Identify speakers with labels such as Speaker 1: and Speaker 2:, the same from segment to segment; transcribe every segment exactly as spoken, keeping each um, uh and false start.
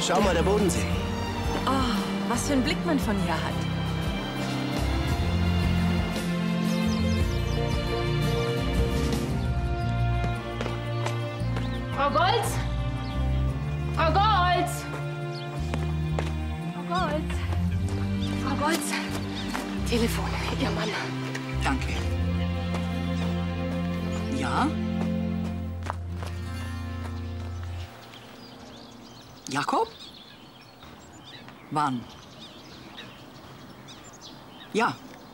Speaker 1: Schau mal, der Bodensee.
Speaker 2: Oh, was für ein Blick man von hier hat.
Speaker 3: Frau Goltz! Frau Goltz! Frau Goltz! Frau Goltz! Telefon, Ihr Mann.
Speaker 4: Danke. Ja? Jakob? Wann? Ja.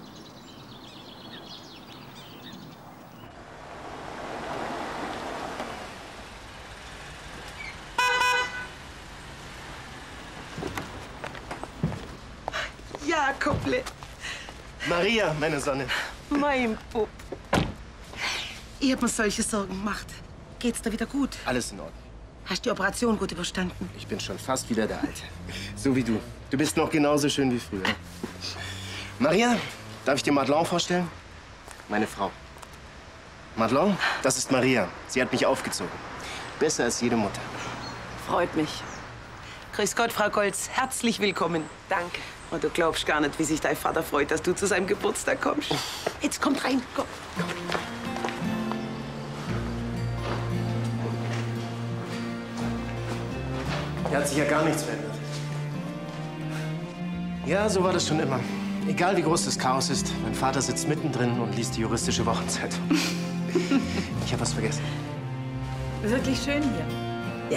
Speaker 5: Jakoble.
Speaker 1: Maria, meine Sonne.
Speaker 5: Mein Bub. Ich hab mir solche Sorgen gemacht. Geht's dir wieder gut?
Speaker 1: Alles in Ordnung.
Speaker 5: Hast die Operation gut überstanden?
Speaker 1: Ich bin schon fast wieder der Alte. So wie du. Du bist noch genauso schön wie früher. Maria, darf ich dir Madelon vorstellen? Meine Frau. Madelon, das ist Maria. Sie hat mich aufgezogen. Besser als jede Mutter.
Speaker 5: Freut mich. Grüß Gott, Frau Goltz. Herzlich willkommen. Danke. Und du glaubst gar nicht, wie sich dein Vater freut, dass du zu seinem Geburtstag kommst. Jetzt kommt rein. Komm.
Speaker 1: Hier hat sich ja gar nichts verändert. Ja, so war das schon immer. Egal wie groß das Chaos ist, mein Vater sitzt mittendrin und liest die juristische Wochenzeit. Ich habe was vergessen.
Speaker 2: Wirklich schön hier.
Speaker 5: Ja.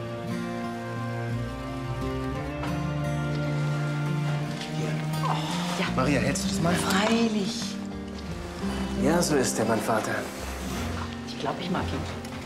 Speaker 1: Ja. Maria, hältst du das mal?
Speaker 5: Freilich.
Speaker 1: Ja, so ist er, mein Vater.
Speaker 5: Ich glaube, ich mag ihn.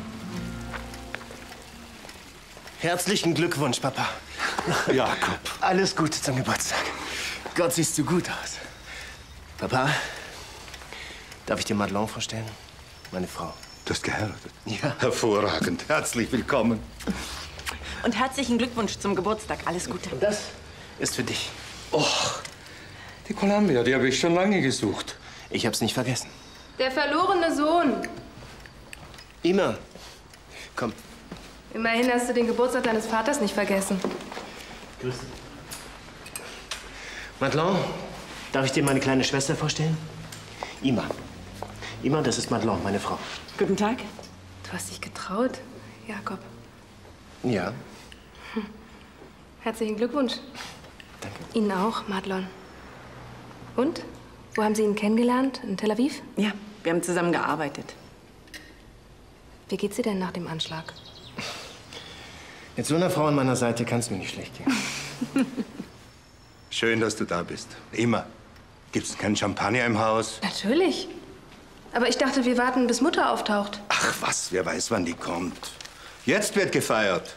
Speaker 1: Herzlichen Glückwunsch, Papa.
Speaker 6: Jakob.
Speaker 1: Alles Gute zum Geburtstag. Gott, siehst du gut aus. Papa, darf ich dir Madelon vorstellen? Meine Frau.
Speaker 6: Du hast geheiratet?
Speaker 1: Ja.
Speaker 6: Hervorragend. Herzlich willkommen.
Speaker 2: Und herzlichen Glückwunsch zum Geburtstag. Alles Gute.
Speaker 1: Und das ist für dich.
Speaker 6: Och, die Columbia, die habe ich schon lange gesucht.
Speaker 1: Ich hab's nicht vergessen.
Speaker 3: Der verlorene Sohn.
Speaker 1: Immer. Komm.
Speaker 3: Immerhin hast du den Geburtstag deines Vaters nicht vergessen.
Speaker 1: Grüß dich. Madelon, darf ich dir meine kleine Schwester vorstellen? Ima. Ima, das ist Madelon, meine Frau.
Speaker 2: Guten Tag.
Speaker 3: Du hast dich getraut, Jakob.
Speaker 1: Ja.
Speaker 3: Hm. Herzlichen Glückwunsch.
Speaker 1: Danke.
Speaker 3: Ihnen auch, Madelon. Und? Wo haben Sie ihn kennengelernt? In Tel Aviv?
Speaker 2: Ja, wir haben zusammen gearbeitet.
Speaker 3: Wie geht's dir denn nach dem Anschlag?
Speaker 1: Mit so einer Frau an meiner Seite kann es mir nicht schlecht gehen.
Speaker 6: Schön, dass du da bist. Immer. Gibt's keinen Champagner im Haus?
Speaker 3: Natürlich. Aber ich dachte, wir warten, bis Mutter auftaucht.
Speaker 6: Ach was, wer weiß, wann die kommt. Jetzt wird gefeiert.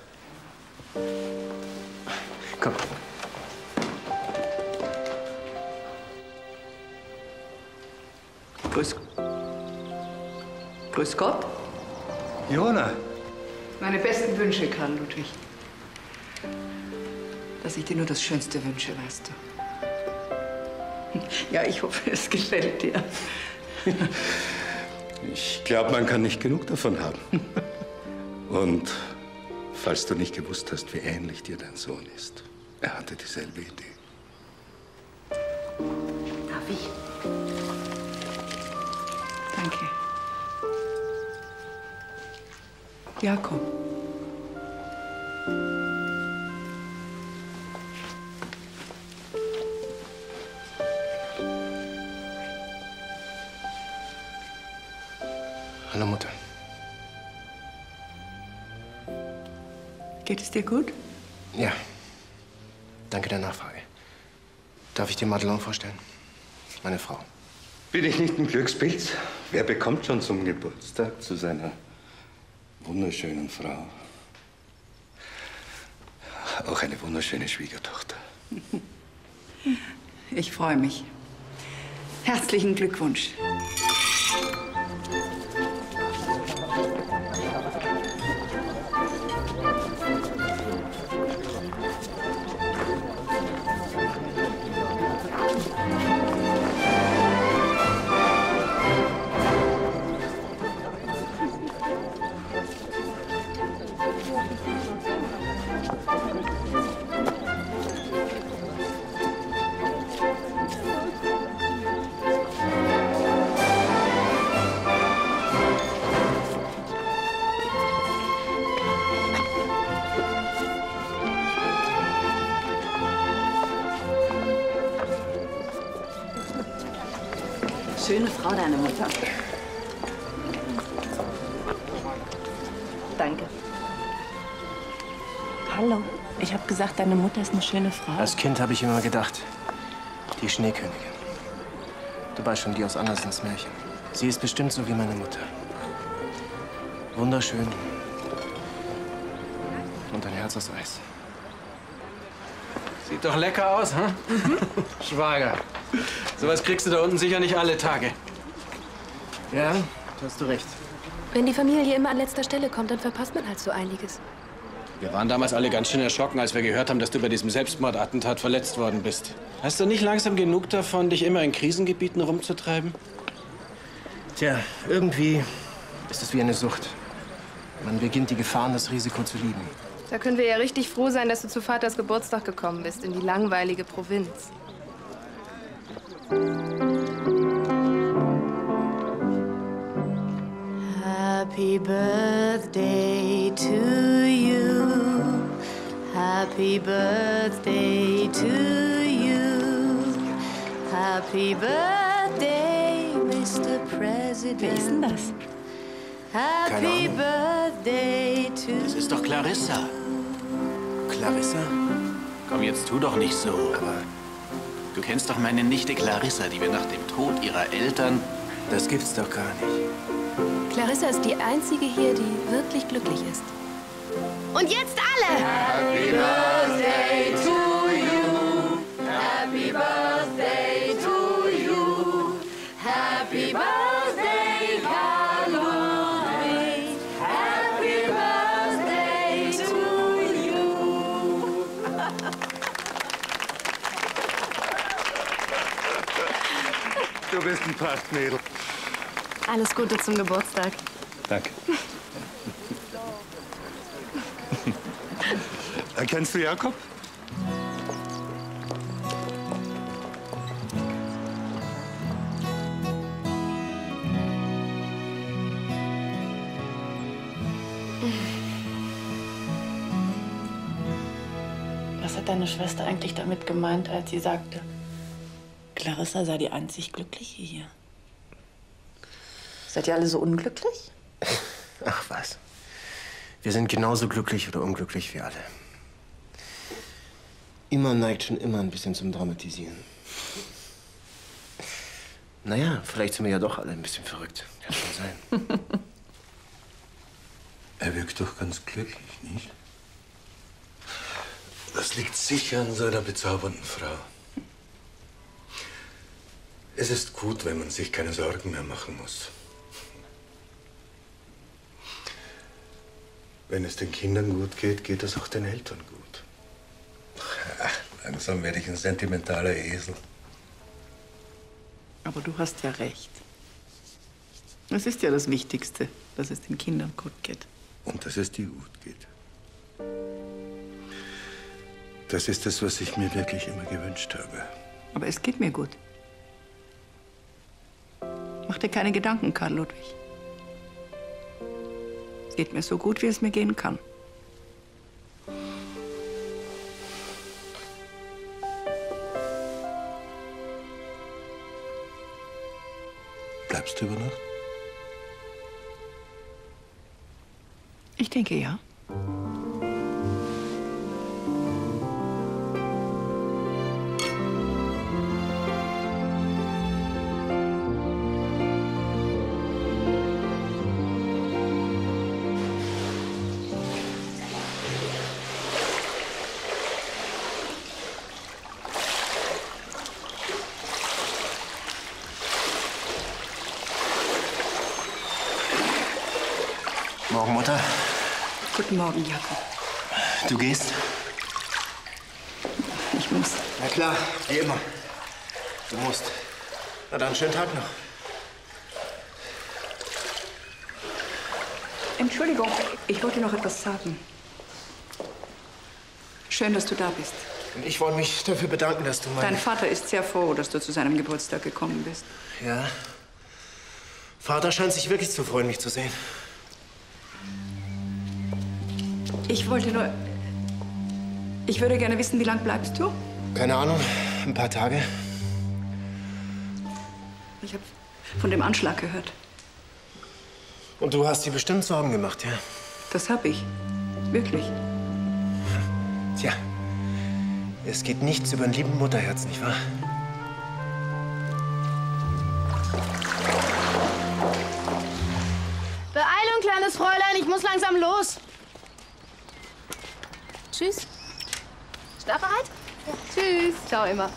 Speaker 1: Komm.
Speaker 4: Grüß, Grüß Gott.
Speaker 6: Jona.
Speaker 4: Meine besten Wünsche, Karl Ludwig. Dass ich dir nur das Schönste wünsche, weißt du. Ja, ich hoffe, es gefällt dir.
Speaker 6: Ich glaube, man kann nicht genug davon haben. Und falls du nicht gewusst hast, wie ähnlich dir dein Sohn ist, er hatte dieselbe Idee.
Speaker 4: Darf ich? Danke. Jakob.
Speaker 1: Hallo, Mutter.
Speaker 4: Geht es dir gut?
Speaker 1: Ja. Danke der Nachfrage. Darf ich dir Madelon vorstellen? Meine Frau.
Speaker 6: Bin ich nicht ein Glückspilz? Wer bekommt schon zum Geburtstag zu seiner wunderschönen Frau auch eine wunderschöne Schwiegertochter?
Speaker 4: Ich freue mich. Herzlichen Glückwunsch.
Speaker 2: schöne Frau, deine Mutter. Danke. Hallo. Ich habe gesagt, deine Mutter ist eine schöne Frau.
Speaker 1: Als Kind habe ich immer gedacht, die Schneekönigin. Du weißt schon, die aus Andersens Märchen. Sie ist bestimmt so wie meine Mutter. Wunderschön. Und ein Herz aus Eis.
Speaker 7: Sieht doch lecker aus, hm? Mhm. Schwager. Sowas kriegst du da unten sicher nicht alle Tage.
Speaker 1: Ja, da hast du recht.
Speaker 3: Wenn die Familie immer an letzter Stelle kommt, dann verpasst man halt so einiges.
Speaker 7: Wir waren damals alle ganz schön erschrocken, als wir gehört haben, dass du bei diesem Selbstmordattentat verletzt worden bist. Hast du nicht langsam genug davon, dich immer in Krisengebieten rumzutreiben?
Speaker 1: Tja, irgendwie ist es wie eine Sucht. Man beginnt die Gefahr und das Risiko zu lieben.
Speaker 3: Da können wir ja richtig froh sein, dass du zu Vaters Geburtstag gekommen bist, in die langweilige Provinz.
Speaker 8: Happy birthday to you. Happy birthday to you. Happy birthday, Mister President.
Speaker 2: Wer ist denn das?
Speaker 8: Happy birthday to
Speaker 9: Das ist doch Clarissa.
Speaker 1: Clarissa?
Speaker 9: Komm, jetzt tu doch nicht so.
Speaker 1: Aber
Speaker 9: Du kennst doch meine Nichte Clarissa, die wir nach dem Tod ihrer Eltern...
Speaker 1: das gibt's doch gar nicht.
Speaker 3: Clarissa ist die einzige hier, die wirklich glücklich ist. Und jetzt alle!
Speaker 8: Happy birthday to you. Happy birthday to you. Happy birthday, Karl-Ludwig. Happy birthday to you.
Speaker 6: Du bist ein Prachtmädel.
Speaker 3: Alles Gute zum Geburtstag.
Speaker 6: Danke. Kennst du Jakob?
Speaker 2: Was hat deine Schwester eigentlich damit gemeint, als sie sagte, Clarissa sei die einzig Glückliche hier? Seid ihr alle so unglücklich?
Speaker 1: Ach was. Wir sind genauso glücklich oder unglücklich wie alle. Immer neigt schon immer ein bisschen zum Dramatisieren. Naja, vielleicht sind wir ja doch alle ein bisschen verrückt. Kann schon sein.
Speaker 6: Er wirkt doch ganz glücklich, nicht? Das liegt sicher an seiner bezaubernden Frau. Es ist gut, wenn man sich keine Sorgen mehr machen muss. Wenn es den Kindern gut geht, geht es auch den Eltern gut. Ach, langsam werde ich ein sentimentaler Esel.
Speaker 4: Aber du hast ja recht. Es ist ja das Wichtigste, dass es den Kindern gut geht.
Speaker 6: Und dass es dir gut geht. Das ist es, was ich mir wirklich immer gewünscht habe.
Speaker 4: Aber es geht mir gut. Mach dir keine Gedanken, Karl Ludwig. Es geht mir so gut, wie es mir gehen kann.
Speaker 6: Bleibst du über Nacht?
Speaker 4: Ich denke, ja.
Speaker 1: Morgen, Mutter.
Speaker 4: Guten Morgen, Jakob.
Speaker 1: Du gehst?
Speaker 4: Ich muss.
Speaker 1: Na klar, wie immer. Du musst. Na dann, schönen Tag noch.
Speaker 4: Entschuldigung, ich wollte noch etwas sagen. Schön, dass du da bist.
Speaker 1: Und ich wollte mich dafür bedanken, dass du mein...
Speaker 4: Dein Vater ist sehr froh, dass du zu seinem Geburtstag gekommen bist.
Speaker 1: Ja. Vater scheint sich wirklich zu freuen, mich zu sehen.
Speaker 4: Ich wollte nur... Ich würde gerne wissen, wie lange bleibst du?
Speaker 1: Keine Ahnung, ein paar Tage.
Speaker 4: Ich habe von dem Anschlag gehört.
Speaker 1: Und du hast dir bestimmt Sorgen gemacht, ja?
Speaker 4: Das hab ich. Wirklich.
Speaker 1: Tja, es geht nichts über ein lieben Mutterherz, nicht wahr?
Speaker 8: Beeilung, kleines Fräulein, ich muss langsam los.
Speaker 3: Tschüss. Schlafbereit? Ja. Tschüss. Ciao, immer.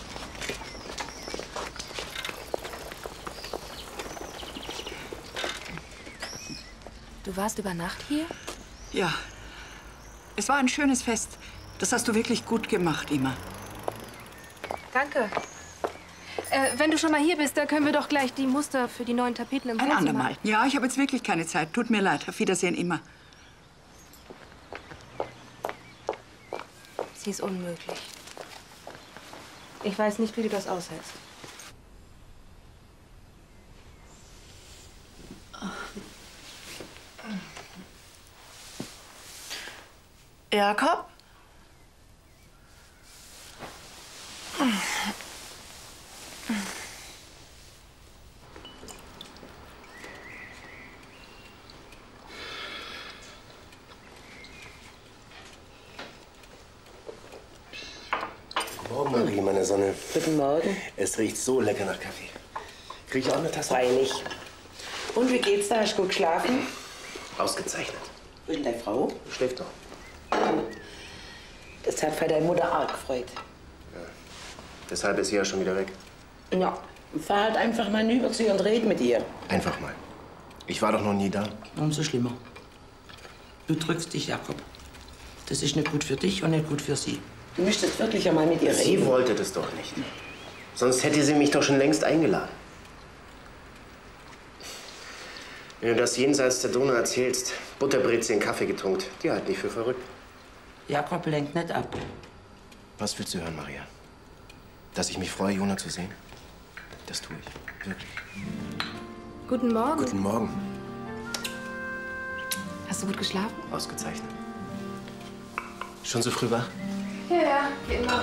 Speaker 3: Du warst über Nacht hier?
Speaker 4: Ja. Es war ein schönes Fest. Das hast du wirklich gut gemacht, Ima.
Speaker 3: Danke. Äh, wenn du schon mal hier bist, dann können wir doch gleich die Muster für die neuen Tapeten im
Speaker 4: Ein
Speaker 3: Wohnzimmer...
Speaker 4: andermal. Ja, ich habe jetzt wirklich keine Zeit. Tut mir leid. Auf Wiedersehen, Ima.
Speaker 3: Sie ist unmöglich. Ich weiß nicht, wie du das aushältst.
Speaker 2: Jakob?
Speaker 1: Morgen, Marie, meine Sonne.
Speaker 5: Guten Morgen.
Speaker 1: Es riecht so lecker nach Kaffee. Krieg ich auch eine Tasse?
Speaker 5: Freilich. Und wie geht's da? Hast du gut geschlafen?
Speaker 1: Ausgezeichnet.
Speaker 5: Wo ist denn deine Frau?
Speaker 1: Schläft doch.
Speaker 5: Das hat für deine Mutter arg gefreut.
Speaker 1: Ja. Deshalb ist sie ja schon wieder weg.
Speaker 5: Ja, fahr halt einfach mal hinüber zu ihr und red mit ihr.
Speaker 1: Einfach mal. Ich war doch noch nie da.
Speaker 5: Umso schlimmer. Du drückst dich, Jakob. Das ist nicht gut für dich und nicht gut für sie. Du müsstest wirklich einmal mit ihr reden.
Speaker 1: Sie wollte das doch nicht. Sonst hätte sie mich doch schon längst eingeladen. Wenn du das jenseits der Donau erzählst, Butterbrezchen, Kaffee getrunken, die halten dich für verrückt.
Speaker 5: Jakob lenkt nicht ab.
Speaker 1: Was willst du hören, Maria? Dass ich mich freue, Jona zu sehen? Das tue ich. Wirklich.
Speaker 3: Guten Morgen.
Speaker 1: Guten Morgen.
Speaker 3: Hast du gut geschlafen?
Speaker 1: Ausgezeichnet. Schon so früh wach?
Speaker 3: Ja, ja, wie immer.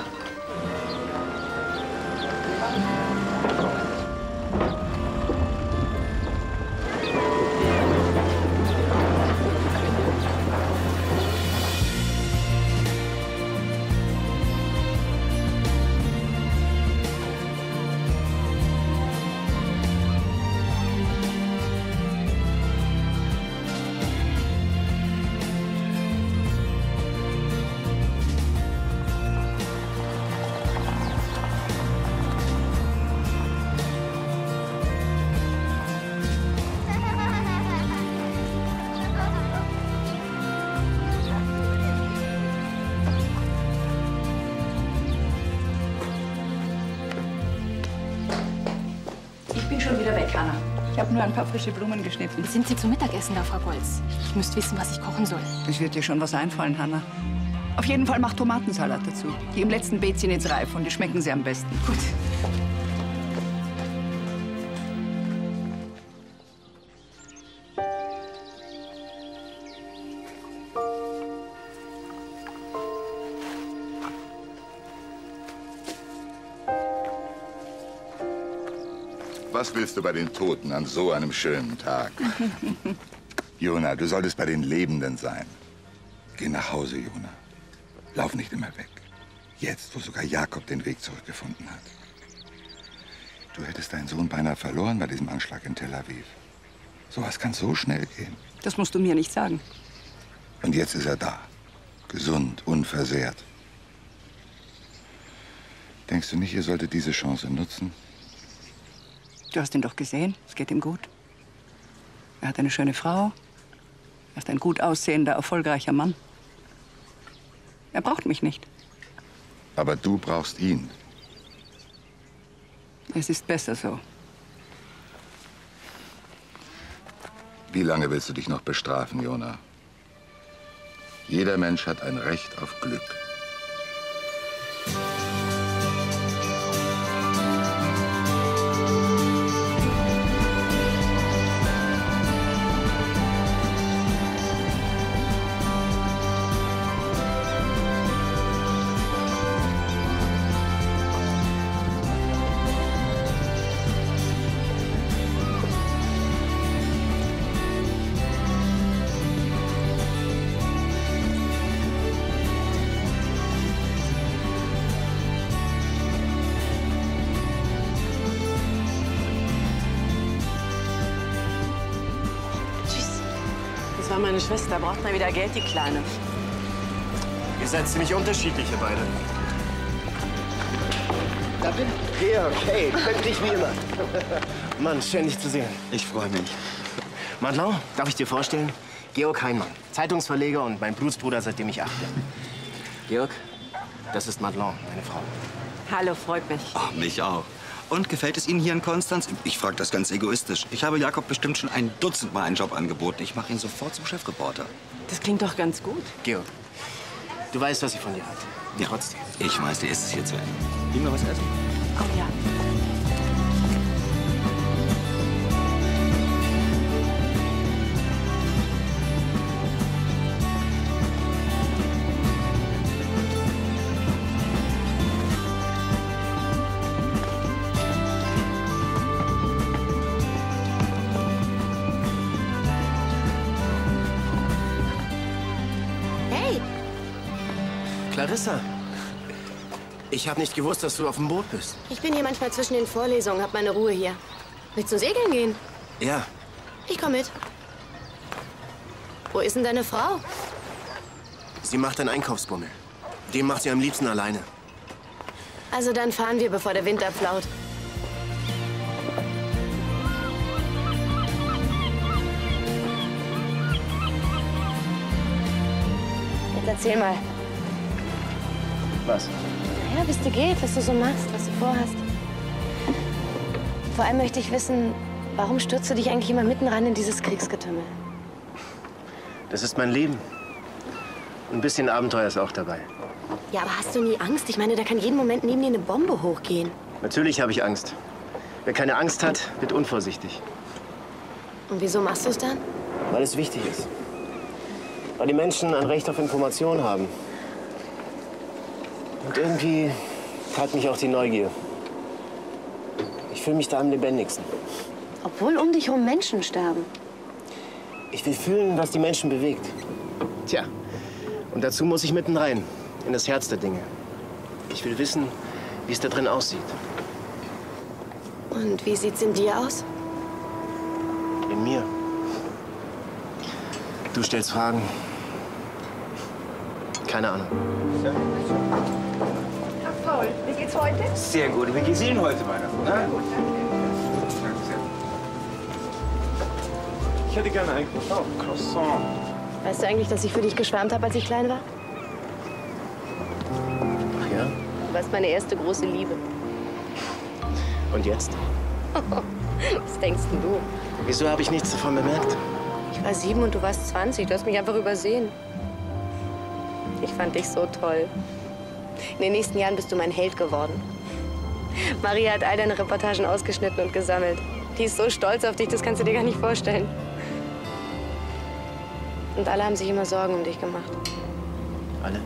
Speaker 4: Ich bin schon wieder weg, Hanna. Ich habe nur ein paar frische Blumen geschnitten.
Speaker 3: Sind Sie zum Mittagessen da, Frau Golz? Ich müsste wissen, was ich kochen soll.
Speaker 4: Es wird dir schon was einfallen, Hanna. Auf jeden Fall mach Tomatensalat dazu. Die im letzten Beet sind jetzt reif und die schmecken sehr am besten.
Speaker 3: Gut.
Speaker 10: Was willst du bei den Toten an so einem schönen Tag? Jona, du solltest bei den Lebenden sein. Geh nach Hause, Jona. Lauf nicht immer weg. Jetzt, wo sogar Jakob den Weg zurückgefunden hat. Du hättest deinen Sohn beinahe verloren bei diesem Anschlag in Tel Aviv. Sowas kann so schnell gehen.
Speaker 4: Das musst du mir nicht sagen.
Speaker 10: Und jetzt ist er da. Gesund, unversehrt. Denkst du nicht, ihr solltet diese Chance nutzen?
Speaker 4: Du hast ihn doch gesehen. Es geht ihm gut. Er hat eine schöne Frau. Er ist ein gut aussehender, erfolgreicher Mann. Er braucht mich nicht.
Speaker 10: Aber du brauchst ihn.
Speaker 4: Es ist besser so.
Speaker 10: Wie lange willst du dich noch bestrafen, Jona? Jeder Mensch hat ein Recht auf Glück.
Speaker 5: war meine Schwester. Braucht mal wieder Geld, die Kleine.
Speaker 1: Ihr seid ziemlich unterschiedlich, ihr beide. Da bin ich. Georg, hey, pünktlich wie immer. Mann, schön, dich zu sehen.
Speaker 11: Ich freue mich.
Speaker 1: Madelon, darf ich dir vorstellen? Georg Heinmann, Zeitungsverleger und mein Blutsbruder, seitdem ich acht bin. Georg, das ist Madelon, meine Frau.
Speaker 5: Hallo, freut mich.
Speaker 11: Ach, mich auch. Und gefällt es Ihnen hier in Konstanz? Ich frage das ganz egoistisch. Ich habe Jakob bestimmt schon ein Dutzend Mal einen Job angeboten. Ich mache ihn sofort zum Chefreporter.
Speaker 5: Das klingt doch ganz gut.
Speaker 1: Georg, du weißt, was ich von dir halte.
Speaker 11: Ja,
Speaker 1: trotzdem.
Speaker 11: Ich weiß, dir ist es hier zu Ende. Gehen wir was essen?
Speaker 5: Oh ja.
Speaker 1: Clarissa, ich habe nicht gewusst, dass du auf dem Boot bist.
Speaker 8: Ich bin hier manchmal zwischen den Vorlesungen, hab meine Ruhe hier. Willst du segeln gehen?
Speaker 1: Ja.
Speaker 8: Ich komm mit. Wo ist denn deine Frau?
Speaker 1: Sie macht einen Einkaufsbummel. Den macht sie am liebsten alleine.
Speaker 8: Also dann fahren wir, bevor der Wind abflaut. Jetzt erzähl mal.
Speaker 1: Was?
Speaker 8: Ja, wie es dir geht, was du so machst, was du vorhast. Vor allem möchte ich wissen, warum stürzt du dich eigentlich immer mitten rein in dieses Kriegsgetümmel?
Speaker 1: Das ist mein Leben. Ein bisschen Abenteuer ist auch dabei.
Speaker 8: Ja, aber hast du nie Angst? Ich meine, da kann jeden Moment neben dir eine Bombe hochgehen.
Speaker 1: Natürlich habe ich Angst. Wer keine Angst hat, wird unvorsichtig.
Speaker 8: Und wieso machst du es dann?
Speaker 1: Weil es wichtig ist. Weil die Menschen ein Recht auf Information haben. Und irgendwie treibt mich auch die Neugier. Ich fühle mich da am lebendigsten.
Speaker 8: Obwohl um dich herum Menschen sterben.
Speaker 1: Ich will fühlen, was die Menschen bewegt. Tja, und dazu muss ich mitten rein, in das Herz der Dinge. Ich will wissen, wie es da drin aussieht.
Speaker 8: Und wie sieht's in dir aus?
Speaker 1: In mir. Du stellst Fragen. Keine Ahnung.
Speaker 4: Herr Paul, wie geht's heute?
Speaker 12: Sehr gut. Wie geht's Ihnen heute, meine Frau?
Speaker 4: Sehr gut, danke.
Speaker 12: Ich hätte gerne ein Croissant. Croissant.
Speaker 8: Weißt du eigentlich, dass ich für dich geschwärmt habe, als ich klein war?
Speaker 1: Ach ja?
Speaker 8: Du warst meine erste große Liebe.
Speaker 1: Und jetzt?
Speaker 8: Was denkst denn du?
Speaker 1: Wieso habe ich nichts davon bemerkt?
Speaker 8: Ich war sieben und du warst zwanzig. Du hast mich einfach übersehen. Ich fand dich so toll. In den nächsten Jahren bist du mein Held geworden. Maria hat all deine Reportagen ausgeschnitten und gesammelt. Die ist so stolz auf dich, das kannst du dir gar nicht vorstellen. Und alle haben sich immer Sorgen um dich gemacht.
Speaker 1: Alle?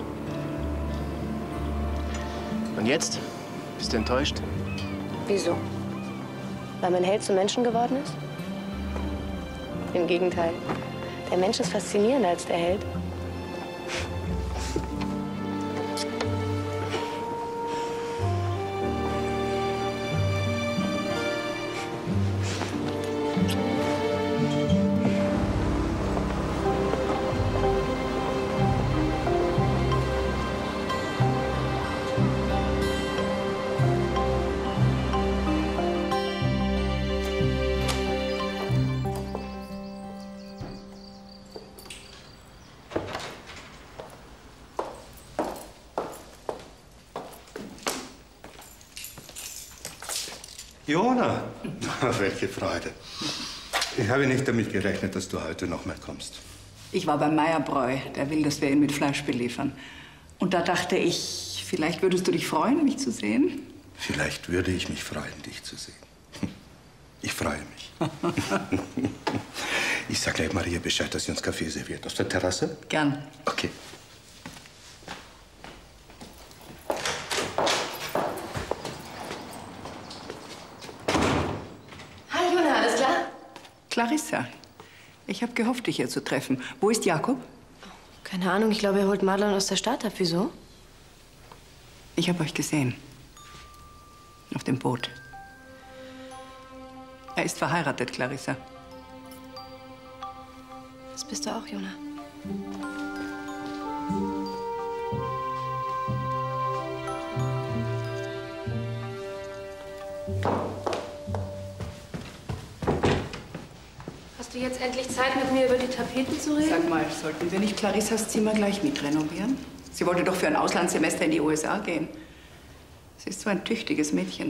Speaker 1: Und jetzt? Bist du enttäuscht?
Speaker 8: Wieso? Weil mein Held zum Menschen geworden ist? Im Gegenteil. Der Mensch ist faszinierender als der Held.
Speaker 6: Jona, welche Freude. Ich habe nicht damit gerechnet, dass du heute noch mal kommst.
Speaker 4: Ich war bei Meierbräu. Der will, dass wir ihn mit Fleisch beliefern. Und da dachte ich, vielleicht würdest du dich freuen, mich zu sehen?
Speaker 6: Vielleicht würde ich mich freuen, dich zu sehen. Ich freue mich. Ich sag gleich Maria Bescheid, dass sie uns Kaffee serviert. Auf der Terrasse?
Speaker 4: Gern.
Speaker 6: Okay.
Speaker 8: Hi, Juna, alles klar?
Speaker 4: Clarissa, ich habe gehofft, dich hier zu treffen. Wo ist Jakob?
Speaker 8: Keine Ahnung, ich glaube, er holt Marlon aus der Stadt ab. Wieso?
Speaker 4: Ich habe euch gesehen. Auf dem Boot. Er ist verheiratet, Clarissa.
Speaker 3: Das bist du auch, Jona. Hast du jetzt endlich Zeit, mit mir über die Tapeten zu reden?
Speaker 4: Sag mal, sollten wir nicht Clarissas Zimmer gleich mitrenovieren? Sie wollte doch für ein Auslandssemester in die U S A gehen. Sie ist so ein tüchtiges Mädchen.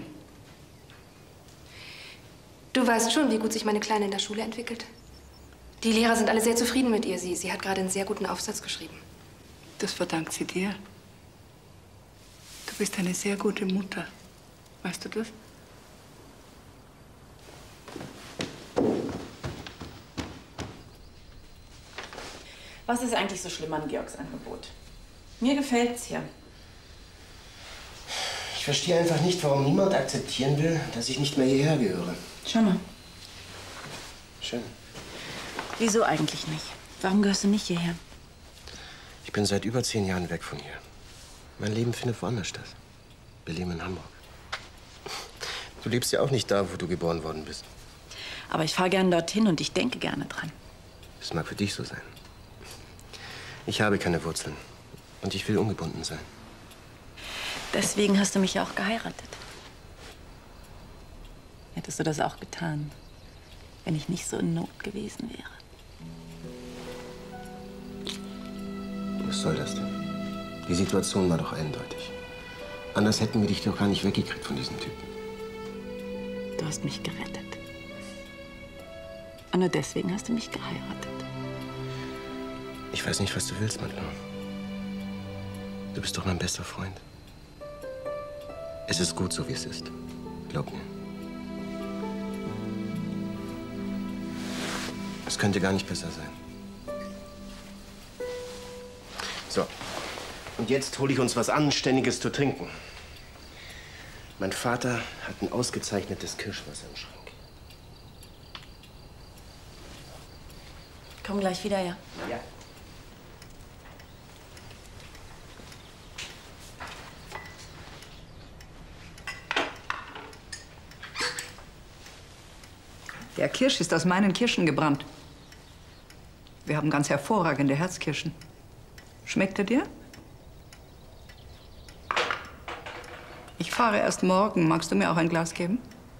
Speaker 3: Du weißt schon, wie gut sich meine Kleine in der Schule entwickelt. Die Lehrer sind alle sehr zufrieden mit ihr. Sie, sie hat gerade einen sehr guten Aufsatz geschrieben.
Speaker 4: Das verdankt sie dir. Du bist eine sehr gute Mutter. Weißt du das?
Speaker 2: Was ist eigentlich so schlimm an Georgs Angebot? Mir gefällt's hier.
Speaker 1: Ich verstehe einfach nicht, warum niemand akzeptieren will, dass ich nicht mehr hierher gehöre.
Speaker 2: Schau mal.
Speaker 1: Schön.
Speaker 2: Wieso eigentlich nicht? Warum gehörst du nicht hierher?
Speaker 1: Ich bin seit über zehn Jahren weg von hier. Mein Leben findet woanders statt. Wir leben in Hamburg. Du lebst ja auch nicht da, wo du geboren worden bist.
Speaker 2: Aber ich fahre gerne dorthin und ich denke gerne dran.
Speaker 1: Das mag für dich so sein. Ich habe keine Wurzeln. Und ich will ungebunden sein.
Speaker 2: Deswegen hast du mich ja auch geheiratet. Hättest du das auch getan, wenn ich nicht so in Not gewesen wäre?
Speaker 1: Was soll das denn? Die Situation war doch eindeutig. Anders hätten wir dich doch gar nicht weggekriegt von diesem Typen.
Speaker 2: Du hast mich gerettet. Und nur deswegen hast du mich geheiratet.
Speaker 1: Ich weiß nicht, was du willst, Madeleine. Du bist doch mein bester Freund. Es ist gut, so wie es ist. Glaub mir. Es könnte gar nicht besser sein. So. Und jetzt hole ich uns was Anständiges zu trinken. Mein Vater hat ein ausgezeichnetes Kirschwasser im Schrank.
Speaker 2: Komm gleich wieder, ja?
Speaker 1: Ja.
Speaker 4: Der Kirsch ist aus meinen Kirschen gebrannt. Wir haben ganz hervorragende Herzkirschen. Schmeckt er dir? Ich fahre erst morgen. Magst du mir auch ein Glas geben?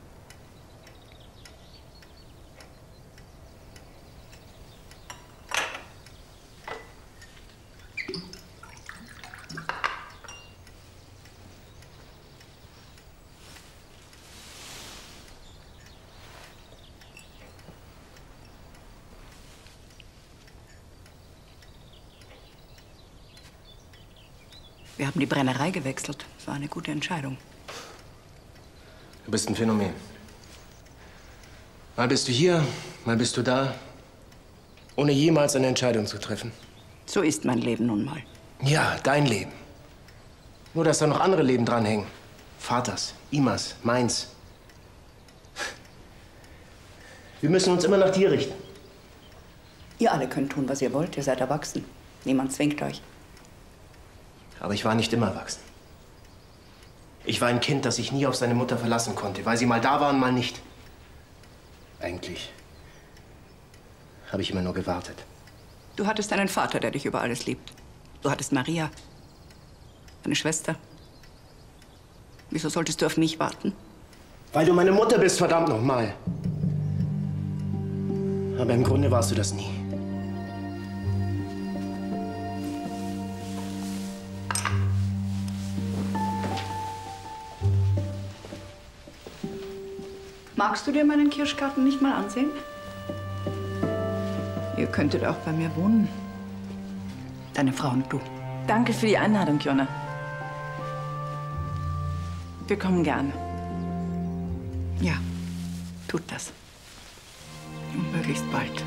Speaker 4: Wir haben die Brennerei gewechselt. Das war eine gute Entscheidung.
Speaker 1: Du bist ein Phänomen. Mal bist du hier, mal bist du da, ohne jemals eine Entscheidung zu treffen.
Speaker 4: So ist mein Leben nun mal.
Speaker 1: Ja, dein Leben. Nur, dass da noch andere Leben dranhängen. Vaters, Imas, meins. Wir müssen uns immer nach dir richten.
Speaker 4: Ihr alle könnt tun, was ihr wollt. Ihr seid erwachsen. Niemand zwingt euch.
Speaker 1: Aber ich war nicht immer erwachsen. Ich war ein Kind, das sich nie auf seine Mutter verlassen konnte, weil sie mal da war und mal nicht. Eigentlich habe ich immer nur gewartet.
Speaker 4: Du hattest einen Vater, der dich über alles liebt. Du hattest Maria, eine Schwester. Wieso solltest du auf mich warten?
Speaker 1: Weil du meine Mutter bist, verdammt nochmal. Aber im Grunde warst du das nie.
Speaker 4: Magst du dir meinen Kirschgarten nicht mal ansehen? Ihr könntet auch bei mir wohnen. Deine Frau und du.
Speaker 2: Danke für die Einladung, Jona. Wir kommen gerne.
Speaker 4: Ja, tut das. Und möglichst bald.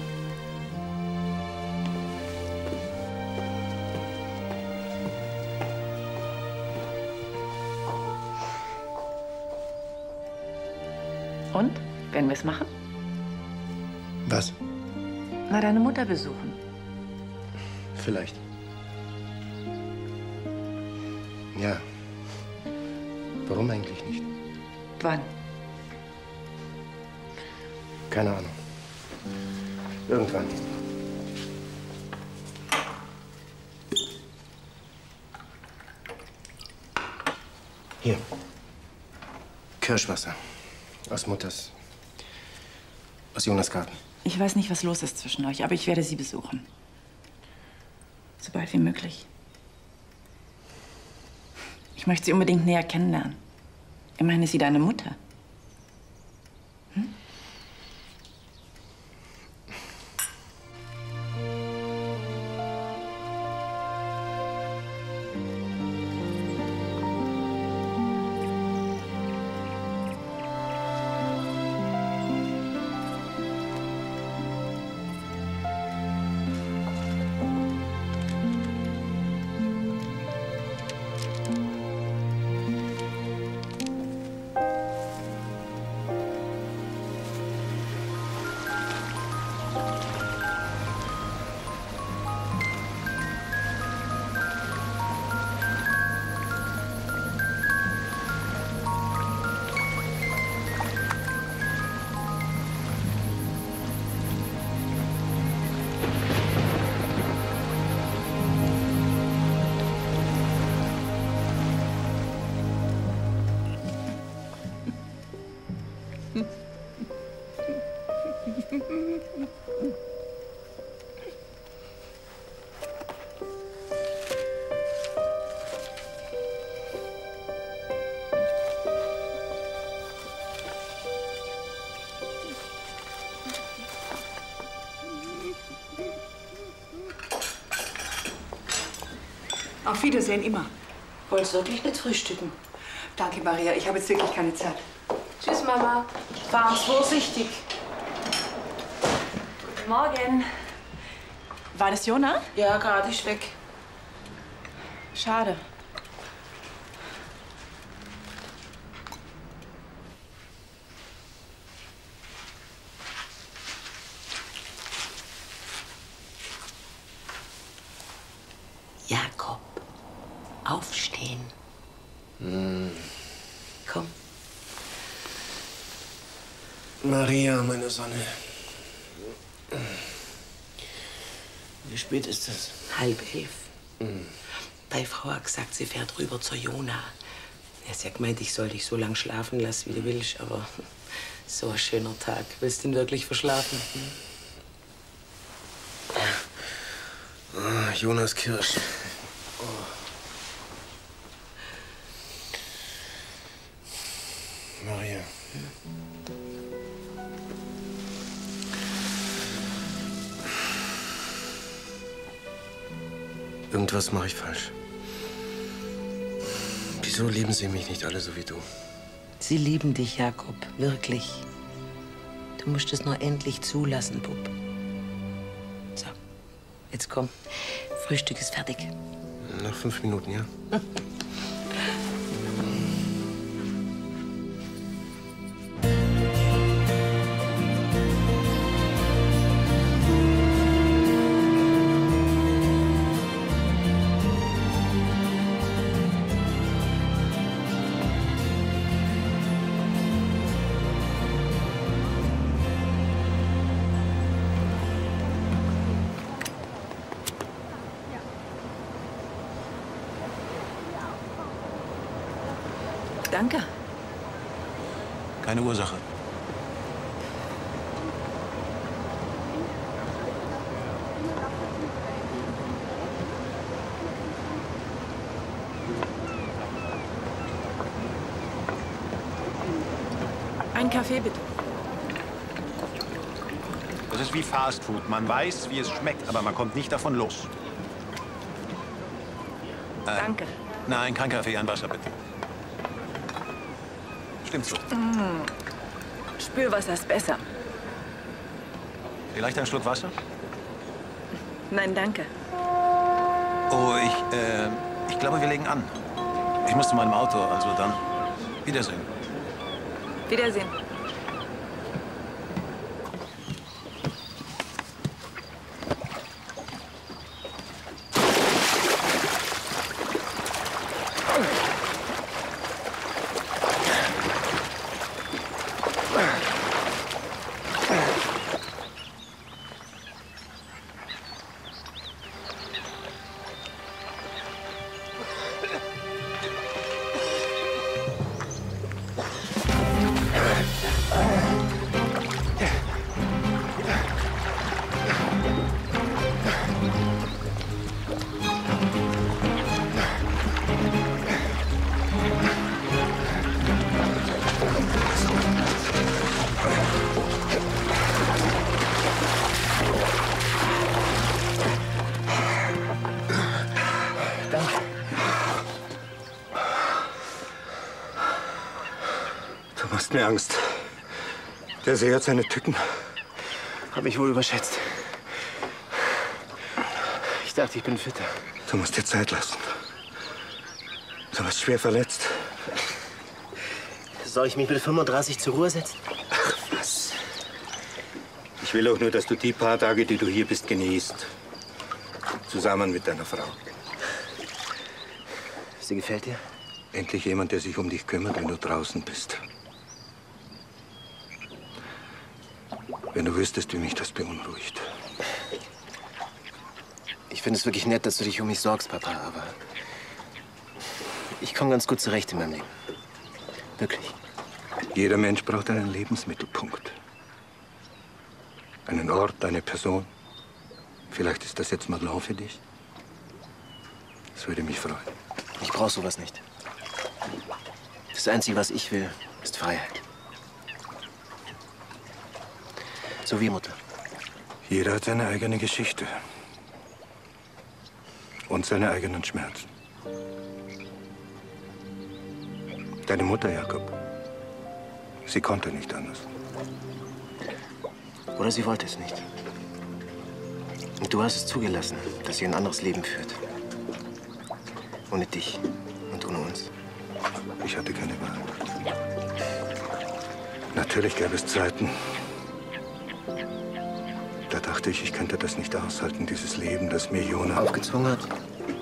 Speaker 2: Und? Werden wir es machen?
Speaker 1: Was?
Speaker 2: Na, deine Mutter besuchen.
Speaker 1: Vielleicht. Ja. Warum eigentlich nicht?
Speaker 2: Wann?
Speaker 1: Keine Ahnung. Irgendwann. Hier. Kirschwasser. Aus Mutters. Aus Jonas Garten.
Speaker 2: Ich weiß nicht, was los ist zwischen euch, aber ich werde sie besuchen. So bald wie möglich. Ich möchte sie unbedingt näher kennenlernen. Immerhin ist sie deine Mutter. Hm?
Speaker 4: Auf Wiedersehen, immer.
Speaker 5: Wolltest wirklich nicht frühstücken?
Speaker 4: Danke, Maria. Ich habe jetzt wirklich keine Zeit.
Speaker 3: Tschüss, Mama.
Speaker 5: Fahr's vorsichtig.
Speaker 2: Guten Morgen. War das Jona?
Speaker 5: Ja, gerade ist weg.
Speaker 2: Schade.
Speaker 5: Jakob, aufstehen.
Speaker 1: Hm.
Speaker 5: Komm.
Speaker 1: Maria, meine Sonne. Wie spät ist es?
Speaker 5: Halb elf.
Speaker 1: Hm.
Speaker 5: Deine Frau hat gesagt, sie fährt rüber zur Jona. Ja, sie hat gemeint, ich soll dich so lange schlafen lassen, wie du willst, aber so ein schöner Tag. Willst du ihn wirklich verschlafen? Hm?
Speaker 1: Ah, Jonas Kirsch. Oh. Maria. Irgendwas mache ich falsch. Wieso lieben sie mich nicht alle so wie du?
Speaker 5: Sie lieben dich, Jakob, wirklich. Du musst es nur endlich zulassen, Bub. So, jetzt komm. Frühstück ist fertig.
Speaker 1: Nach fünf Minuten, ja?
Speaker 2: Danke.
Speaker 9: Keine Ursache.
Speaker 2: Ein Kaffee, bitte.
Speaker 9: Das ist wie Fast Food. Man weiß, wie es schmeckt, aber man kommt nicht davon los. Äh,
Speaker 2: Danke.
Speaker 9: Nein, kein Kaffee, ein Wasser, bitte. Stimmt so.
Speaker 2: Mm. Spülwasser ist besser.
Speaker 9: Vielleicht ein Schluck Wasser?
Speaker 2: Nein, danke.
Speaker 9: Oh, ich, äh, ich glaube, wir legen an. Ich muss zu meinem Auto, also dann. Wiedersehen.
Speaker 2: Wiedersehen.
Speaker 6: machst mir Angst. Der See hat seine Tücken.
Speaker 1: Hab mich wohl überschätzt. Ich dachte, ich bin fitter.
Speaker 6: Du musst dir Zeit lassen. Du warst schwer verletzt.
Speaker 1: Soll ich mich mit fünfunddreißig zur Ruhe setzen?
Speaker 6: Ach, was? Ich will auch nur, dass du die paar Tage, die du hier bist, genießt. Zusammen mit deiner Frau.
Speaker 1: Sie gefällt dir?
Speaker 6: Endlich jemand, der sich um dich kümmert, wenn du draußen bist. Wenn du wüsstest, wie mich das beunruhigt.
Speaker 1: Ich finde es wirklich nett, dass du dich um mich sorgst, Papa, aber ich komme ganz gut zurecht in meinem Leben. Wirklich.
Speaker 6: Jeder Mensch braucht einen Lebensmittelpunkt. Einen Ort, eine Person. Vielleicht ist das jetzt Madelon für dich. Das würde mich freuen.
Speaker 1: Ich brauche sowas nicht. Das Einzige, was ich will, ist Freiheit. So wie Mutter.
Speaker 6: Jeder hat seine eigene Geschichte. Und seine eigenen Schmerzen. Deine Mutter, Jakob. Sie konnte nicht anders.
Speaker 1: Oder sie wollte es nicht. Und du hast es zugelassen, dass sie ein anderes Leben führt. Ohne dich und ohne uns.
Speaker 6: Ich hatte keine Wahl. Natürlich gab es Zeiten, da dachte ich, ich könnte das nicht aushalten, dieses Leben, das mir Jona
Speaker 1: aufgezwungen hat.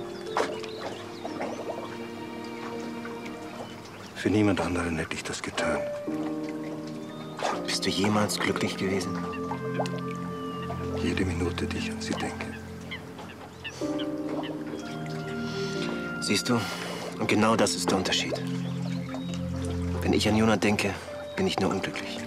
Speaker 6: Für niemand anderen hätte ich das getan.
Speaker 1: Bist du jemals glücklich gewesen?
Speaker 6: Jede Minute, die ich an sie denke.
Speaker 1: Siehst du? Und genau das ist der Unterschied. Wenn ich an Jona denke, bin ich nur unglücklich.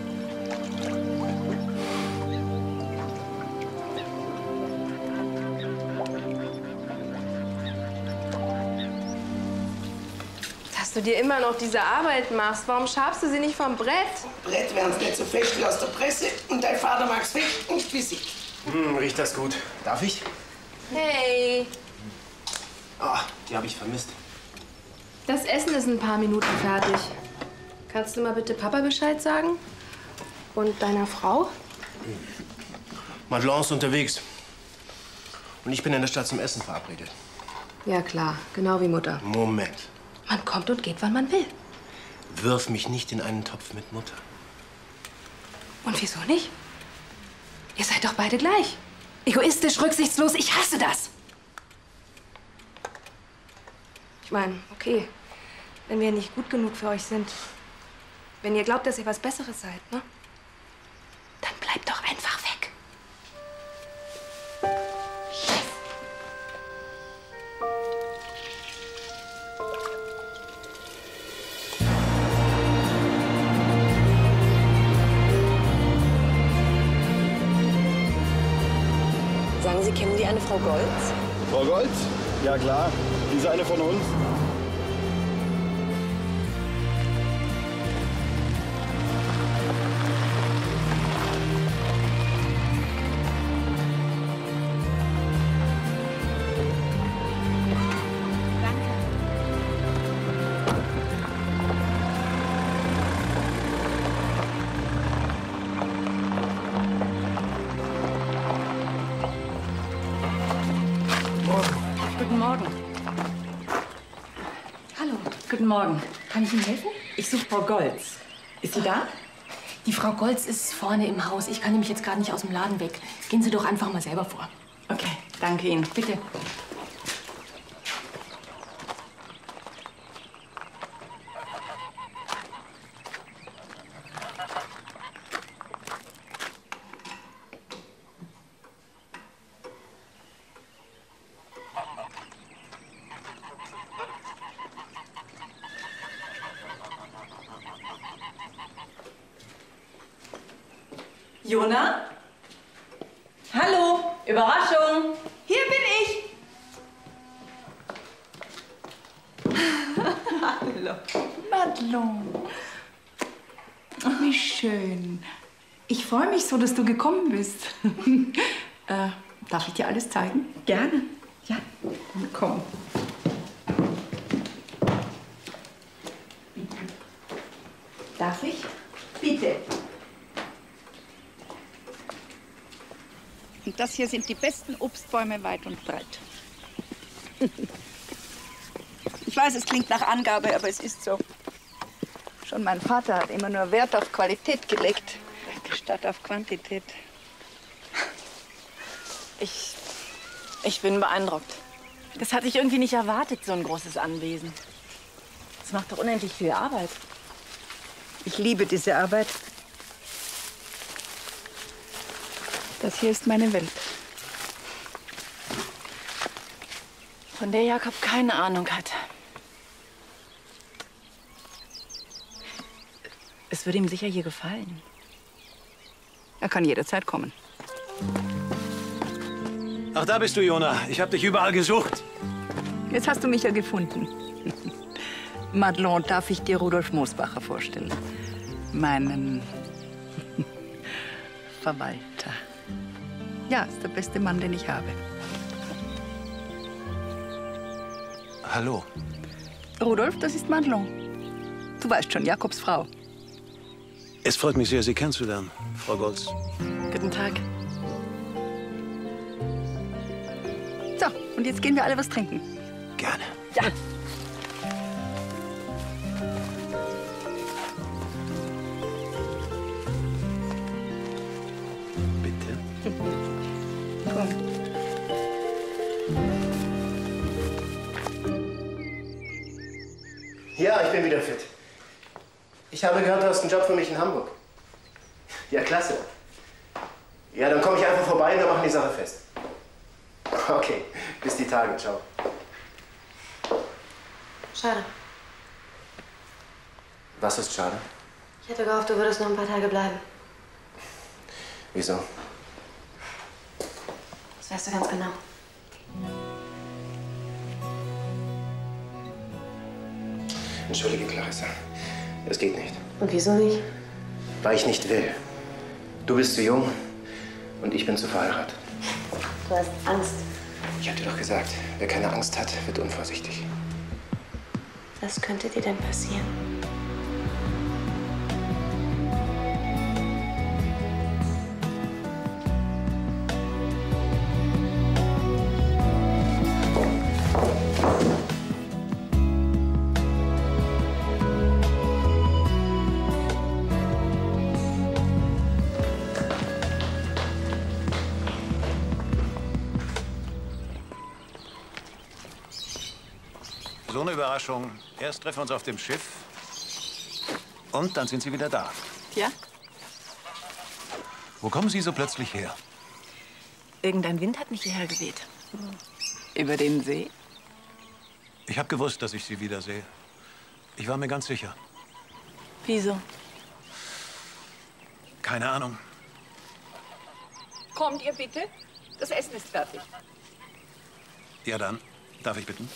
Speaker 3: Dass du dir immer noch diese Arbeit machst, warum schabst du sie nicht vom Brett?
Speaker 13: Brett wären's nicht so fest wie aus der Presse und dein Vater mag's weg und flüssig.
Speaker 1: Hm, riecht das gut. Darf ich?
Speaker 3: Hey,
Speaker 1: Ah, die habe ich vermisst.
Speaker 3: das Essen ist in ein paar Minuten fertig. Kannst du mal bitte Papa Bescheid sagen? Und deiner Frau?
Speaker 1: Madelon ist unterwegs. Und ich bin in der Stadt zum Essen verabredet.
Speaker 3: Ja klar, genau wie Mutter.
Speaker 1: Moment.
Speaker 3: Man kommt und geht, wann man will.
Speaker 1: Wirf mich nicht in einen Topf mit Mutter.
Speaker 3: Und wieso nicht? Ihr seid doch beide gleich. Egoistisch, rücksichtslos, ich hasse das. Ich meine, okay, wenn wir nicht gut genug für euch sind, wenn ihr glaubt, dass ihr was Besseres seid, ne? Dann bleibt doch einfach weg.
Speaker 8: Sagen Sie, kennen Sie eine Frau Goltz?
Speaker 12: Frau Goltz? Ja klar, die ist eine von uns.
Speaker 2: Guten Morgen.
Speaker 3: Hallo.
Speaker 2: Guten Morgen. Kann ich Ihnen helfen? Ich suche Frau Goltz. Ist sie da?
Speaker 14: Die Frau Goltz ist vorne im Haus. Ich kann nämlich jetzt gerade nicht aus dem Laden weg. Gehen Sie doch einfach mal selber vor.
Speaker 2: Okay, danke Ihnen.
Speaker 14: Bitte.
Speaker 2: Jona? Hallo, Überraschung. Hier bin ich. Hallo, Madelon. Ach, wie schön. Ich freue mich so, dass du gekommen bist. äh, darf ich dir alles zeigen? Gerne. Ja, dann komm. Darf ich?
Speaker 4: das hier sind die besten Obstbäume weit und breit. Ich weiß, es klingt nach Angabe, aber es ist so. Schon mein Vater hat immer nur Wert auf Qualität gelegt, statt auf Quantität.
Speaker 14: Ich, ich bin beeindruckt. Das hatte ich irgendwie nicht erwartet, so ein großes Anwesen. Das macht doch unendlich viel Arbeit.
Speaker 4: Ich liebe diese Arbeit. Das hier ist meine Welt.
Speaker 14: Von der Jakob keine Ahnung hat. Es würde ihm sicher hier gefallen.
Speaker 4: Er kann jederzeit kommen.
Speaker 9: Ach, da bist du, Jona. Ich habe dich überall gesucht.
Speaker 4: Jetzt hast du mich ja gefunden. Madelon, darf ich dir Rudolf Moosbacher vorstellen? Meinen Verwalter. Ja, ist der beste Mann, den ich habe.
Speaker 9: Hallo.
Speaker 4: Rudolf, das ist Madelon. Du weißt schon, Jakobs Frau.
Speaker 9: Es freut mich sehr, Sie kennenzulernen, Frau Goltz.
Speaker 14: Guten Tag.
Speaker 4: So, und jetzt gehen wir alle was trinken.
Speaker 9: Gerne.
Speaker 4: Ja.
Speaker 9: Bitte.
Speaker 4: Komm.
Speaker 1: Ja, ich bin wieder fit. Ich habe gehört, du hast einen Job für mich in Hamburg. Ja, klasse. Ja, dann komme ich einfach vorbei und wir machen die Sache fest. Okay, bis die Tage. Ciao.
Speaker 8: Schade.
Speaker 1: Was ist schade?
Speaker 8: Ich hätte gehofft, du würdest noch ein paar Tage bleiben.
Speaker 1: Wieso?
Speaker 8: Das weißt du ganz genau.
Speaker 1: Entschuldige, Clarissa. Das geht nicht.
Speaker 8: Und wieso nicht?
Speaker 1: Weil ich nicht will. Du bist zu jung und ich bin zu verheiratet.
Speaker 8: Du hast Angst.
Speaker 1: Ich hab dir doch gesagt, wer keine Angst hat, wird unvorsichtig.
Speaker 8: Was könnte dir denn passieren?
Speaker 9: So eine Überraschung. Erst treffen wir uns auf dem Schiff und dann sind Sie wieder da.
Speaker 14: Ja?
Speaker 9: Wo kommen Sie so plötzlich her?
Speaker 14: Irgendein Wind hat mich hierher geweht.
Speaker 4: Über den See?
Speaker 9: Ich habe gewusst, dass ich Sie wiedersehe. Ich war mir ganz sicher.
Speaker 14: Wieso?
Speaker 9: Keine Ahnung.
Speaker 4: Kommt ihr bitte? Das Essen ist fertig.
Speaker 9: Ja dann, darf ich bitten?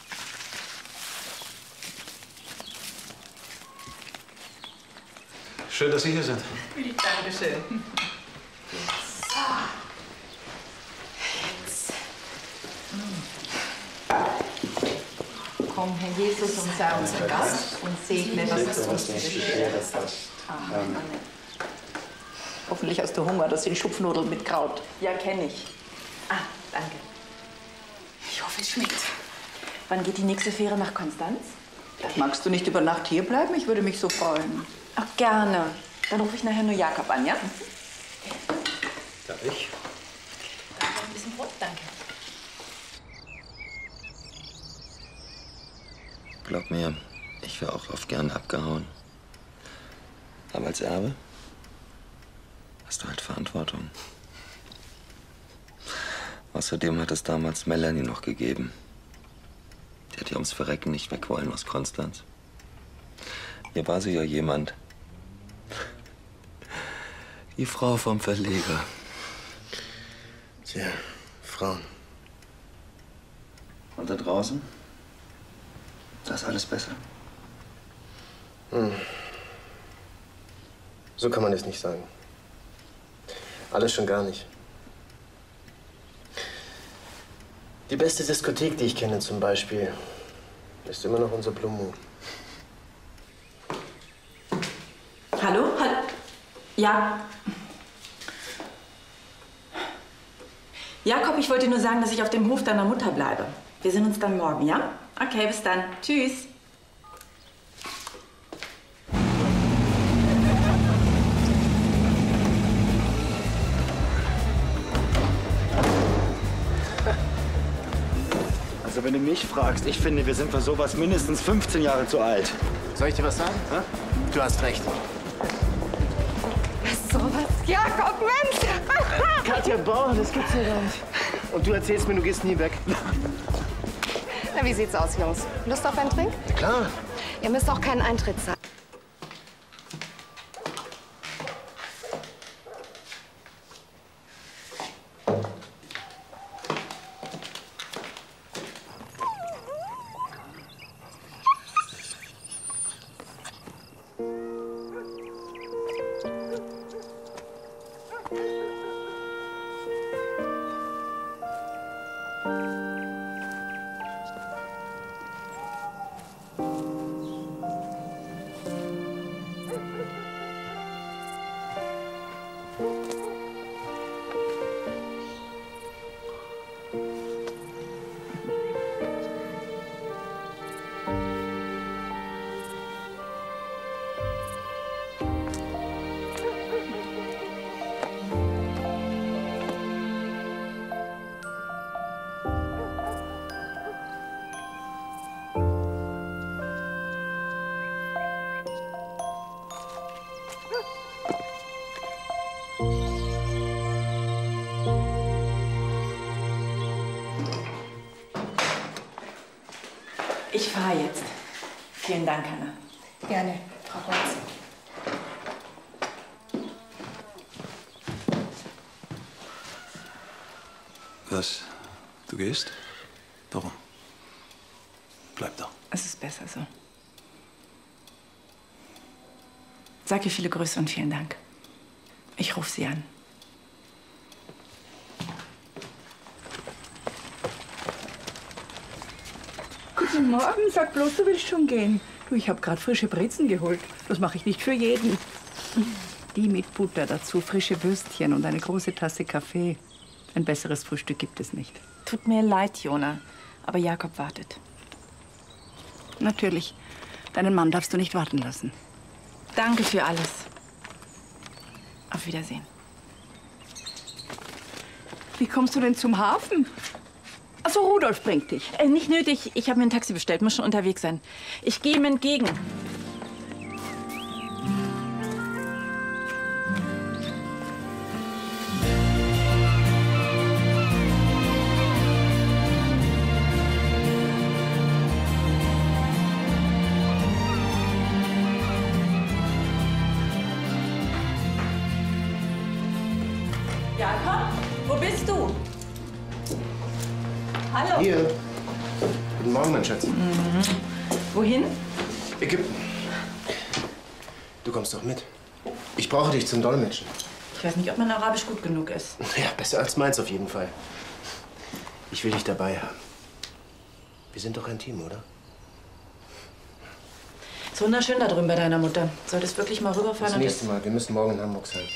Speaker 9: Schön, dass Sie hier sind.
Speaker 4: Dankeschön.
Speaker 2: So. Jetzt.
Speaker 4: Komm, Herr Jesus, und sei unser Gast und segne, was du uns beschert hast. Amen. Hoffentlich hast du Hunger. Das sind Schupfnudeln mit Kraut.
Speaker 14: Ja, kenne ich. Ah, danke. Ich hoffe, es schmeckt. Wann geht die nächste Fähre nach Konstanz?
Speaker 4: Magst du nicht über Nacht hier bleiben? Ich würde mich so freuen.
Speaker 14: Ach, gerne. Dann rufe ich nachher nur Jakob an, ja?
Speaker 9: Darf ich?
Speaker 14: Danke, ein bisschen Brot, danke.
Speaker 11: Glaub mir, ich wäre auch oft gern abgehauen. Aber als Erbe hast du halt Verantwortung. Außerdem hat es damals Melanie noch gegeben. Die hat ja ums Verrecken nicht weg wollen aus Konstanz. Hier war sie ja jemand. Die Frau vom Verleger.
Speaker 1: Tja, Frauen.
Speaker 11: Und da draußen? Da ist alles besser.
Speaker 1: Hm. So kann man es nicht sagen. Alles schon gar nicht. Die beste Diskothek, die ich kenne zum Beispiel, ist immer noch unser Blue Moon.
Speaker 14: Hallo? Hallo? Ja. Jakob, ich wollte nur sagen, dass ich auf dem Hof deiner Mutter bleibe. Wir sehen uns dann morgen, ja? Okay, bis dann. Tschüss.
Speaker 15: Also wenn du mich fragst, ich finde, wir sind für sowas mindestens fünfzehn Jahre zu alt.
Speaker 1: Soll ich dir was sagen? Ha? Du hast recht.
Speaker 3: Sowas? Jakob, Mensch!
Speaker 1: Katja Bauer, das gibt's ja gar nicht. Und du erzählst mir, du gehst nie weg.
Speaker 3: Na, wie sieht's aus, Jungs? Lust auf einen Trink?
Speaker 1: Klar.
Speaker 3: Ihr müsst auch keinen Eintritt zahlen.
Speaker 14: Ich fahre jetzt. Vielen Dank, Hanna.
Speaker 2: Gerne, Frau Goltz.
Speaker 9: Was? Du gehst? Warum? Bleib doch.
Speaker 14: Es ist besser so. Sag ihr viele Grüße und vielen Dank. Ich rufe sie an.
Speaker 4: Guten Morgen, sag bloß, du willst schon gehen. Du, ich habe gerade frische Brezen geholt. Das mache ich nicht für jeden. Die mit Butter dazu, frische Würstchen und eine große Tasse Kaffee. Ein besseres Frühstück gibt es nicht.
Speaker 14: Tut mir leid, Jona, aber Jakob wartet.
Speaker 4: Natürlich. Deinen Mann darfst du nicht warten lassen.
Speaker 14: Danke für alles. Auf Wiedersehen.
Speaker 4: Wie kommst du denn zum Hafen? Achso, Rudolf bringt dich.
Speaker 14: Äh, nicht nötig. Ich habe mir ein Taxi bestellt. Muss schon unterwegs sein. Ich gehe ihm entgegen. Jakob, wo bist du? Hallo.
Speaker 1: Hier. Guten Morgen, mein Schatz.
Speaker 14: Mhm. Wohin?
Speaker 1: Ägypten. Du kommst doch mit. Ich brauche dich zum Dolmetschen.
Speaker 14: Ich weiß nicht, ob mein Arabisch gut genug ist.
Speaker 1: Ja, besser als meins auf jeden Fall. Ich will dich dabei haben. Wir sind doch ein Team, oder?
Speaker 14: Ist wunderschön da drüben bei deiner Mutter. Solltest wirklich mal rüberfahren.
Speaker 1: Das
Speaker 14: und
Speaker 1: nächste Mal. Wir müssen morgen in Hamburg sein.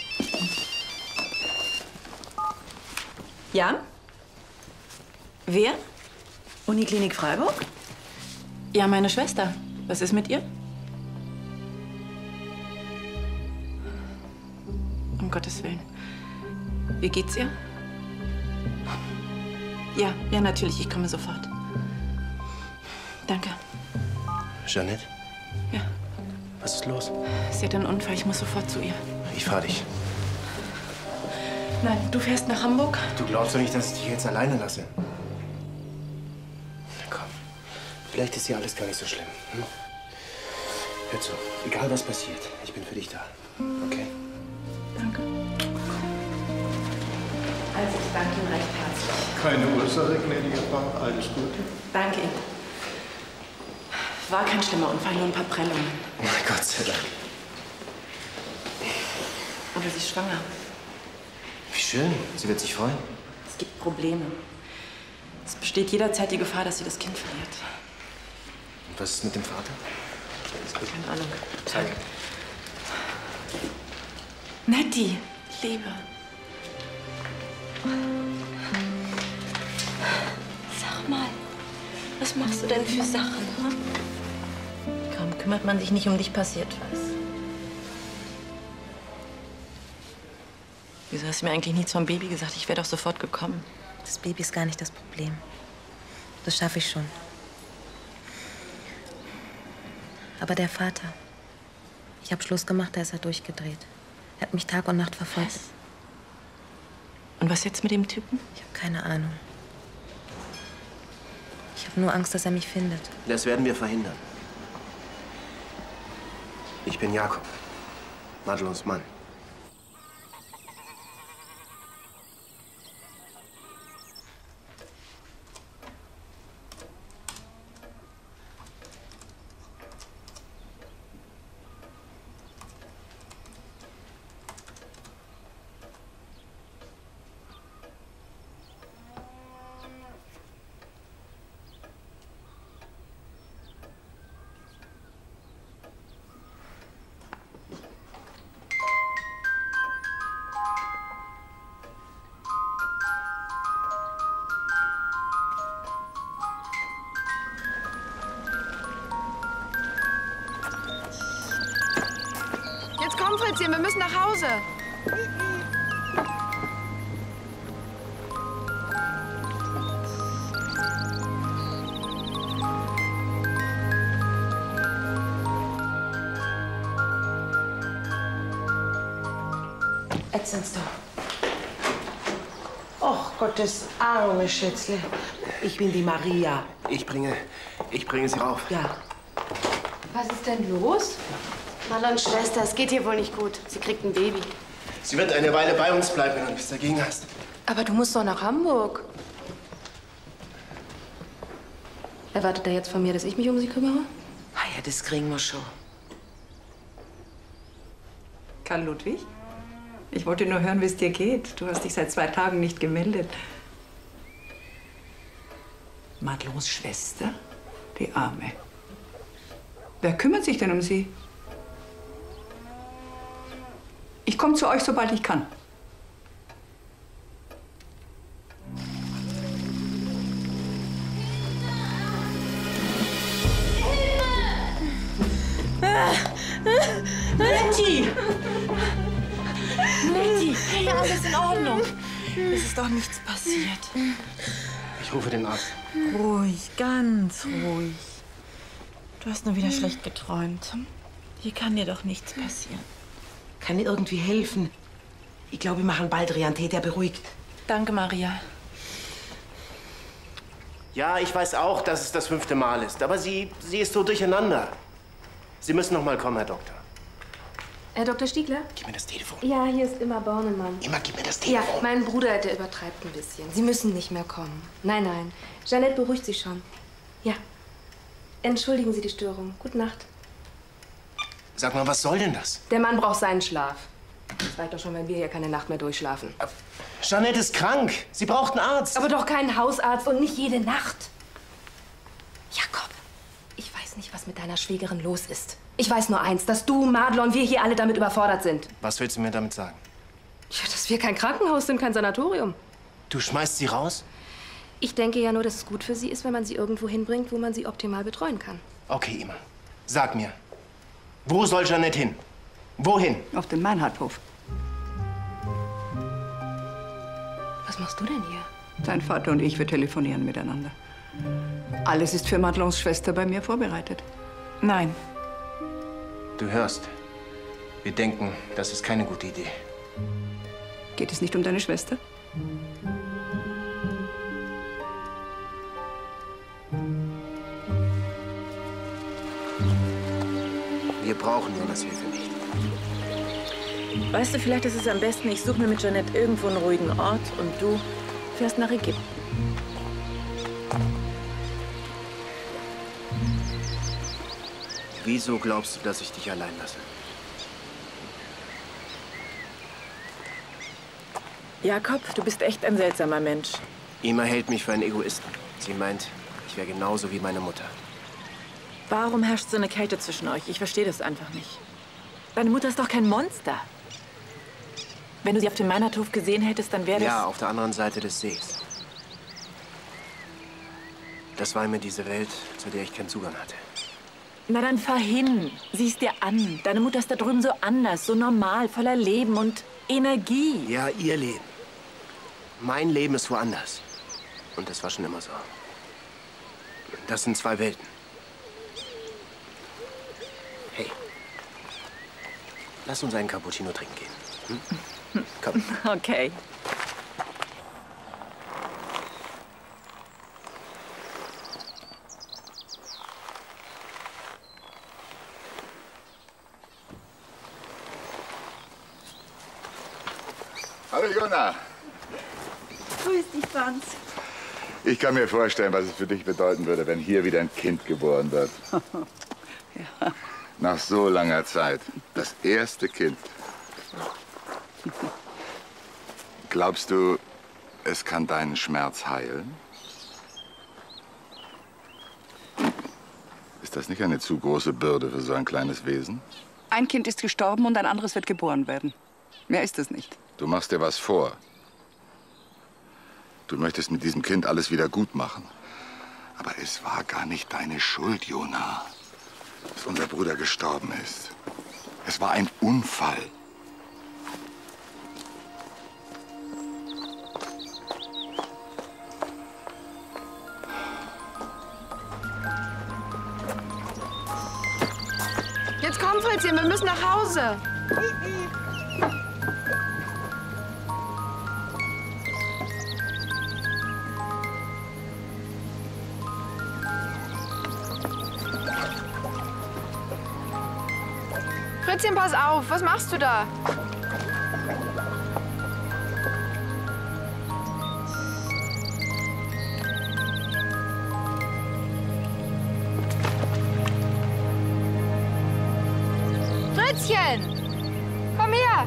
Speaker 14: Ja? Wer? Uniklinik Freiburg? Ja, meine Schwester. Was ist mit ihr? Um Gottes Willen. Wie geht's ihr? Ja, ja, natürlich. Ich komme sofort. Danke.
Speaker 1: Jeanette?
Speaker 14: Ja.
Speaker 1: Was ist los?
Speaker 14: Sie hat einen Unfall. Ich muss sofort zu ihr.
Speaker 1: Ich fahr dich.
Speaker 14: Nein, du fährst nach Hamburg?
Speaker 1: Du glaubst doch nicht, dass ich dich jetzt alleine lasse. Komm. Vielleicht ist hier alles gar nicht so schlimm. Hm? Hör zu. Egal, was passiert. Ich bin für dich da. Okay?
Speaker 14: Danke. Also, ich danke Ihnen recht herzlich.
Speaker 16: Keine Ursache, gnädige Frau. Alles Gute.
Speaker 14: Danke Ihnen. War kein schlimmer Unfall, nur ein paar Prellungen.
Speaker 1: Gott sei Dank.
Speaker 14: Aber sie ist schwanger.
Speaker 1: Wie schön. Sie wird sich freuen.
Speaker 14: Es gibt Probleme. Es besteht jederzeit die Gefahr, dass sie das Kind verliert.
Speaker 1: Und was ist mit dem Vater?
Speaker 14: Keine Ahnung.
Speaker 1: Zeig.
Speaker 14: Nettie, Liebe.
Speaker 8: Was machst du denn für Sachen, hm?
Speaker 14: Kaum kümmert man sich nicht um dich, passiert was. Wieso hast du mir eigentlich nichts vom Baby gesagt? Ich wäre doch sofort gekommen.
Speaker 8: Das Baby ist gar nicht das Problem. Das schaffe ich schon. Aber der Vater, ich habe Schluss gemacht, da ist er durchgedreht. Er hat mich Tag und Nacht verfolgt.
Speaker 14: Was? Und was jetzt mit dem Typen?
Speaker 8: Ich habe keine Ahnung. Ich habe nur Angst, dass er mich findet.
Speaker 1: Das werden wir verhindern. Ich bin Jakob, Madelons Mann.
Speaker 3: Jetzt komm, Fritzchen, wir müssen nach Hause.
Speaker 5: Jetzt sind's da. Och, Gottes arme Schätzle. Ich bin die Maria.
Speaker 1: Ich bringe, ich bringe sie rauf.
Speaker 5: Ja.
Speaker 3: Was ist denn los?
Speaker 8: Marlons Schwester, es geht ihr wohl nicht gut. Sie kriegt ein Baby.
Speaker 1: Sie wird eine Weile bei uns bleiben, wenn du nichts dagegen hast.
Speaker 3: Aber du musst doch nach Hamburg. Erwartet er jetzt von mir, dass ich mich um sie kümmere?
Speaker 5: Ah ja, das kriegen wir schon.
Speaker 4: Karl Ludwig? Ich wollte nur hören, wie es dir geht. Du hast dich seit zwei Tagen nicht gemeldet. Madelons Schwester? Die Arme. Wer kümmert sich denn um sie? Ich komme zu euch, sobald ich kann.
Speaker 14: Letty! Letty, hey, alles in Ordnung. Es ist doch nichts passiert.
Speaker 1: Ich rufe den Arzt.
Speaker 14: Ruhig, ganz ruhig. Du hast nur wieder schlecht geträumt. Hier kann dir doch nichts passieren.
Speaker 5: Kann dir irgendwie helfen? Ich glaube, wir machen bald Rianthe, der beruhigt.
Speaker 14: Danke, Maria.
Speaker 1: Ja, ich weiß auch, dass es das fünfte Mal ist. Aber sie, sie ist so durcheinander. Sie müssen noch mal kommen, Herr Doktor.
Speaker 3: Herr Doktor Stiegler?
Speaker 1: Gib mir das Telefon.
Speaker 3: Ja, hier ist immer Bornemann.
Speaker 1: Immer gib mir das
Speaker 3: Ja,
Speaker 1: Telefon.
Speaker 3: mein Bruder, der übertreibt ein bisschen. Sie müssen nicht mehr kommen. Nein, nein. Jeanette beruhigt sich schon. Ja. Entschuldigen Sie die Störung. Gute Nacht.
Speaker 1: Sag mal, was soll denn das?
Speaker 3: Der Mann braucht seinen Schlaf. Das reicht doch schon, wenn wir hier keine Nacht mehr durchschlafen.
Speaker 1: Jeanette ist krank. Sie braucht einen Arzt.
Speaker 3: Aber doch keinen Hausarzt und nicht jede Nacht. Jakob, ich weiß nicht, was mit deiner Schwägerin los ist. Ich weiß nur eins, dass du, Madelon, wir hier alle damit überfordert sind.
Speaker 1: Was willst du mir damit sagen?
Speaker 3: Ja, dass wir kein Krankenhaus sind, kein Sanatorium.
Speaker 1: Du schmeißt sie raus?
Speaker 3: Ich denke ja nur, dass es gut für sie ist, wenn man sie irgendwo hinbringt, wo man sie optimal betreuen kann.
Speaker 1: Okay, Iman. Sag mir, wo soll Jeanette hin? Wohin?
Speaker 4: Auf den Meinhardhof.
Speaker 3: Was machst du denn hier?
Speaker 4: Dein Vater und ich, wir telefonieren miteinander. Alles ist für Madelons Schwester bei mir vorbereitet.
Speaker 14: Nein.
Speaker 1: Du hörst. Wir denken, das ist keine gute Idee.
Speaker 4: Geht es nicht um deine Schwester?
Speaker 1: Wir brauchen Jonas Hilfe nicht.
Speaker 14: Weißt du, vielleicht ist es am besten, ich suche mir mit Jeanette irgendwo einen ruhigen Ort und du fährst nach Ägypten.
Speaker 1: Wieso glaubst du, dass ich dich allein lasse?
Speaker 14: Jakob, du bist echt ein seltsamer Mensch.
Speaker 1: Ima hält mich für einen Egoisten. Sie meint, ich wäre genauso wie meine Mutter.
Speaker 14: Warum herrscht so eine Kälte zwischen euch? Ich verstehe das einfach nicht. Deine Mutter ist doch kein Monster. Wenn du sie auf dem Meinhardhof gesehen hättest, dann wäre das...
Speaker 1: Ja, auf der anderen Seite des Sees. Das war immer diese Welt, zu der ich keinen Zugang hatte.
Speaker 14: Na dann fahr hin. Sieh's dir an. Deine Mutter ist da drüben so anders, so normal, voller Leben und Energie.
Speaker 1: Ja, ihr Leben. Mein Leben ist woanders. Und das war schon immer so. Das sind zwei Welten. Hey, lass uns einen Cappuccino trinken gehen. Hm? Komm.
Speaker 14: Okay.
Speaker 10: Hallo Jona.
Speaker 4: Grüß dich, Franz.
Speaker 10: Ich kann mir vorstellen, was es für dich bedeuten würde, wenn hier wieder ein Kind geboren wird.
Speaker 4: Ja.
Speaker 10: Nach so langer Zeit. Das erste Kind. Glaubst du, es kann deinen Schmerz heilen? Ist das nicht eine zu große Bürde für so ein kleines Wesen?
Speaker 4: Ein Kind ist gestorben und ein anderes wird geboren werden. Mehr ist es nicht.
Speaker 10: Du machst dir was vor. Du möchtest mit diesem Kind alles wieder gut machen. Aber es war gar nicht deine Schuld, Jona, dass unser Bruder gestorben ist. Es war ein Unfall.
Speaker 3: Jetzt komm, Fritzchen, wir müssen nach Hause. Fritzchen, pass auf. Was machst du da? Fritzchen! Komm her!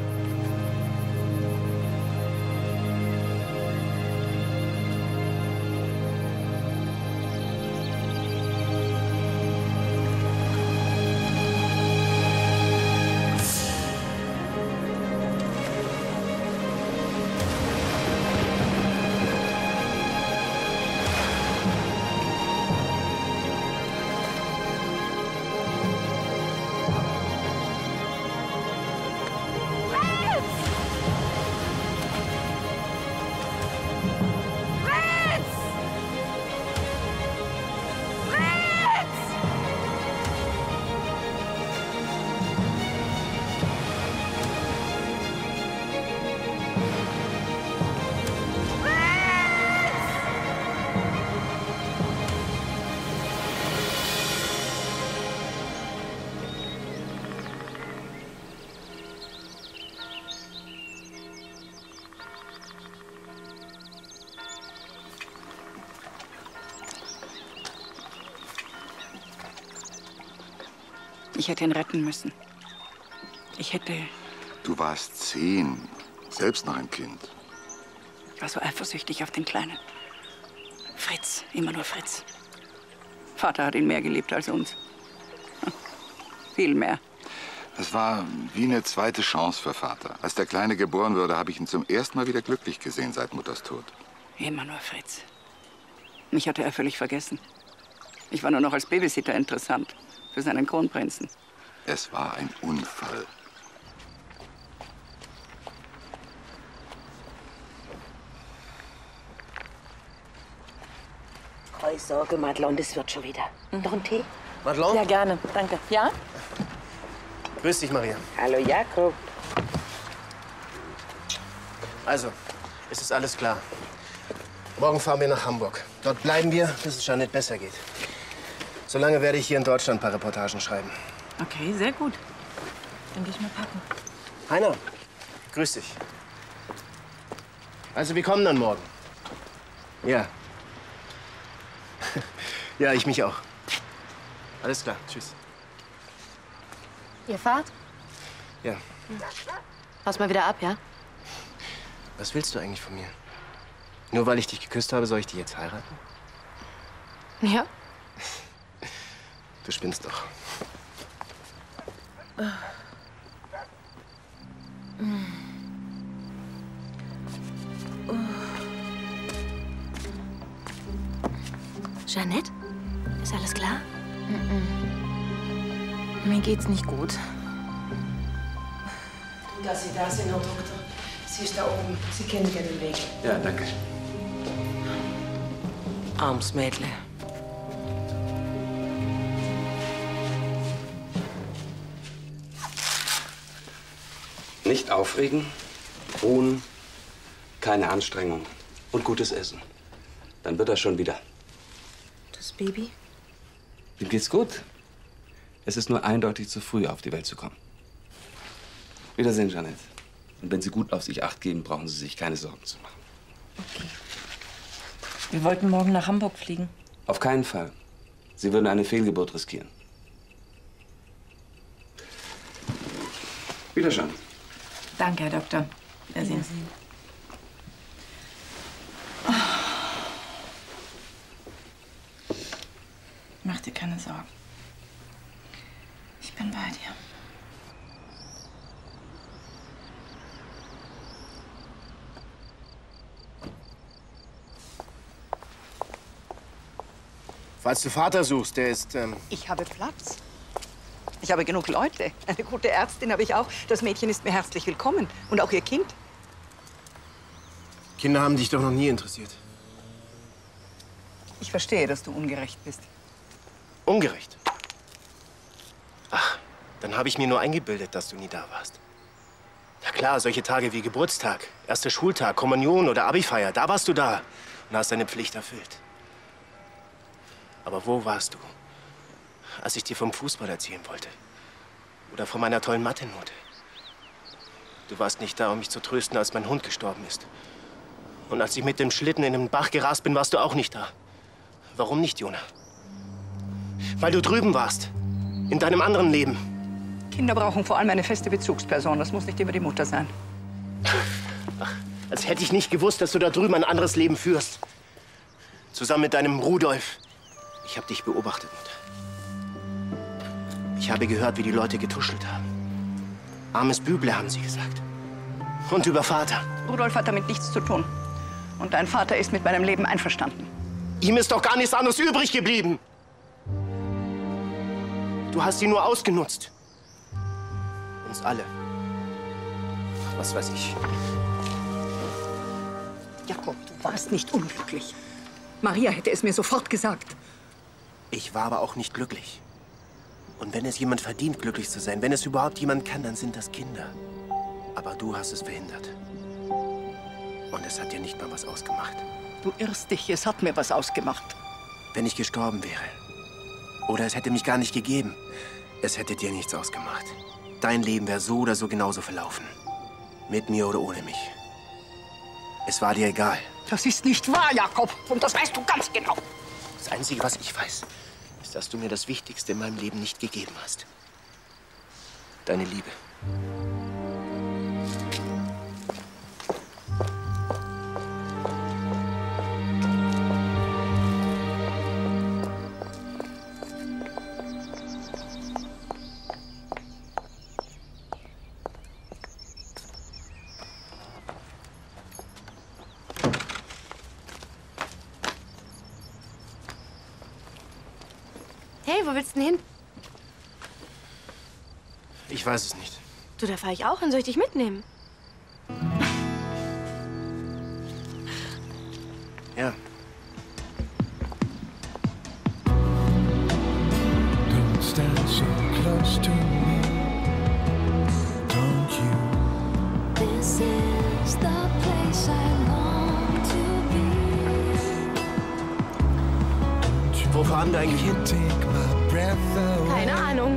Speaker 4: Ich hätte ihn retten müssen. Ich hätte...
Speaker 10: Du warst zehn, selbst noch ein Kind.
Speaker 4: Ich war so eifersüchtig auf den Kleinen. Fritz, immer nur Fritz. Vater hat ihn mehr geliebt als uns. Hm. Viel mehr.
Speaker 10: Es war wie eine zweite Chance für Vater. Als der Kleine geboren wurde, habe ich ihn zum ersten Mal wieder glücklich gesehen seit Mutters Tod.
Speaker 4: Immer nur Fritz. Mich hatte er völlig vergessen. Ich war nur noch als Babysitter interessant für seinen Kronprinzen.
Speaker 10: Es war ein Unfall.
Speaker 5: Keine Sorge, Madeleine, das wird schon wieder. Noch ein Tee?
Speaker 1: Madeleine?
Speaker 14: Ja, gerne. Danke. Ja?
Speaker 1: Grüß dich, Maria.
Speaker 5: Hallo, Jakob.
Speaker 1: Also, es ist alles klar. Morgen fahren wir nach Hamburg. Dort bleiben wir, bis es Jeanette besser geht. Solange werde ich hier in Deutschland ein paar Reportagen schreiben.
Speaker 14: Okay, sehr gut. Dann geh ich mal packen.
Speaker 1: Heiner, grüß dich. Also, wir kommen dann morgen. Ja. Ja, ich mich auch. Alles klar, tschüss.
Speaker 8: Ihr fahrt?
Speaker 1: Ja.
Speaker 8: Pass mal wieder ab, ja?
Speaker 1: Was willst du eigentlich von mir? Nur weil ich dich geküsst habe, soll ich dich jetzt heiraten?
Speaker 8: Ja.
Speaker 1: Du spinnst doch.
Speaker 8: Jeanette? Ist alles klar?
Speaker 14: Mm-mm. Mir geht's nicht gut.
Speaker 2: Dass Sie da sind, Herr Doktor. Sie ist da oben. Sie kennen ja den Weg.
Speaker 7: Ja, danke.
Speaker 5: Arms Mädle.
Speaker 17: Nicht aufregen, ruhen, keine Anstrengung und gutes Essen. Dann wird er schon wieder.
Speaker 8: Das Baby?
Speaker 17: Ihm geht's gut. Es ist nur eindeutig zu früh, auf die Welt zu kommen. Wiedersehen, Jeanette. Und wenn Sie gut auf sich Acht geben, brauchen Sie sich keine Sorgen zu machen.
Speaker 14: Okay. Wir wollten morgen nach Hamburg fliegen.
Speaker 17: Auf keinen Fall. Sie würden eine Fehlgeburt riskieren. Wiederschauen.
Speaker 14: Danke, Herr Doktor. Wiedersehen. Oh. Mach dir keine Sorgen. Ich bin bei dir.
Speaker 1: Falls du Vater suchst, der ist, ähm...
Speaker 4: Ich habe Platz. Ich habe genug Leute. Eine gute Ärztin habe ich auch. Das Mädchen ist mir herzlich willkommen. Und auch ihr Kind.
Speaker 1: Kinder haben dich doch noch nie interessiert.
Speaker 4: Ich verstehe, dass du ungerecht bist.
Speaker 1: Ungerecht? Ach, dann habe ich mir nur eingebildet, dass du nie da warst. Na klar, solche Tage wie Geburtstag, erster Schultag, Kommunion oder Abifeier, da warst du da und hast deine Pflicht erfüllt. Aber wo warst du, als ich dir vom Fußball erzählen wollte? Oder von meiner tollen Mathe-Note? Du warst nicht da, um mich zu trösten, als mein Hund gestorben ist. Und als ich mit dem Schlitten in den Bach gerast bin, warst du auch nicht da. Warum nicht, Jona? Weil du drüben warst. In deinem anderen Leben.
Speaker 4: Kinder brauchen vor allem eine feste Bezugsperson. Das muss nicht immer die Mutter sein.
Speaker 1: Ach, als hätte ich nicht gewusst, dass du da drüben ein anderes Leben führst. Zusammen mit deinem Rudolf. Ich habe dich beobachtet, Mutter. Ich habe gehört, wie die Leute getuschelt haben. Armes Büble, haben sie gesagt. Und über Vater.
Speaker 4: Rudolf hat damit nichts zu tun. Und dein Vater ist mit meinem Leben einverstanden.
Speaker 1: Ihm ist doch gar nichts anderes übrig geblieben. Du hast ihn nur ausgenutzt. Uns alle. Was weiß ich.
Speaker 4: Jakob, du warst nicht unglücklich. Maria hätte es mir sofort gesagt.
Speaker 1: Ich war aber auch nicht glücklich. Und wenn es jemand verdient, glücklich zu sein, wenn es überhaupt jemand kann, dann sind das Kinder. Aber du hast es verhindert. Und es hat dir nicht mal was ausgemacht.
Speaker 4: Du irrst dich, es hat mir was ausgemacht.
Speaker 1: Wenn ich gestorben wäre. Oder es hätte mich gar nicht gegeben. Es hätte dir nichts ausgemacht. Dein Leben wäre so oder so genauso verlaufen. Mit mir oder ohne mich. Es war dir egal.
Speaker 4: Das ist nicht wahr, Jakob. Und das weißt du ganz genau.
Speaker 1: Das Einzige, was ich weiß, ist, dass du mir das Wichtigste in meinem Leben nicht gegeben hast. Deine Liebe.
Speaker 8: Hey, wo willst du denn hin?
Speaker 1: Ich weiß es nicht.
Speaker 8: Du, da fahre ich auch hin. Soll ich dich mitnehmen?
Speaker 1: Ja.
Speaker 18: Don't stand so close to me, don't you? This is the place I long to be.
Speaker 1: Wo fahren wir eigentlich hin?
Speaker 8: Keine Ahnung.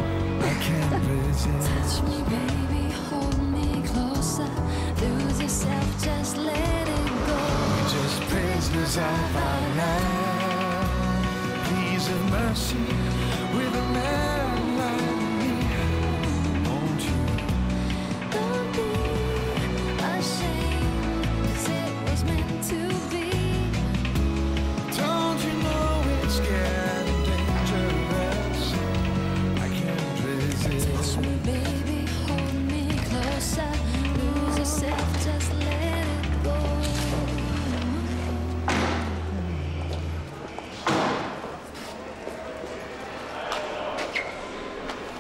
Speaker 18: Touch me, baby, hold me closer. Lose yourself, just let it go. We're just prisoners of our love. Please have mercy with a man like me, won't you? Don't be ashamed, 'cause it was meant to be. Don't you know it's getting dangerous? I can't resist. Touch me, baby, hold me closer. Lose yourself, just let it go.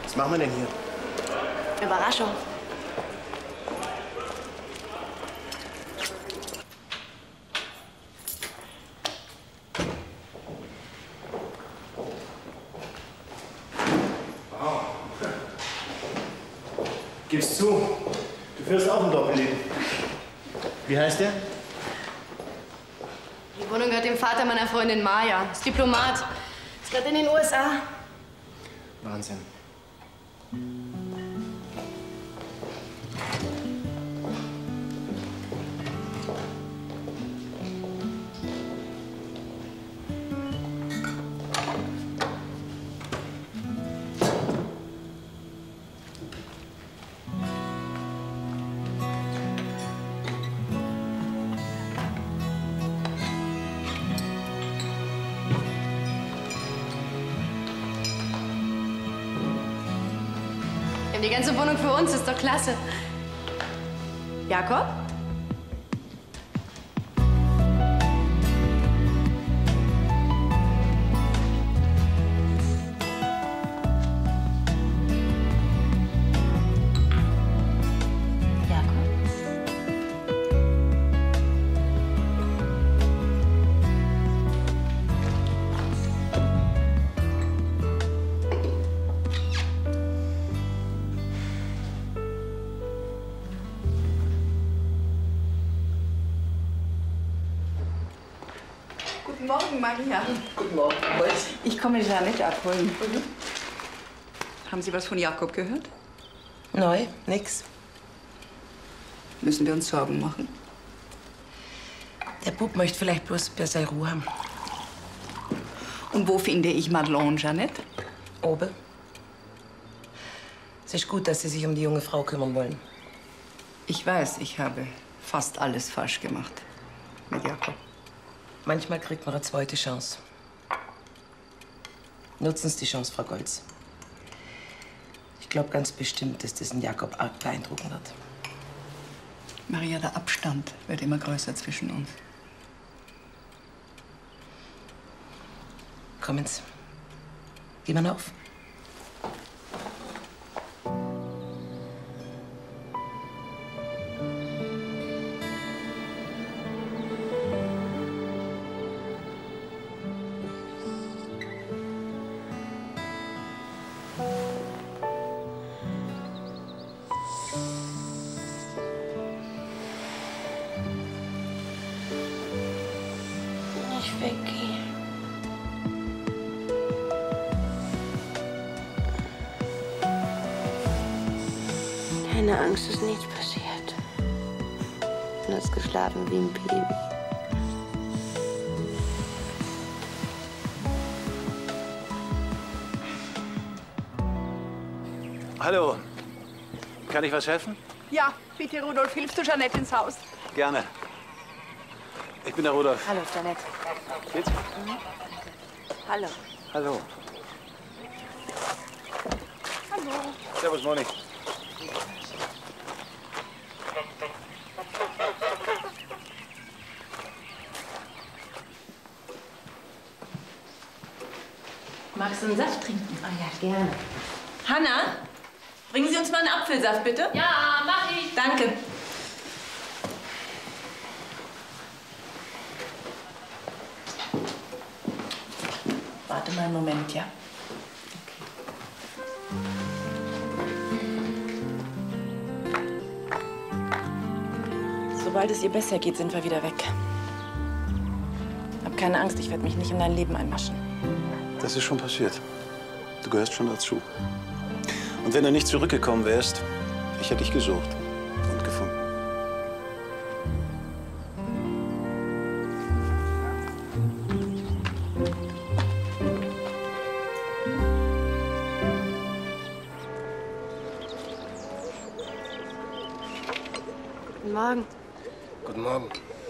Speaker 1: Was machen wir denn hier?
Speaker 8: Überraschung.
Speaker 1: Gib's zu, du führst auch ein Doppelleben. Wie heißt der?
Speaker 8: Die Wohnung gehört dem Vater meiner Freundin Maya. Ist Diplomat. Ist gerade in den U S A.
Speaker 1: Wahnsinn.
Speaker 8: Die ganze Wohnung für uns, ist doch klasse. Jakob?
Speaker 4: Guten Morgen, Maria.
Speaker 5: Guten Morgen.
Speaker 4: Ich komme Jeanette abholen. Mhm. Haben Sie was von Jakob gehört?
Speaker 5: Nein, nix.
Speaker 4: Müssen wir uns Sorgen machen?
Speaker 5: Der Bub möchte vielleicht bloß bei seiner Ruhe haben.
Speaker 4: Und wo finde ich Madeleine, Jeanette?
Speaker 5: Oben. Es ist gut, dass Sie sich um die junge Frau kümmern wollen.
Speaker 4: Ich weiß, ich habe fast alles falsch gemacht mit Jakob.
Speaker 5: Manchmal kriegt man eine zweite Chance. Nutzen Sie die Chance, Frau Goltz. Ich glaube ganz bestimmt, dass das den Jakob arg beeindrucken wird.
Speaker 4: Maria, der Abstand wird immer größer zwischen uns.
Speaker 5: Kommen Sie. Gehen wir auf.
Speaker 8: Nicht weggehen. Keine Angst, ist nichts passiert. Du hast geschlafen wie ein Baby.
Speaker 9: Hallo. Kann ich was helfen?
Speaker 4: Ja, bitte, Rudolf, hilfst du Jeanette ins Haus?
Speaker 9: Gerne. Ich bin der Rudolf.
Speaker 14: Hallo, Jeanette.
Speaker 9: Geht's?
Speaker 14: Mhm. Hallo.
Speaker 9: Hallo.
Speaker 14: Hallo.
Speaker 9: Servus, Moni.
Speaker 14: Magst du einen Saft trinken? Ah ja, gerne. Hanna, bringen Sie uns mal einen Apfelsaft, bitte.
Speaker 19: Ja, mach ich.
Speaker 14: Danke. Warte mal einen Moment, ja? Okay. Sobald es ihr besser geht, sind wir wieder weg. Hab keine Angst, ich werde mich nicht in dein Leben einmischen.
Speaker 9: Das ist schon passiert. Du gehörst schon dazu. Und wenn du nicht zurückgekommen wärst, ich hätte dich gesucht und gefunden.
Speaker 8: Guten Morgen.
Speaker 1: Guten Morgen.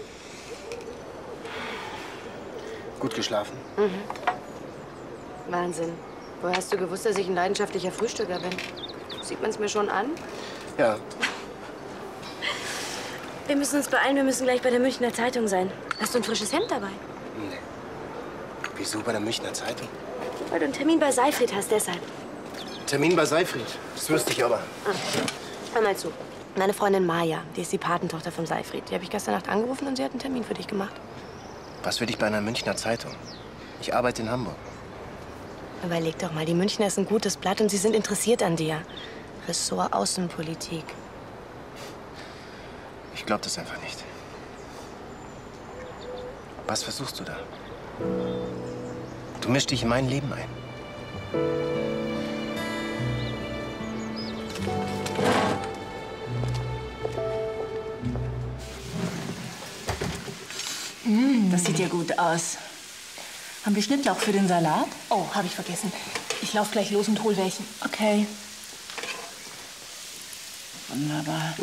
Speaker 1: Gut geschlafen?
Speaker 8: Mhm. Wahnsinn. Woher hast du gewusst, dass ich ein leidenschaftlicher Frühstücker bin? Sieht man es mir schon an?
Speaker 1: Ja.
Speaker 8: Wir müssen uns beeilen, wir müssen gleich bei der Münchner Zeitung sein. Hast du ein frisches Hemd dabei?
Speaker 1: Nee. Wieso bei der Münchner Zeitung?
Speaker 8: Weil du einen Termin bei Seifried hast, deshalb.
Speaker 1: Termin bei Seifried. Das wüsste ich aber.
Speaker 8: Ah. Hör mal zu. Meine Freundin Maja, die ist die Patentochter vom Seifried. Die habe ich gestern Nacht angerufen und sie hat einen Termin für dich gemacht.
Speaker 1: Was will ich bei einer Münchner Zeitung? Ich arbeite in Hamburg.
Speaker 8: Überleg doch mal, die Münchner ist ein gutes Blatt und sie sind interessiert an dir. Ressort Außenpolitik.
Speaker 1: Ich glaube das einfach nicht. Was versuchst du da? Du mischst dich in mein Leben ein.
Speaker 14: Das sieht ja gut aus. Haben wir Schnittlauch für den Salat?
Speaker 3: Oh, habe ich vergessen. Ich laufe gleich los und hol welchen.
Speaker 14: Okay. Wunderbar.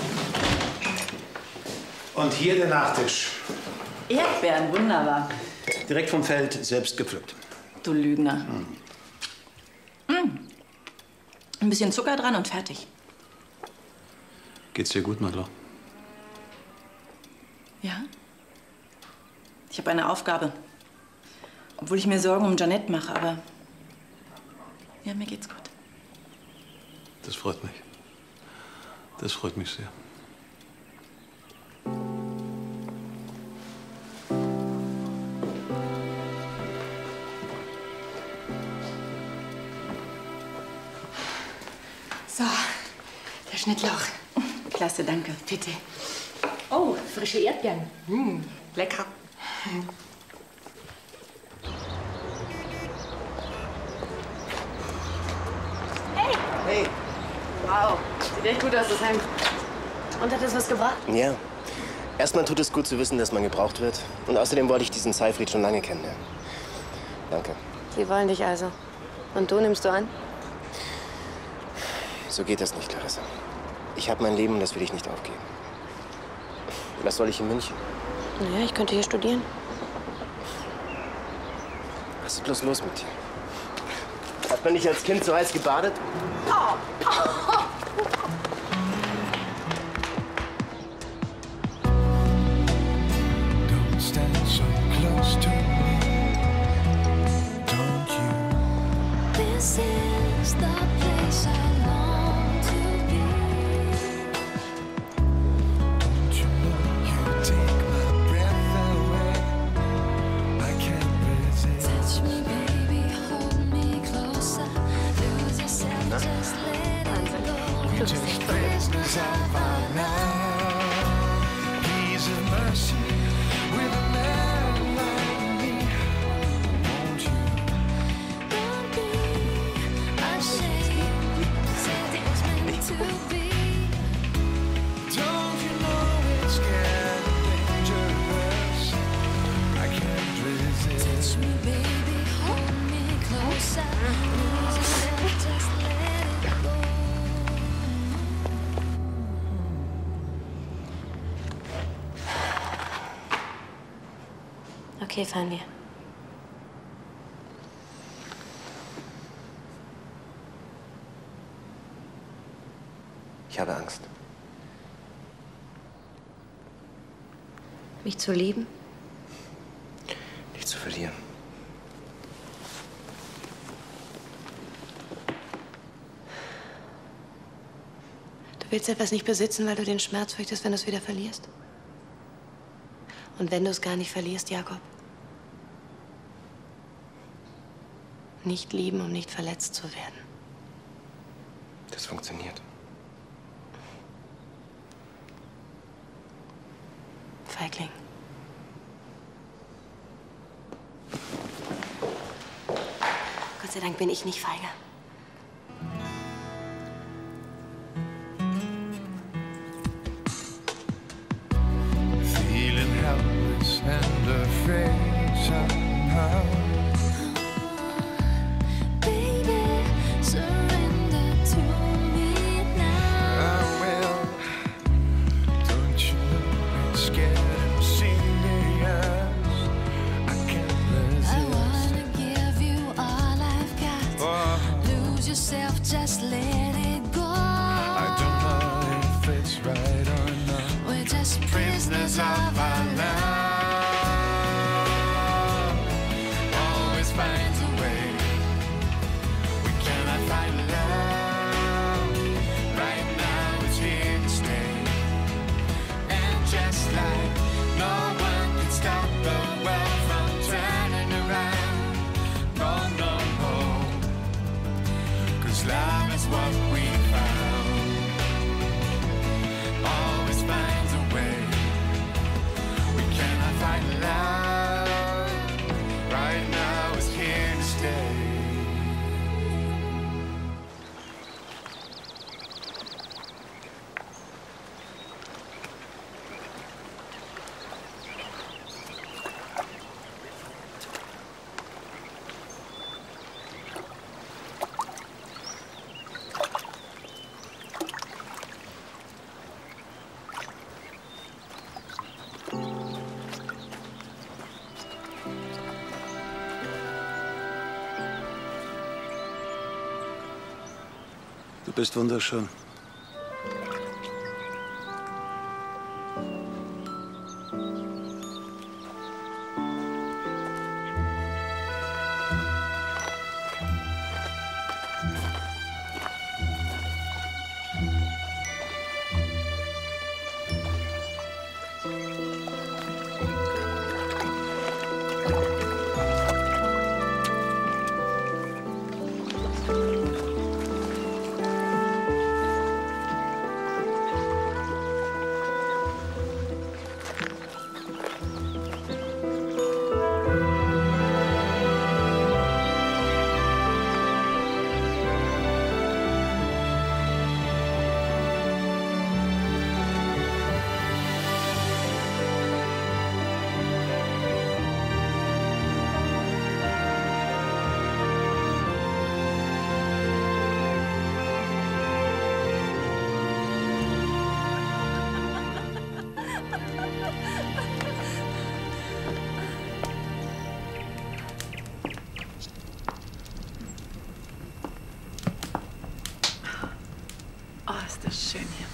Speaker 9: Und hier der Nachtisch.
Speaker 14: Erdbeeren, wunderbar.
Speaker 9: Direkt vom Feld, selbst gepflückt.
Speaker 14: Du Lügner. Mm. Mm. Ein bisschen Zucker dran und fertig.
Speaker 9: Geht's dir gut, Madeleine?
Speaker 14: Ja? Ich habe eine Aufgabe. Obwohl ich mir Sorgen um Jeanette mache, aber ja, mir geht's gut.
Speaker 9: Das freut mich. Das freut mich sehr.
Speaker 3: So, der Schnittlauch.
Speaker 14: Klasse, danke.
Speaker 3: Bitte. Oh, frische Erdbeeren. Mm, lecker.
Speaker 8: Hey!
Speaker 1: Hey!
Speaker 8: Wow, sieht echt gut aus, das Hemd. Und hat das was gebracht?
Speaker 1: Ja. Erstmal tut es gut zu wissen, dass man gebraucht wird. Und außerdem wollte ich diesen Seifried schon lange kennenlernen. Danke.
Speaker 8: Sie wollen dich also. Und du nimmst du an?
Speaker 1: So geht das nicht, Clarissa. Ich habe mein Leben und das will ich nicht aufgeben. Was soll ich in München?
Speaker 8: Naja, ich könnte hier studieren.
Speaker 1: Was ist bloß los mit dir? Hat man nicht als Kind so heiß gebadet?
Speaker 8: Oh. Oh.
Speaker 18: Don't stand so close to me, don't you? This is the place I long to be. Don't you know you take my breath away? I can't resist. Touch me, baby, hold me closer. Lose yourself, just let it go. We're just prisoners of our love. Please have mercy. With a man like me, won't you? Don't be ashamed. Said it was meant to be. Don't you know it's getting dangerous? I can't resist. Touch me, baby, hold me closer. Lose yourself, just let it go.
Speaker 8: Okay, fahren wir.
Speaker 1: Ich habe Angst.
Speaker 8: Mich zu lieben?
Speaker 1: Dich zu verlieren.
Speaker 8: Du willst etwas nicht besitzen, weil du den Schmerz fürchtest, wenn du es wieder verlierst? Und wenn du es gar nicht verlierst, Jakob? Nicht lieben, um nicht verletzt zu werden.
Speaker 1: Das funktioniert.
Speaker 8: Feigling. Gott sei Dank bin ich nicht feige.
Speaker 18: Feeling helpless and afraid somehow. Baby, surrender to me now. I will. Don't you know it's getting serious? I can't resist. I wanna give you all I've got. Oh. Lose yourself, just let it go. I don't know if it's right or not. We're just prisoners of our love. Always finds a way. We cannot find love.
Speaker 9: Du bist wunderschön.
Speaker 2: Oh, ist das schön hier.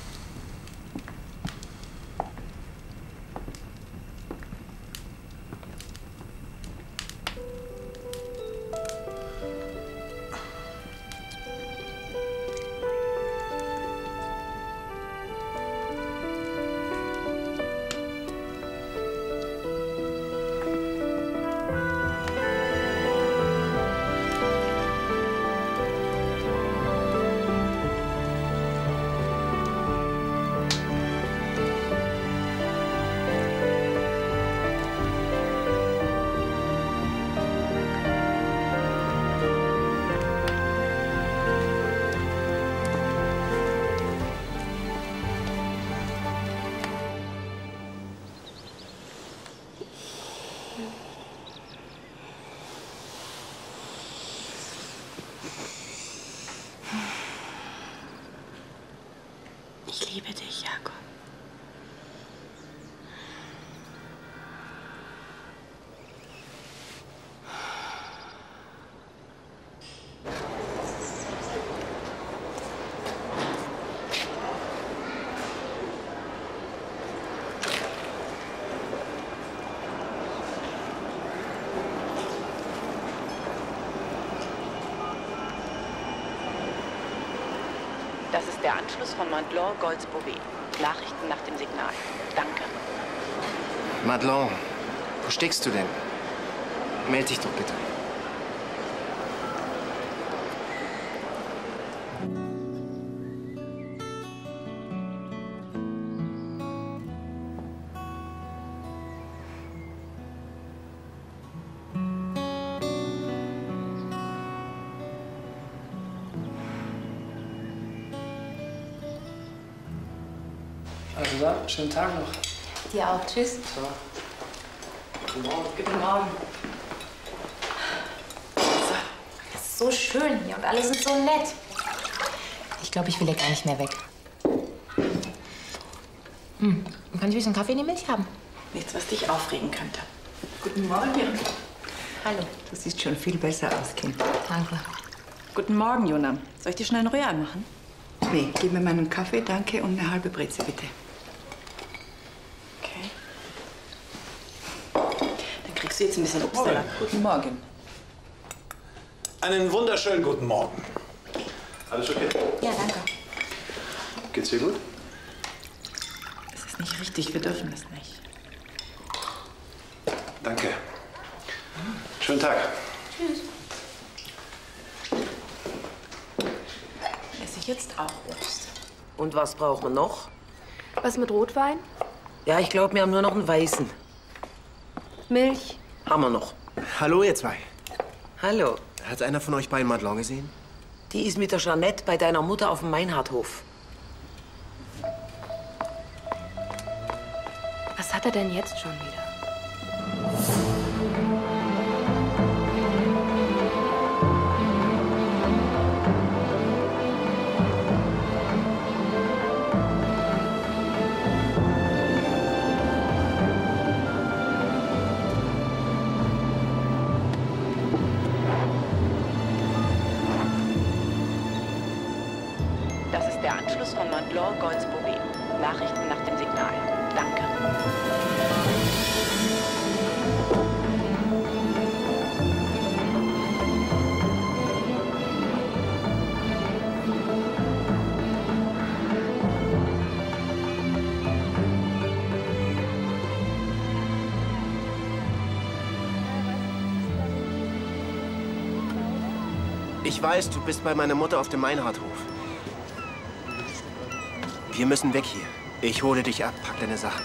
Speaker 2: Ich liebe dich, Jakob.
Speaker 14: Das ist der Anschluss von Madelon Golds-Beauvais. Nachrichten nach dem Signal. Danke.
Speaker 1: Madelon, wo steckst du denn? Meld dich doch bitte.
Speaker 7: Also dann, schönen Tag noch.
Speaker 8: Dir auch. Tschüss.
Speaker 7: So. Guten Morgen.
Speaker 2: Guten Morgen.
Speaker 8: Es ist so schön hier und alle sind so nett. Ich glaube, ich will ja gar nicht mehr weg. Hm. Kann ich ein bisschen Kaffee in die Milch haben?
Speaker 2: Nichts, was dich aufregen könnte. Guten Morgen.
Speaker 8: Hallo.
Speaker 4: Du siehst schon viel besser aus, Kind.
Speaker 8: Danke.
Speaker 2: Guten Morgen, Jona. Soll ich dir schnell einen Royal machen?
Speaker 4: Nee, gib mir meinen Kaffee, danke, und eine halbe Breze, bitte.
Speaker 2: Okay. Dann kriegst du jetzt ein bisschen Obstsalat. Guten Morgen.
Speaker 9: Einen wunderschönen guten Morgen. Alles okay?
Speaker 8: Ja, danke.
Speaker 9: Geht's dir gut?
Speaker 2: Das ist nicht richtig, wir dürfen das nicht.
Speaker 9: Danke. Schönen Tag.
Speaker 2: Tschüss. Esse ich jetzt auch Obst?
Speaker 5: Und was brauchen wir noch?
Speaker 3: Was mit Rotwein?
Speaker 5: Ja, ich glaube, wir haben nur noch einen weißen.
Speaker 3: Milch?
Speaker 5: Haben wir noch.
Speaker 1: Hallo, ihr zwei.
Speaker 5: Hallo.
Speaker 1: Hat einer von euch beiden Madelon gesehen?
Speaker 5: Die ist mit der Jeanette bei deiner Mutter auf dem Meinhardhof.
Speaker 3: Was hat er denn jetzt schon wieder?
Speaker 14: Das ist der Anschluss von Mandelon-Goldsbouvet. Nachrichten nach dem Signal. Danke.
Speaker 1: Ich weiß, du bist bei meiner Mutter auf dem Meinhardhof. Wir müssen weg hier. Ich hole dich ab, pack deine Sachen.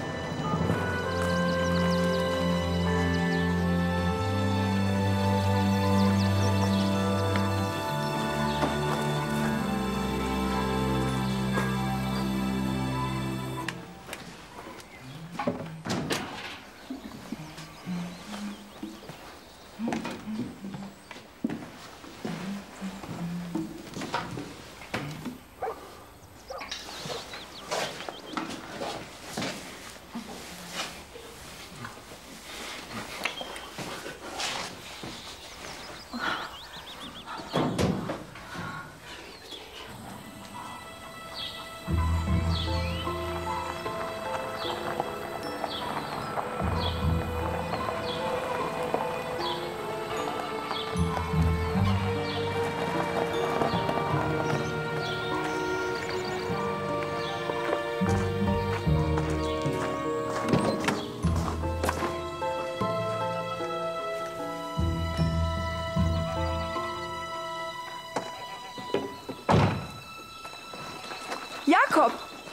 Speaker 4: Jakob!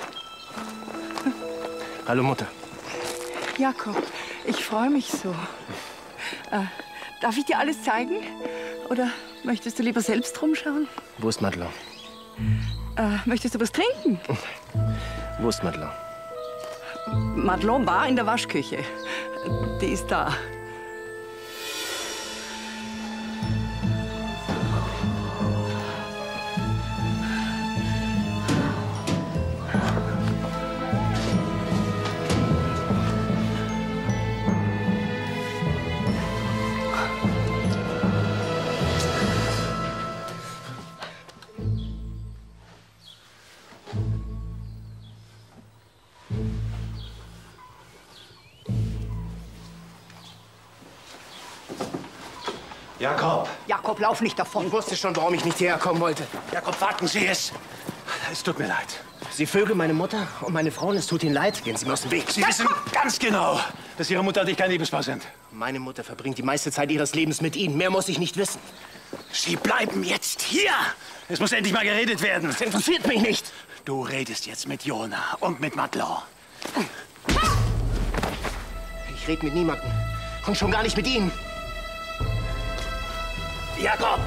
Speaker 1: Hallo, Mutter.
Speaker 4: Jakob, ich freue mich so. Äh, darf ich dir alles zeigen? Oder möchtest du lieber selbst rumschauen?
Speaker 1: Wo ist Madelon?
Speaker 4: Äh, möchtest du was trinken?
Speaker 1: Wo ist Madelon?
Speaker 4: Madelon war in der Waschküche. Die ist da.
Speaker 9: Jakob!
Speaker 4: Jakob, lauf nicht davon.
Speaker 1: Ich wusste schon, warum ich nicht hierher kommen wollte.
Speaker 9: Jakob, warten Sie es! Es tut mir leid.
Speaker 1: Sie vögeln meine Mutter und meine Frau und es tut Ihnen leid. Gehen Sie mir aus dem Weg.
Speaker 9: Sie wissen ganz genau, dass Ihre Mutter und ich kein Liebespaar sind.
Speaker 1: Meine Mutter verbringt die meiste Zeit ihres Lebens mit Ihnen. Mehr muss ich nicht wissen.
Speaker 9: Sie bleiben jetzt hier! Es muss endlich mal geredet werden.
Speaker 1: Das interessiert mich nicht.
Speaker 9: Du redest jetzt mit Jona und mit Madelon.
Speaker 1: Ich rede mit niemandem. Und schon gar nicht mit Ihnen. Jakob!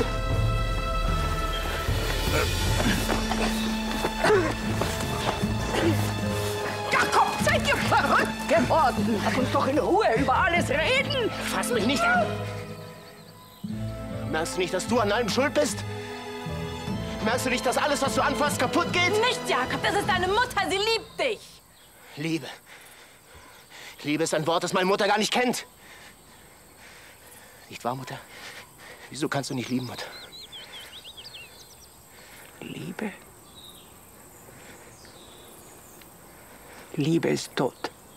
Speaker 4: Jakob, seid ihr verrückt geworden? Lass uns doch in Ruhe über alles reden.
Speaker 1: Fass mich nicht an! Merkst du nicht, dass du an allem schuld bist? Merkst du nicht, dass alles, was du anfasst, kaputt geht?
Speaker 14: Nicht, Jakob, das ist deine Mutter, sie liebt dich.
Speaker 1: Liebe. Liebe ist ein Wort, das meine Mutter gar nicht kennt. Nicht wahr, Mutter? Wieso kannst du nicht lieben, Mutter?
Speaker 4: Liebe? Liebe ist tot.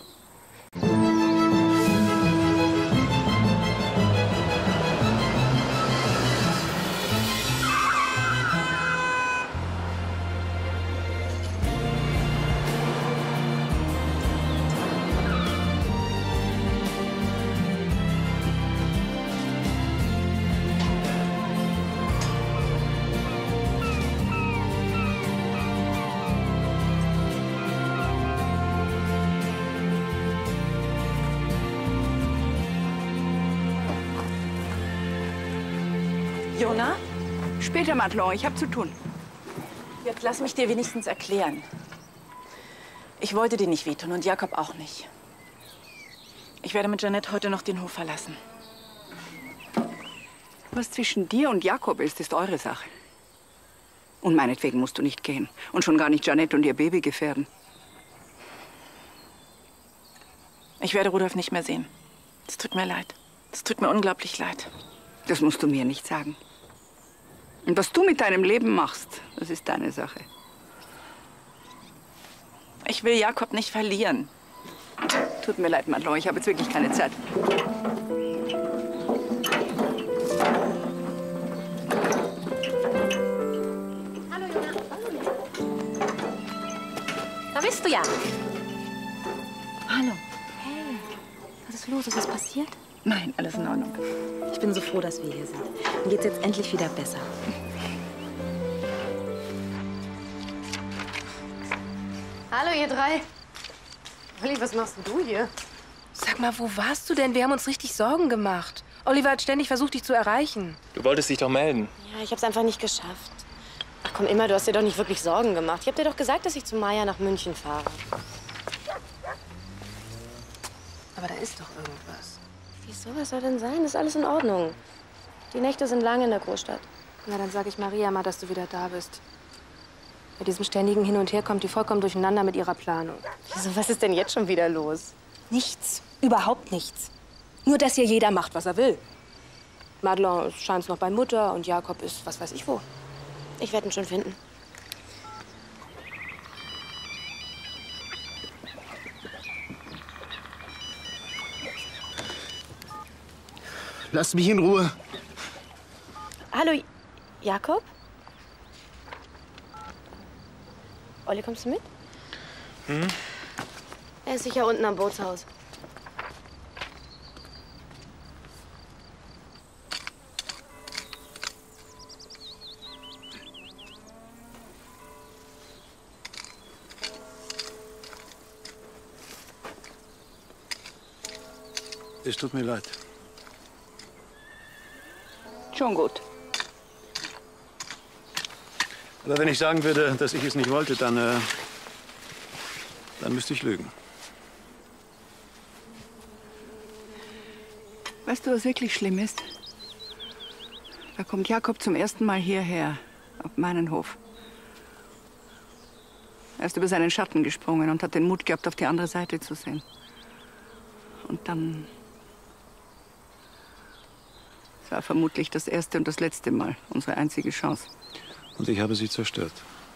Speaker 14: Jona?
Speaker 4: Später, Madelon, ich habe zu tun.
Speaker 14: Jetzt lass mich dir wenigstens erklären. Ich wollte dir nicht wehtun und Jakob auch nicht. Ich werde mit Jeanette heute noch den Hof verlassen.
Speaker 4: Was zwischen dir und Jakob ist, ist eure Sache. Und meinetwegen musst du nicht gehen. Und schon gar nicht Jeanette und ihr Baby gefährden.
Speaker 14: Ich werde Rudolf nicht mehr sehen. Es tut mir leid. Es tut mir unglaublich leid.
Speaker 4: Das musst du mir nicht sagen. Und was du mit deinem Leben machst, das ist deine Sache.
Speaker 14: Ich will Jakob nicht verlieren.
Speaker 4: Tut mir leid, Madelon, ich habe jetzt wirklich keine Zeit.
Speaker 8: Hallo, Jona. Da bist du ja. Hallo. Hey, was ist los? Ist was passiert?
Speaker 4: Nein, alles in Ordnung.
Speaker 8: Ich bin so froh, dass wir hier sind. Mir geht's jetzt endlich wieder besser. Hallo, ihr drei. Olli, was machst denn du hier? Sag mal, wo warst du denn? Wir haben uns richtig Sorgen gemacht. Oliver hat ständig versucht, dich zu erreichen.
Speaker 19: Du wolltest dich doch melden.
Speaker 8: Ja, ich hab's einfach nicht geschafft. Ach komm, immer, du hast dir doch nicht wirklich Sorgen gemacht. Ich hab dir doch gesagt, dass ich zu Maya nach München fahre. Aber da ist doch irgendwas. Wieso? Was soll denn sein? Ist alles in Ordnung. Die Nächte sind lange in der Großstadt. Na, dann sag ich Maria mal, dass du wieder da bist. Bei diesem ständigen Hin und Her kommt die vollkommen durcheinander mit ihrer Planung. Wieso, was ist denn jetzt schon wieder los? Nichts. Überhaupt nichts. Nur, dass hier jeder macht, was er will. Madelon scheint noch bei Mutter und Jakob ist was weiß ich wo. Ich werde ihn schon finden.
Speaker 1: Lasst mich in Ruhe.
Speaker 8: Hallo, Jakob? Olli, kommst du mit?
Speaker 19: Hm?
Speaker 8: Er ist sicher unten am Bootshaus.
Speaker 9: Es tut mir leid.
Speaker 4: Schon gut.
Speaker 9: Aber wenn ich sagen würde, dass ich es nicht wollte, dann, äh, dann müsste ich lügen.
Speaker 4: Weißt du, was wirklich schlimm ist? Da kommt Jakob zum ersten Mal hierher, auf meinen Hof. Er ist über seinen Schatten gesprungen und hat den Mut gehabt, auf die andere Seite zu sehen. Und dann... Es war vermutlich das erste und das letzte Mal, unsere einzige Chance.
Speaker 9: Und ich habe sie zerstört.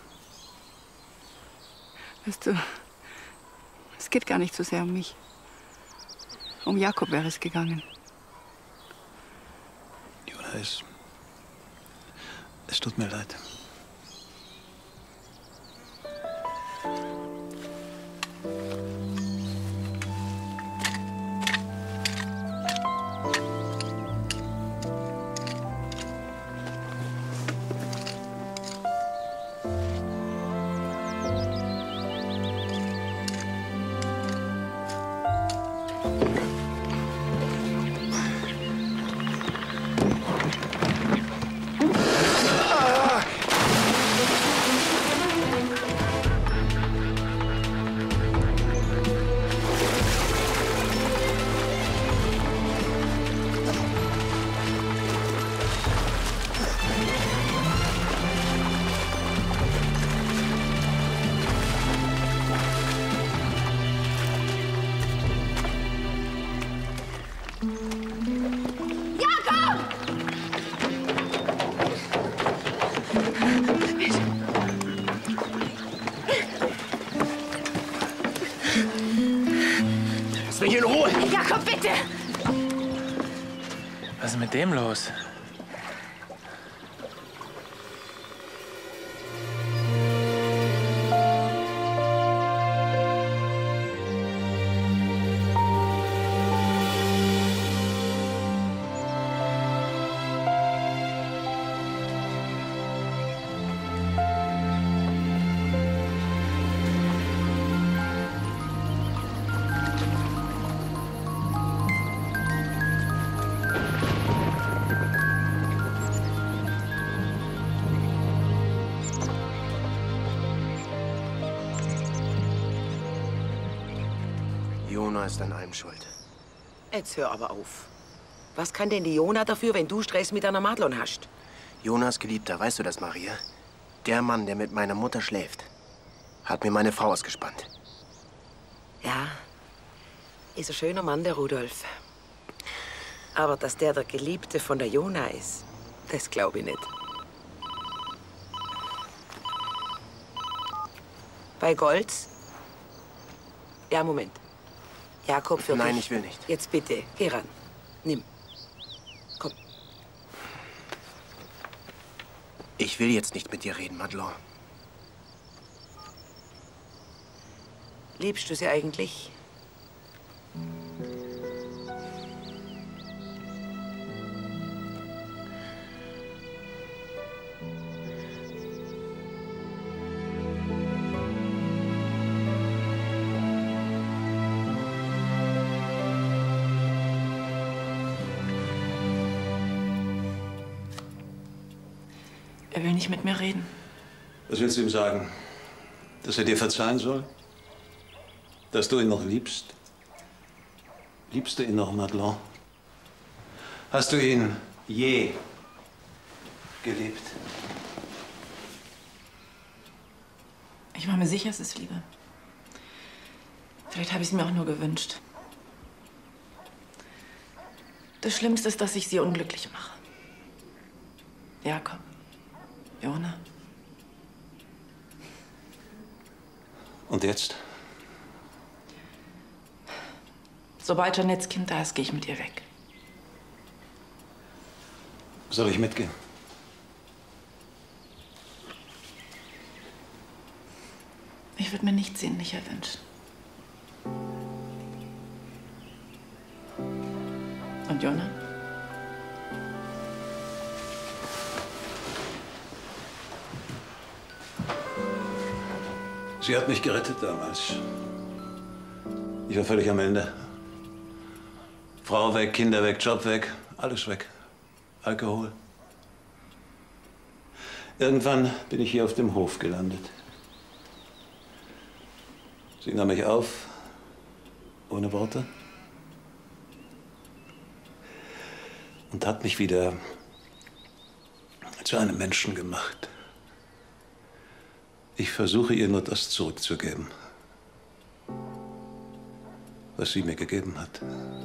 Speaker 4: Weißt du, es geht gar nicht so sehr um mich. Um Jakob wäre es gegangen.
Speaker 9: Jona, es... Es tut mir leid.
Speaker 1: Lass mich in Ruhe!
Speaker 8: Jakob, bitte!
Speaker 19: Was ist mit dem los?
Speaker 1: Jona ist an allem schuld.
Speaker 5: Jetzt hör aber auf. Was kann denn die Jona dafür, wenn du Stress mit deiner Madelon hast?
Speaker 1: Jonas Geliebter, weißt du das, Maria? Der Mann, der mit meiner Mutter schläft, hat mir meine Frau ausgespannt.
Speaker 5: Ja, ist ein schöner Mann, der Rudolf. Aber dass der der Geliebte von der Jona ist, das glaube ich nicht. Bei Goltz Ja, Moment. Jakob, für
Speaker 1: Nein,
Speaker 5: dich.
Speaker 1: ich will nicht.
Speaker 5: Jetzt bitte, geh ran. Nimm. Komm.
Speaker 1: Ich will jetzt nicht mit dir reden, Madelon.
Speaker 5: Liebst du sie eigentlich?
Speaker 14: Er will nicht mit mir reden.
Speaker 9: Was willst du ihm sagen? Dass er dir verzeihen soll? Dass du ihn noch liebst? Liebst du ihn noch, Madelon? Hast du ihn je geliebt?
Speaker 14: Ich war mir sicher, es ist Liebe. Vielleicht habe ich es mir auch nur gewünscht. Das Schlimmste ist, dass ich sie unglücklich mache. Jakob, Jona.
Speaker 9: Und jetzt?
Speaker 14: Sobald Jeanettes Kind da ist, gehe ich mit ihr weg.
Speaker 9: Soll ich mitgehen?
Speaker 14: Ich würde mir nichts sehnlicher wünschen. Und Jona?
Speaker 9: Sie hat mich gerettet damals. Ich war völlig am Ende. Frau weg, Kinder weg, Job weg, alles weg. Alkohol. Irgendwann bin ich hier auf dem Hof gelandet. Sie nahm mich auf, ohne Worte. Und hat mich wieder zu einem Menschen gemacht. Ich versuche ihr nur das zurückzugeben, was sie mir gegeben hat.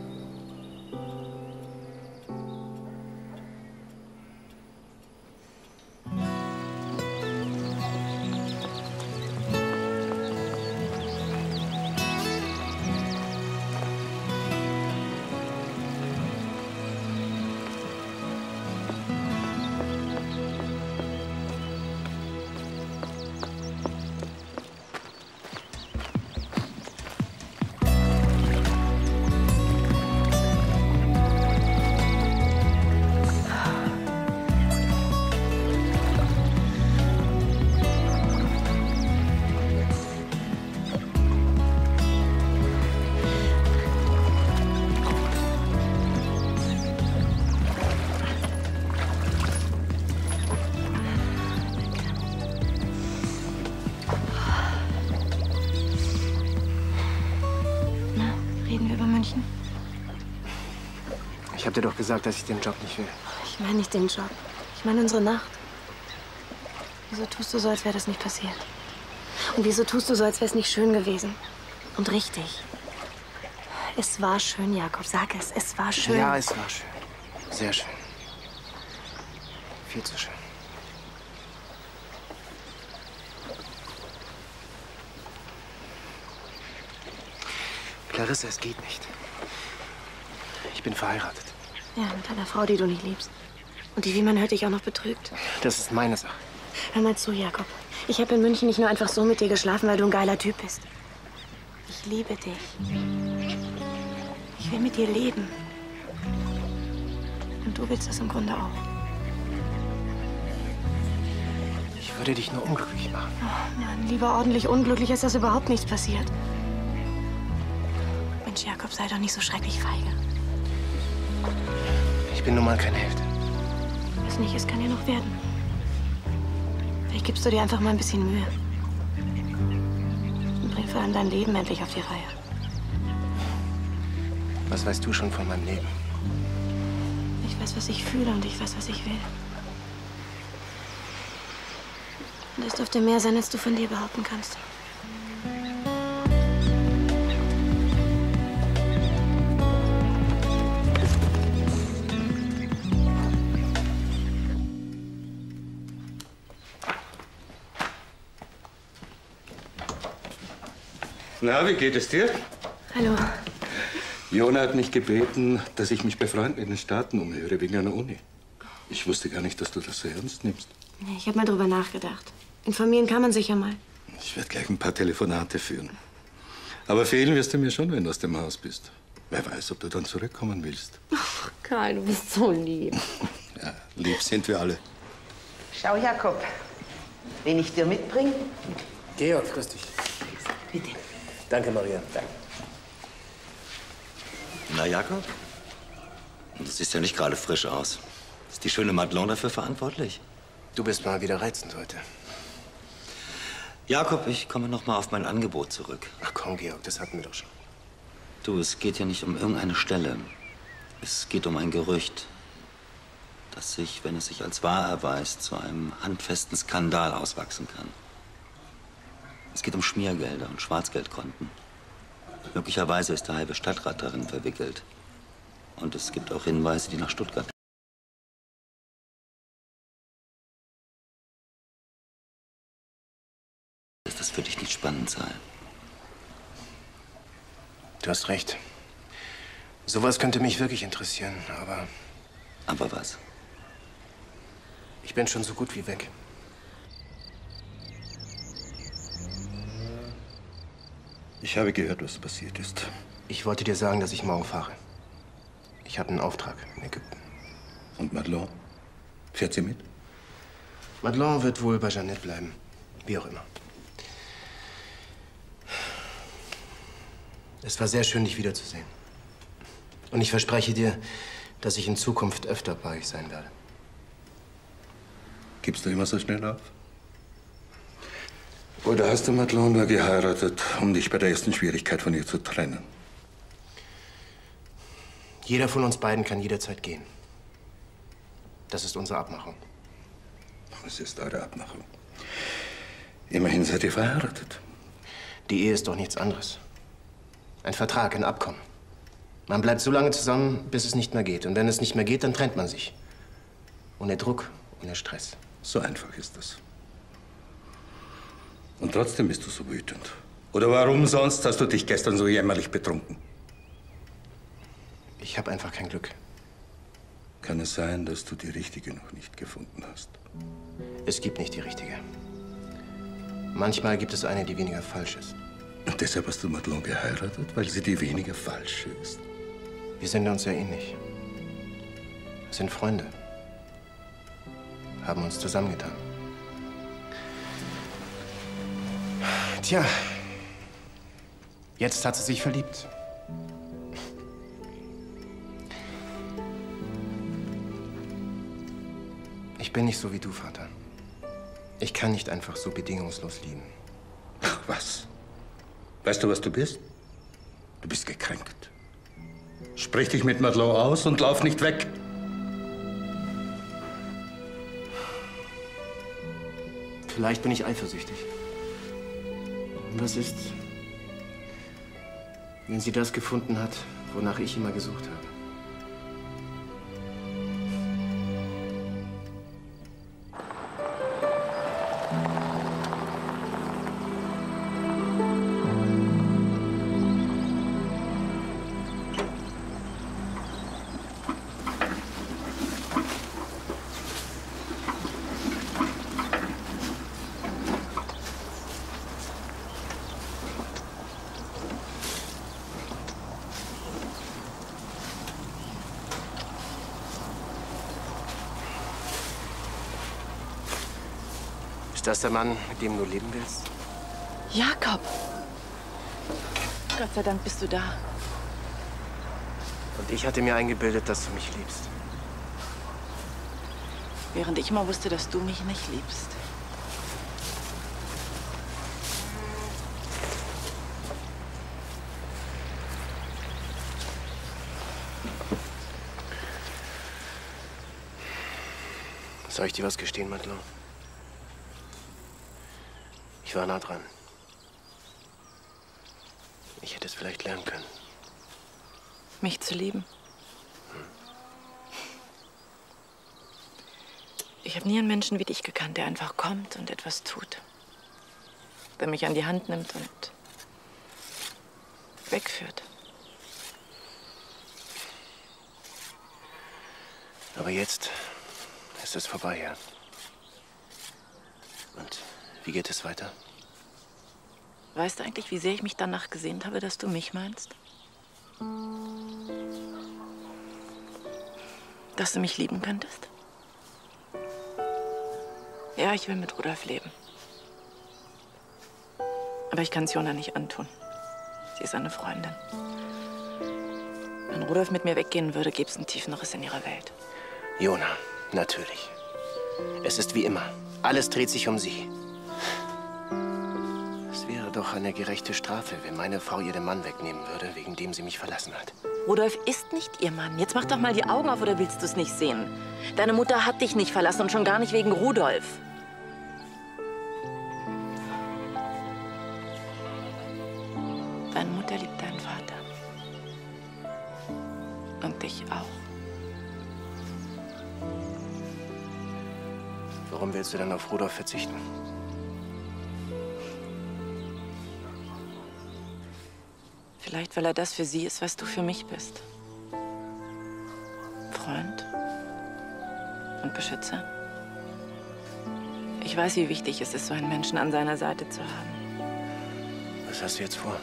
Speaker 1: Ich hab dir doch gesagt, dass ich den Job nicht will.
Speaker 3: Ich meine nicht den Job. Ich meine unsere Nacht. Wieso tust du so, als wäre das nicht passiert? Und wieso tust du so, als wäre es nicht schön gewesen? Und richtig. Es war schön, Jakob. Sag es. Es war schön.
Speaker 1: Ja, es war schön. Sehr schön. Viel zu schön. Clarissa, es geht nicht. Ich bin verheiratet.
Speaker 3: Ja, mit einer Frau, die du nicht liebst. Und die, wie man hört, dich auch noch betrügt.
Speaker 1: Das ist meine Sache.
Speaker 3: Hör mal zu, Jakob. Ich habe in München nicht nur einfach so mit dir geschlafen, weil du ein geiler Typ bist. Ich liebe dich. Ich will mit dir leben. Und du willst das im Grunde auch.
Speaker 1: Ich würde dich nur unglücklich machen.
Speaker 3: Oh, Mann, lieber ordentlich unglücklich, ist das überhaupt nichts passiert. Mensch, Jakob, sei doch nicht so schrecklich feige.
Speaker 1: Ich bin nun mal kein Held.
Speaker 3: Was nicht ist, kann ja noch werden. Vielleicht gibst du dir einfach mal ein bisschen Mühe. Und bring vor allem dein Leben endlich auf die Reihe.
Speaker 1: Was weißt du schon von meinem Leben?
Speaker 3: Ich weiß, was ich fühle und ich weiß, was ich will. Und es dürfte mehr sein, als du von dir behaupten kannst.
Speaker 6: Na, wie geht es dir?
Speaker 3: Hallo.
Speaker 6: Jona hat mich gebeten, dass ich mich bei Freunden in den Staaten umhöre, wegen einer Uni. Ich wusste gar nicht, dass du das so ernst nimmst.
Speaker 3: Nee, ich habe mal drüber nachgedacht. Informieren kann man sich ja mal.
Speaker 6: Ich werde gleich ein paar Telefonate führen. Aber fehlen wirst du mir schon, wenn du aus dem Haus bist. Wer weiß, ob du dann zurückkommen willst.
Speaker 8: Ach, Karl, du bist so lieb.
Speaker 6: Ja, lieb sind wir alle.
Speaker 5: Schau, Jakob, wen ich dir mitbringe?
Speaker 1: Georg, grüß dich.
Speaker 5: Bitte.
Speaker 1: Danke, Maria. Danke.
Speaker 11: Na, Jakob? Du siehst ja nicht gerade frisch aus. Ist die schöne Madelon dafür verantwortlich?
Speaker 1: Du bist mal wieder reizend heute.
Speaker 11: Jakob, ich komme noch mal auf mein Angebot zurück.
Speaker 1: Ach komm, Georg, das hatten wir doch schon.
Speaker 11: Du, es geht ja nicht um irgendeine Stelle. Es geht um ein Gerücht, das sich, wenn es sich als wahr erweist, zu einem handfesten Skandal auswachsen kann. Es geht um Schmiergelder und Schwarzgeldkonten. Möglicherweise ist der halbe Stadtrat darin verwickelt. Und es gibt auch Hinweise, die nach Stuttgart. Dass das für dich nicht spannend sei.
Speaker 1: Du hast recht. Sowas könnte mich wirklich interessieren, aber...
Speaker 11: Aber was?
Speaker 1: Ich bin schon so gut wie weg.
Speaker 6: Ich habe gehört, was passiert ist.
Speaker 1: Ich wollte dir sagen, dass ich morgen fahre. Ich habe einen Auftrag in Ägypten.
Speaker 6: Und Madelon? Fährt sie mit?
Speaker 1: Madelon wird wohl bei Jeanette bleiben. Wie auch immer. Es war sehr schön, dich wiederzusehen. Und ich verspreche dir, dass ich in Zukunft öfter bei euch sein werde.
Speaker 6: Gibst du immer so schnell auf? Oder hast du Madelon nur geheiratet, um dich bei der ersten Schwierigkeit von ihr zu trennen?
Speaker 1: Jeder von uns beiden kann jederzeit gehen. Das ist unsere Abmachung.
Speaker 6: Es ist eure Abmachung. Immerhin seid ihr verheiratet.
Speaker 1: Die Ehe ist doch nichts anderes. Ein Vertrag, ein Abkommen. Man bleibt so lange zusammen, bis es nicht mehr geht. Und wenn es nicht mehr geht, dann trennt man sich. Ohne Druck, ohne Stress.
Speaker 6: So einfach ist das. Und trotzdem bist du so wütend. Oder warum sonst hast du dich gestern so jämmerlich betrunken?
Speaker 1: Ich habe einfach kein Glück.
Speaker 6: Kann es sein, dass du die Richtige noch nicht gefunden hast?
Speaker 1: Es gibt nicht die Richtige. Manchmal gibt es eine, die weniger falsch ist.
Speaker 6: Und deshalb hast du Madelon geheiratet, weil sie die weniger falsche ist?
Speaker 1: Wir sind uns ja ähnlich. Wir sind Freunde. Haben uns zusammengetan. Tja, jetzt hat sie sich verliebt. Ich bin nicht so wie du, Vater. Ich kann nicht einfach so bedingungslos lieben.
Speaker 6: Ach, was? Weißt du, was du bist? Du bist gekränkt. Sprich dich mit Madelon aus und lauf nicht weg.
Speaker 1: Vielleicht bin ich eifersüchtig. Was ist, wenn sie das gefunden hat, wonach ich immer gesucht habe? Ist das der Mann, mit dem du leben willst?
Speaker 14: Jakob! Gott sei Dank bist du da.
Speaker 1: Und ich hatte mir eingebildet, dass du mich liebst.
Speaker 14: Während ich immer wusste, dass du mich nicht liebst.
Speaker 1: Soll ich dir was gestehen, Madelon? Ich war nah dran. Ich hätte es vielleicht lernen können.
Speaker 14: Mich zu lieben? Ich habe nie einen Menschen wie dich gekannt, der einfach kommt und etwas tut. Der mich an die Hand nimmt und wegführt.
Speaker 1: Aber jetzt ist es vorbei, ja. Und wie geht es weiter?
Speaker 14: Weißt du eigentlich, wie sehr ich mich danach gesehnt habe, dass du mich meinst? Dass du mich lieben könntest? Ja, ich will mit Rudolf leben. Aber ich kann es Jona nicht antun. Sie ist eine Freundin. Wenn Rudolf mit mir weggehen würde, gäbe es einen tiefen Riss in ihrer Welt.
Speaker 1: Jona, natürlich. Es ist wie immer. Alles dreht sich um sie. Es wäre doch eine gerechte Strafe, wenn meine Frau ihr den Mann wegnehmen würde, wegen dem sie mich verlassen hat.
Speaker 14: Rudolf ist nicht ihr Mann. Jetzt mach doch mal die Augen auf, oder willst du es nicht sehen? Deine Mutter hat dich nicht verlassen und schon gar nicht wegen Rudolf. Deine Mutter liebt deinen Vater. Und dich auch.
Speaker 1: Warum willst du dann auf Rudolf verzichten?
Speaker 14: Vielleicht, weil er das für sie ist, was du für mich bist. Freund und Beschützer. Ich weiß, wie wichtig es ist, so einen Menschen an seiner Seite zu haben.
Speaker 1: Was hast du jetzt vor?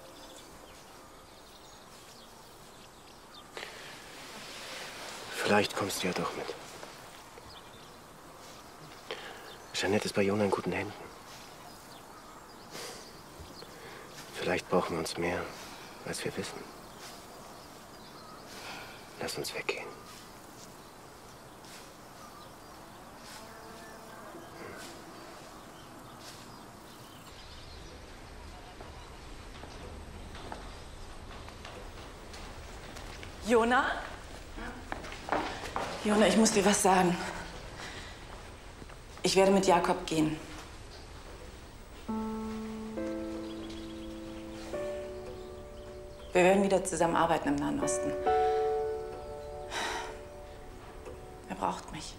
Speaker 1: Vielleicht kommst du ja doch mit. Jeanette ist bei Jona in guten Händen. Vielleicht brauchen wir uns mehr, als wir wissen. Lass uns weggehen.
Speaker 14: Jona? Jona, ich muss dir was sagen. Ich werde mit Jakob gehen. Wir werden wieder zusammenarbeiten im Nahen Osten. Er braucht mich.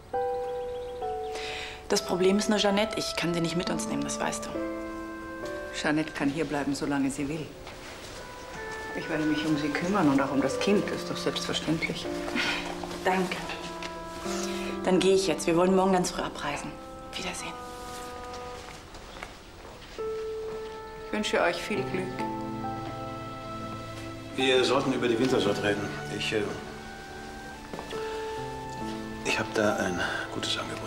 Speaker 14: Das Problem ist nur Jeanette. Ich kann sie nicht mit uns nehmen, das weißt du.
Speaker 4: Jeanette kann hier bleiben, solange sie will. Ich werde mich um sie kümmern und auch um das Kind. Das ist doch selbstverständlich.
Speaker 14: Danke. Dann gehe ich jetzt. Wir wollen morgen ganz früh abreisen. Wiedersehen.
Speaker 4: Ich wünsche euch viel Glück.
Speaker 9: Wir sollten über die Wintersorte reden. Ich, äh, ich habe da ein gutes Angebot.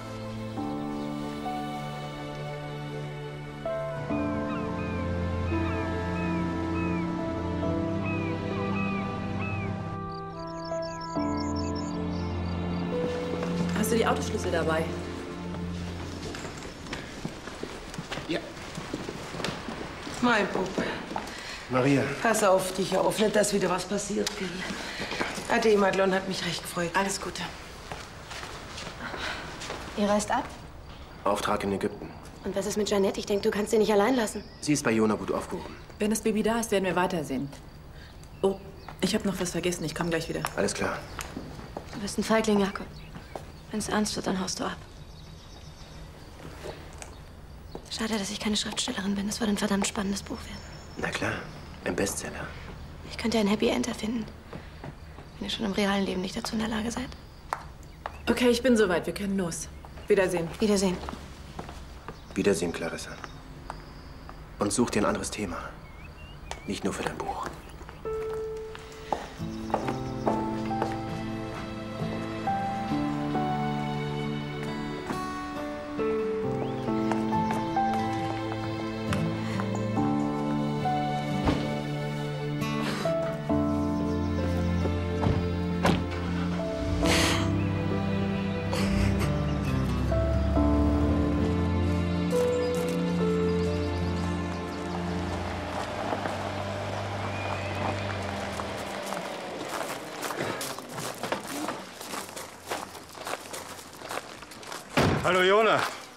Speaker 14: Hast du die Autoschlüssel dabei?
Speaker 1: Ja.
Speaker 13: Mein Bub.
Speaker 1: Maria.
Speaker 13: Pass auf dich auf, nicht, dass wieder was passiert. Ade, Madelon, hat mich recht gefreut.
Speaker 14: Alles Gute.
Speaker 3: Ihr reist ab?
Speaker 1: Auftrag in Ägypten.
Speaker 3: Und was ist mit Jeanette? Ich denke, du kannst sie nicht allein lassen.
Speaker 1: Sie ist bei Jona gut aufgehoben.
Speaker 14: Wenn das Baby da ist, werden wir weitersehen. Oh, ich habe noch was vergessen. Ich komme gleich wieder.
Speaker 1: Alles klar.
Speaker 3: Du bist ein Feigling, Jakob. Wenn es ernst wird, dann haust du ab. Schade, dass ich keine Schriftstellerin bin. Das würde ein verdammt spannendes Buch werden.
Speaker 1: Na klar, ein Bestseller.
Speaker 3: Ich könnte ein Happy End erfinden. Wenn ihr schon im realen Leben nicht dazu in der Lage seid.
Speaker 14: Okay, ich bin soweit. Wir können los. Wiedersehen.
Speaker 3: Wiedersehen.
Speaker 1: Wiedersehen, Clarissa. Und such dir ein anderes Thema. Nicht nur für dein Buch.
Speaker 6: Hallo, Jona.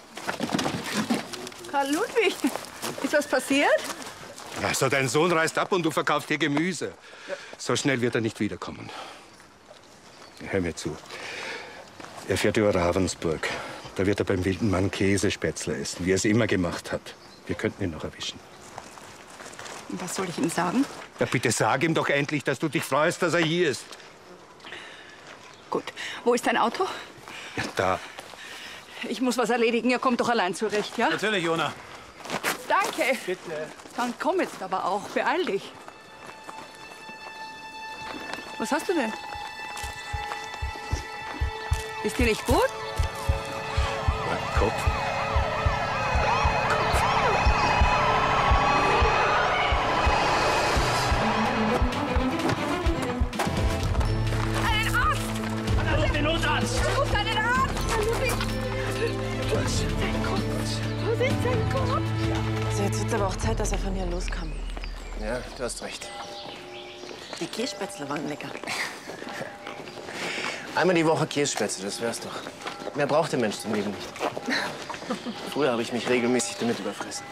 Speaker 4: Karl Ludwig, ist was passiert?
Speaker 6: Also, dein Sohn reist ab und du verkaufst hier Gemüse. So schnell wird er nicht wiederkommen. Hör mir zu. Er fährt über Ravensburg. Da wird er beim wilden Mann Käsespätzle essen, wie er es immer gemacht hat. Wir könnten ihn noch erwischen.
Speaker 4: Und was soll ich ihm sagen?
Speaker 6: Ja, bitte sag ihm doch endlich, dass du dich freust, dass er hier ist.
Speaker 4: Gut. Wo ist dein Auto?
Speaker 6: Ja, da.
Speaker 4: Ich muss was erledigen. Ihr kommt doch allein zurecht, ja?
Speaker 7: Natürlich, Jona.
Speaker 4: Danke.
Speaker 7: Bitte.
Speaker 4: Dann komm jetzt aber auch. Beeil dich. Was hast du denn? Ist dir nicht gut?
Speaker 6: Mein Kopf.
Speaker 4: Einen Arzt!
Speaker 13: Ruf den Notarzt!
Speaker 4: Ruf einen Arzt! Wo ist sein Kopf? Wo ist sein Kopf?
Speaker 14: Also jetzt wird es aber auch Zeit, dass er von hier loskam.
Speaker 1: Ja, du hast recht.
Speaker 14: Die Kässpätzle waren lecker.
Speaker 1: Einmal die Woche Kässpätzle, das wär's doch. Mehr braucht der Mensch zum Leben nicht. Früher habe ich mich regelmäßig damit überfressen.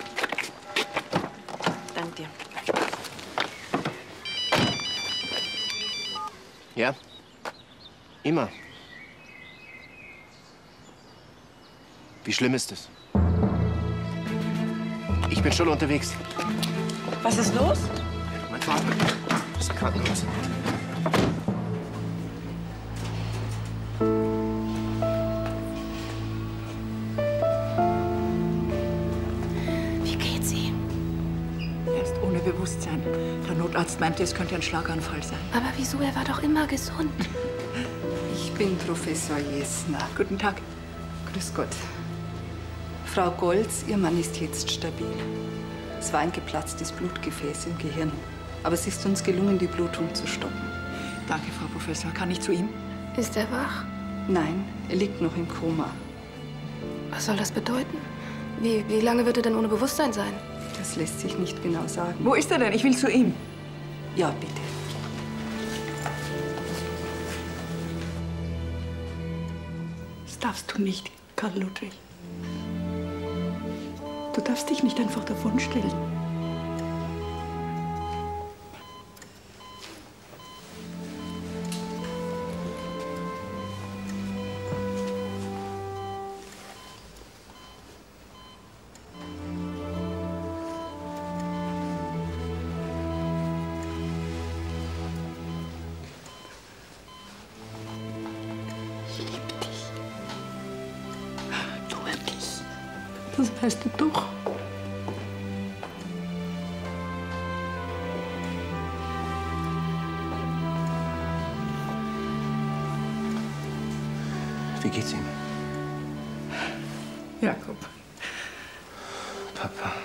Speaker 14: Dank dir.
Speaker 1: Ja? Immer. Wie schlimm ist es? Ich bin schon unterwegs.
Speaker 14: Was ist los?
Speaker 1: Mein Vater ist im Krankenhaus.
Speaker 3: Wie geht's ihm?
Speaker 4: Er ist ohne Bewusstsein. Der Notarzt meinte, es könnte ein Schlaganfall sein.
Speaker 3: Aber wieso? Er war doch immer gesund.
Speaker 4: Ich bin Professor Jesner. Guten Tag. Grüß Gott. Frau Goltz, Ihr Mann ist jetzt stabil. Es war ein geplatztes Blutgefäß im Gehirn. Aber es ist uns gelungen, die Blutung zu stoppen. Danke, Frau Professor. Kann ich zu ihm?
Speaker 3: Ist er wach?
Speaker 4: Nein, er liegt noch im Koma.
Speaker 3: Was soll das bedeuten? Wie, wie lange wird er denn ohne Bewusstsein sein?
Speaker 4: Das lässt sich nicht genau sagen. Wo ist er denn? Ich will zu ihm. Ja, bitte. Das darfst du nicht, Karl Ludwig. Du darfst dich nicht einfach davonstellen. Das weißt du doch.
Speaker 1: Wie geht's ihm?
Speaker 4: Jakob.
Speaker 1: Papa.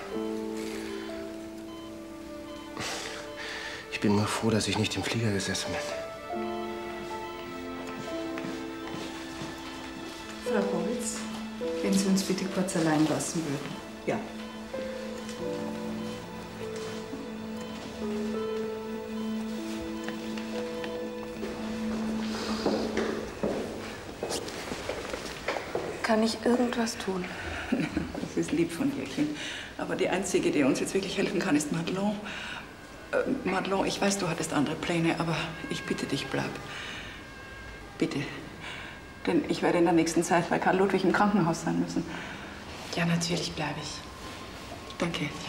Speaker 1: Ich bin nur froh, dass ich nicht im Flieger gesessen bin.
Speaker 4: Frau Goltz, wenn Sie uns bitte kurz allein lassen würden. Ja.
Speaker 3: Kann ich irgendwas tun?
Speaker 4: Das ist lieb von Jährchen. Aber die Einzige, die uns jetzt wirklich helfen kann, ist Madelon. Äh, Madelon, ich weiß, du hattest andere Pläne, aber ich bitte dich, bleib. Bitte. Denn ich werde in der nächsten Zeit bei Karl Ludwig im Krankenhaus sein müssen.
Speaker 14: Ja, natürlich bleibe ich.
Speaker 4: Danke.
Speaker 14: Ja.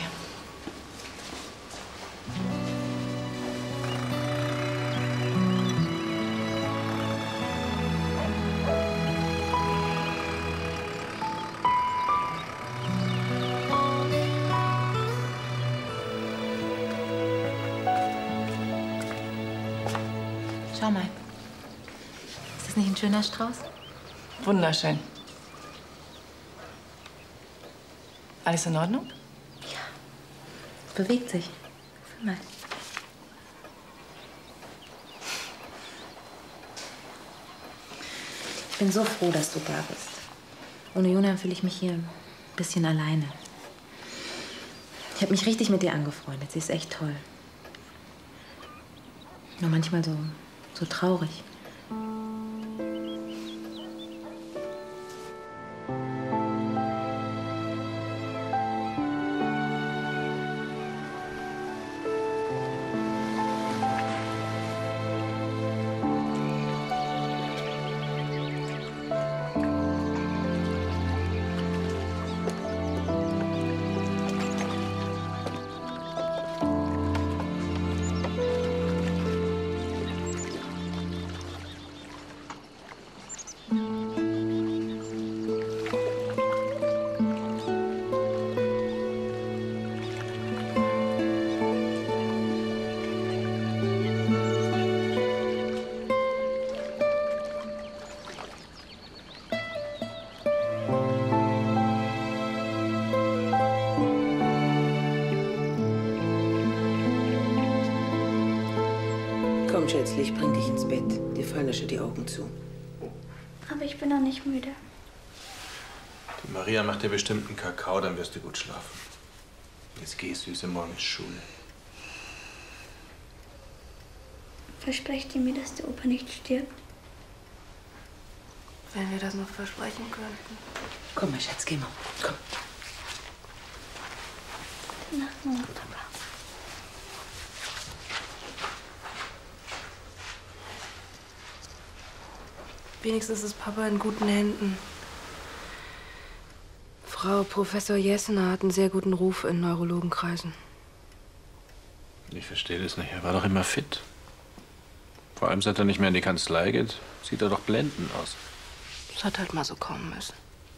Speaker 20: Schau mal. Ist das nicht ein schöner Strauß?
Speaker 14: Wunderschön. Alles in Ordnung?
Speaker 20: Ja. Es bewegt sich. Guck mal. Ich bin so froh, dass du da bist. Ohne Jona fühle ich mich hier ein bisschen alleine. Ich habe mich richtig mit dir angefreundet. Sie ist echt toll. Nur manchmal so, so traurig.
Speaker 5: Komm, Schätzli, ich bring dich ins Bett. Dir fallen ja schon die Augen zu.
Speaker 21: Aber ich bin noch nicht müde.
Speaker 7: Die Maria macht dir bestimmt einen Kakao, dann wirst du gut schlafen. Jetzt geh, Süße, morgen ist Schule.
Speaker 21: Versprecht ihr mir, dass der Opa nicht stirbt?
Speaker 3: Wenn wir das noch versprechen könnten.
Speaker 5: Komm, mein Schatz, geh mal. Komm.
Speaker 21: Gute Nacht, Mama.
Speaker 3: Wenigstens ist Papa in guten Händen. Frau Professor Jessener hat einen sehr guten Ruf in Neurologenkreisen.
Speaker 7: Ich verstehe das nicht. Er war doch immer fit. Vor allem, seit er nicht mehr in die Kanzlei geht, sieht er doch blendend aus.
Speaker 3: Das hat halt mal so kommen müssen.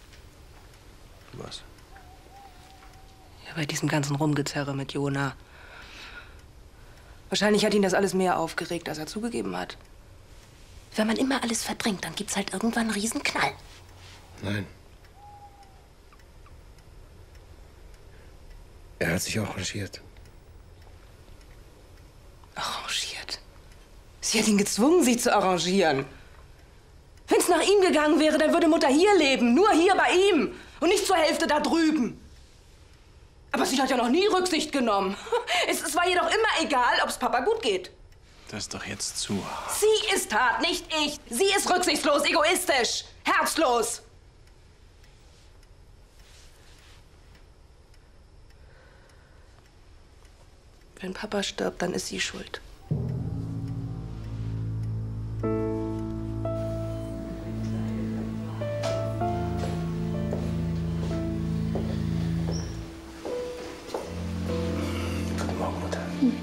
Speaker 7: Was?
Speaker 3: Ja, bei diesem ganzen Rumgezerre mit Jona. Wahrscheinlich hat ihn das alles mehr aufgeregt, als er zugegeben hat. Wenn man immer alles verdrängt, dann gibt's halt irgendwann einen Riesenknall.
Speaker 1: Nein. Er hat sich arrangiert.
Speaker 3: Arrangiert? Sie hat ihn gezwungen, sich zu arrangieren. Wenn's nach ihm gegangen wäre, dann würde Mutter hier leben. Nur hier bei ihm. Und nicht zur Hälfte da drüben. Aber sie hat ja noch nie Rücksicht genommen. Es, es war ihr doch immer egal, ob's Papa gut geht.
Speaker 7: Das ist doch jetzt zu hart.
Speaker 3: Sie ist hart, nicht ich. Sie ist rücksichtslos, egoistisch, herzlos. Wenn Papa stirbt, dann ist sie schuld.
Speaker 1: Guten Morgen, Mutter.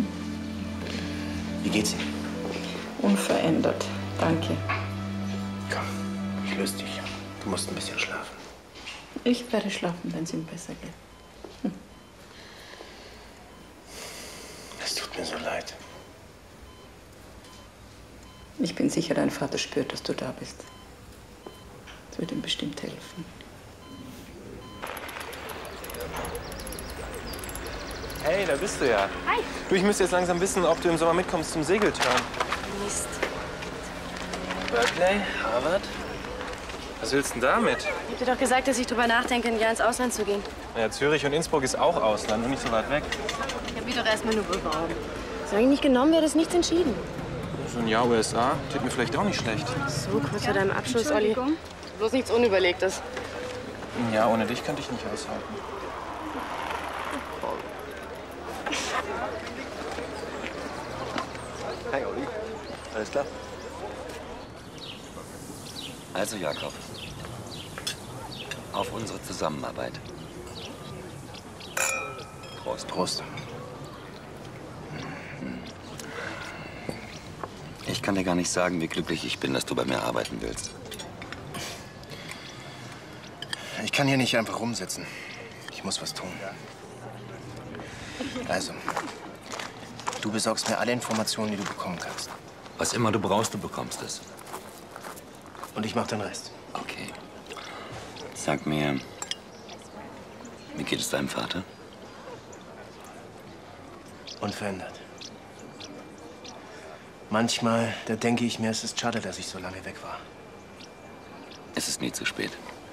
Speaker 1: Wie geht's Ihnen?
Speaker 4: Unverändert. Danke.
Speaker 1: Komm, ich löse dich. Du musst ein bisschen schlafen.
Speaker 4: Ich werde schlafen, wenn es ihm besser geht. Hm.
Speaker 1: Es tut mir so leid.
Speaker 4: Ich bin sicher, dein Vater spürt, dass du da bist. Das wird ihm bestimmt helfen.
Speaker 19: Hey, da bist du ja.
Speaker 21: Hi.
Speaker 19: Du, ich müsste jetzt langsam wissen, ob du im Sommer mitkommst zum Segeltörn.
Speaker 21: Mist.
Speaker 19: Berkeley, Harvard. Was willst du denn damit?
Speaker 8: Ich hab dir doch gesagt, dass ich drüber nachdenke, ein Jahr ins Ausland zu gehen.
Speaker 19: Ja, Zürich und Innsbruck ist auch Ausland und nicht so weit weg.
Speaker 8: Ich hab mich doch erstmal nur beworben. Solange ich nicht genommen werde, ist nichts entschieden.
Speaker 19: So ein Jahr U S A tut mir vielleicht auch nicht schlecht.
Speaker 8: So, kurz vor deinem Abschluss, Olli. Bloß nichts Unüberlegtes.
Speaker 19: Ein Jahr ohne dich könnte ich nicht aushalten.
Speaker 15: Hi, Olli. Alles klar?
Speaker 11: Also, Jakob, auf unsere Zusammenarbeit. Prost.
Speaker 1: Prost.
Speaker 11: Ich kann dir gar nicht sagen, wie glücklich ich bin, dass du bei mir arbeiten willst.
Speaker 1: Ich kann hier nicht einfach rumsitzen. Ich muss was tun. Also, du besorgst mir alle Informationen, die du bekommen kannst.
Speaker 11: Was immer du brauchst, du bekommst es.
Speaker 1: Und ich mach den Rest.
Speaker 11: Okay. Sag mir, wie geht es deinem Vater?
Speaker 1: Unverändert. Manchmal, da denke ich mir, es ist schade, dass ich so lange weg war.
Speaker 11: Es ist nie zu spät.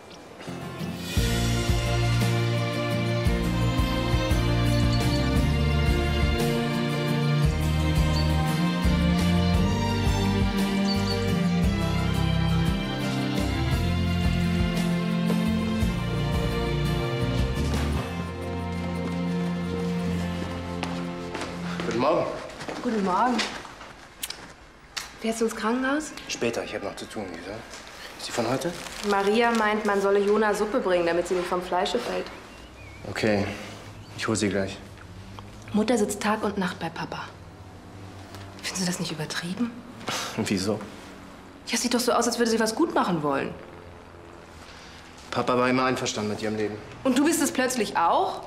Speaker 1: Guten Morgen.
Speaker 3: Guten Morgen. Fährst du ins Krankenhaus?
Speaker 1: Später, ich habe noch zu tun, Lisa. Ist sie von heute?
Speaker 3: Maria meint, man solle Jona Suppe bringen, damit sie nicht vom Fleische fällt.
Speaker 1: Okay, ich hole sie gleich.
Speaker 3: Mutter sitzt Tag und Nacht bei Papa. Finden Sie das nicht übertrieben?
Speaker 1: Wieso?
Speaker 3: Ja, sieht doch so aus, als würde sie was gut machen wollen.
Speaker 1: Papa war immer einverstanden mit ihrem Leben.
Speaker 3: Und du bist es plötzlich auch?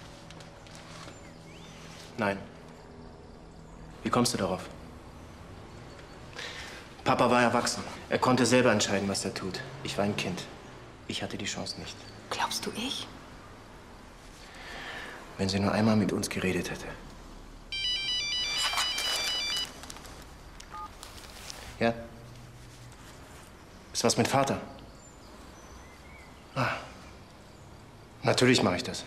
Speaker 1: Nein. Wie kommst du darauf? Papa war erwachsen. Er konnte selber entscheiden, was er tut. Ich war ein Kind. Ich hatte die Chance nicht.
Speaker 3: Glaubst du ich?
Speaker 1: Wenn sie nur einmal mit uns geredet hätte. Ja? Ist was mit Vater? Ah. Natürlich mache ich das.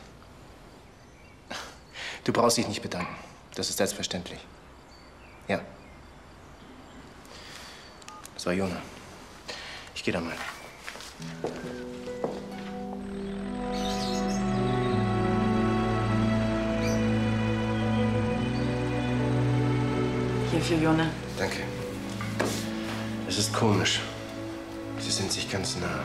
Speaker 1: Du brauchst dich nicht bedanken. Das ist selbstverständlich. Ja. Das war Jona. Ich gehe da mal.
Speaker 14: Hier für Jona.
Speaker 1: Danke. Es ist komisch. Sie sind sich ganz nah.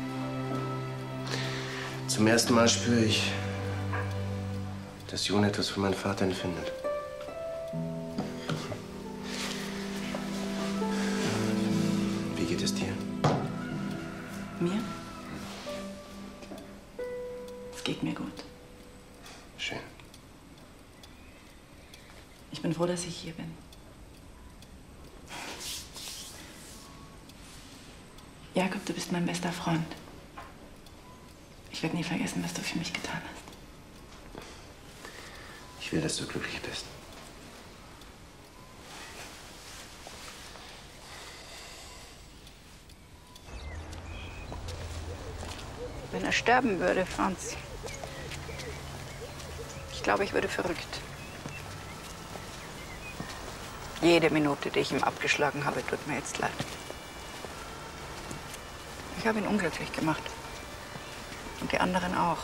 Speaker 1: Zum ersten Mal spüre ich, dass Jona etwas für meinen Vater empfindet. Wie geht es dir?
Speaker 14: Mir? Es geht mir gut.
Speaker 1: Schön.
Speaker 14: Ich bin froh, dass ich hier bin. Jakob, du bist mein bester Freund. Ich werde nie vergessen, was du für mich getan hast.
Speaker 1: Ich will, dass du glücklich bist.
Speaker 4: Wenn er sterben würde, Franz. Ich glaube, ich würde verrückt. Jede Minute, die ich ihm abgeschlagen habe, tut mir jetzt leid. Ich habe ihn unglücklich gemacht. Und die anderen auch.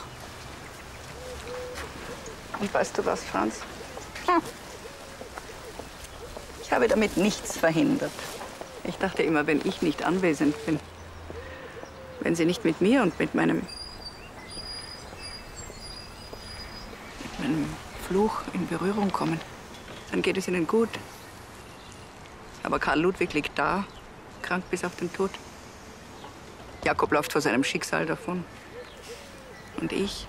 Speaker 4: Und weißt du was, Franz? Hm. Ich habe damit nichts verhindert. Ich dachte immer, wenn ich nicht anwesend bin, wenn sie nicht mit mir und mit meinem, mit meinem Fluch in Berührung kommen, dann geht es ihnen gut. Aber Karl Ludwig liegt da, krank bis auf den Tod. Jakob läuft vor seinem Schicksal davon. Und ich?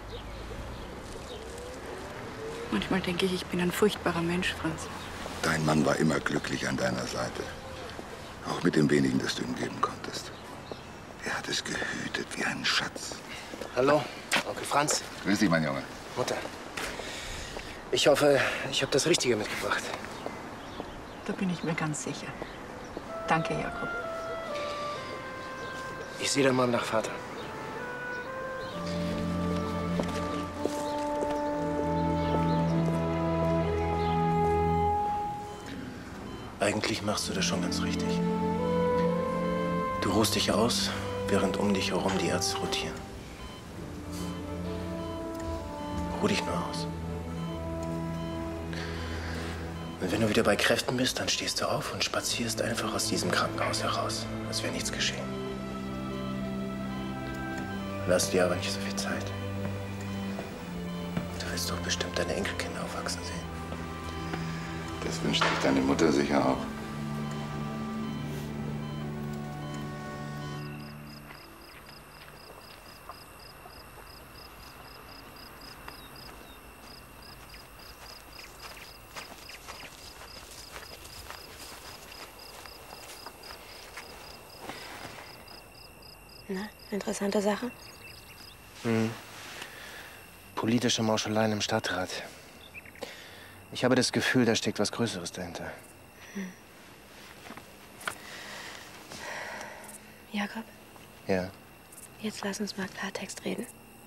Speaker 4: Manchmal denke ich, ich bin ein furchtbarer Mensch, Franz.
Speaker 10: Dein Mann war immer glücklich an deiner Seite. Auch mit dem wenigen, das du ihm geben konntest. Er hat es gehütet wie einen Schatz.
Speaker 1: Hallo, Onkel Franz.
Speaker 10: Grüß dich, mein Junge.
Speaker 1: Mutter. Ich hoffe, ich habe das Richtige mitgebracht.
Speaker 4: Da bin ich mir ganz sicher. Danke, Jakob.
Speaker 1: Ich sehe dann mal nach Vater. Eigentlich machst du das schon ganz richtig. Du ruhst dich aus, während um dich herum die Ärzte rotieren. Ruh dich nur aus. Und wenn du wieder bei Kräften bist, dann stehst du auf und spazierst einfach aus diesem Krankenhaus heraus, als wäre nichts geschehen. Lass dir aber nicht so viel Zeit. Du willst doch bestimmt deine Enkelkinder aufwachsen sehen.
Speaker 10: Das wünscht sich deine Mutter sicher auch.
Speaker 3: Na, interessante Sache.
Speaker 1: Hm. Politische Mauscheleien im Stadtrat. Ich habe das Gefühl, da steckt was Größeres dahinter.
Speaker 3: Hm. Jakob,
Speaker 1: Ja,
Speaker 3: jetzt lass uns mal Klartext reden.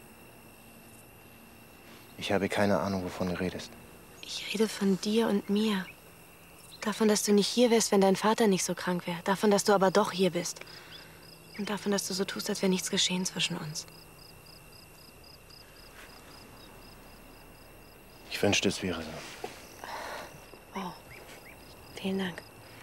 Speaker 1: ich habe keine Ahnung, wovon du redest.
Speaker 3: Ich rede von dir und mir. Davon, dass du nicht hier wärst, wenn dein Vater nicht so krank wäre. Davon, dass du aber doch hier bist. Und davon, dass du so tust, als wäre nichts geschehen zwischen uns.
Speaker 1: Ich wünschte, es wäre so.
Speaker 3: Oh, vielen Dank.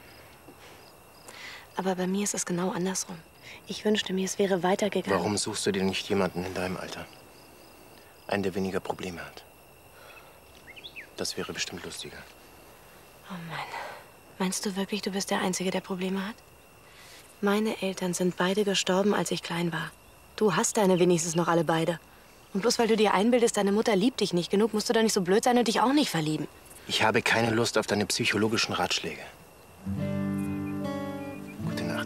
Speaker 3: Aber bei mir ist es genau andersrum. Ich wünschte mir, es wäre weitergegangen.
Speaker 1: Warum suchst du dir nicht jemanden in deinem Alter? Einen, der weniger Probleme hat. Das wäre bestimmt lustiger.
Speaker 3: Oh Mann. Meinst du wirklich, du bist der Einzige, der Probleme hat? Meine Eltern sind beide gestorben, als ich klein war. Du hast deine wenigstens noch alle beide. Und bloß weil du dir einbildest, deine Mutter liebt dich nicht genug, musst du doch nicht so blöd sein und dich auch nicht verlieben.
Speaker 1: Ich habe keine Lust auf deine psychologischen Ratschläge. Gute Nacht.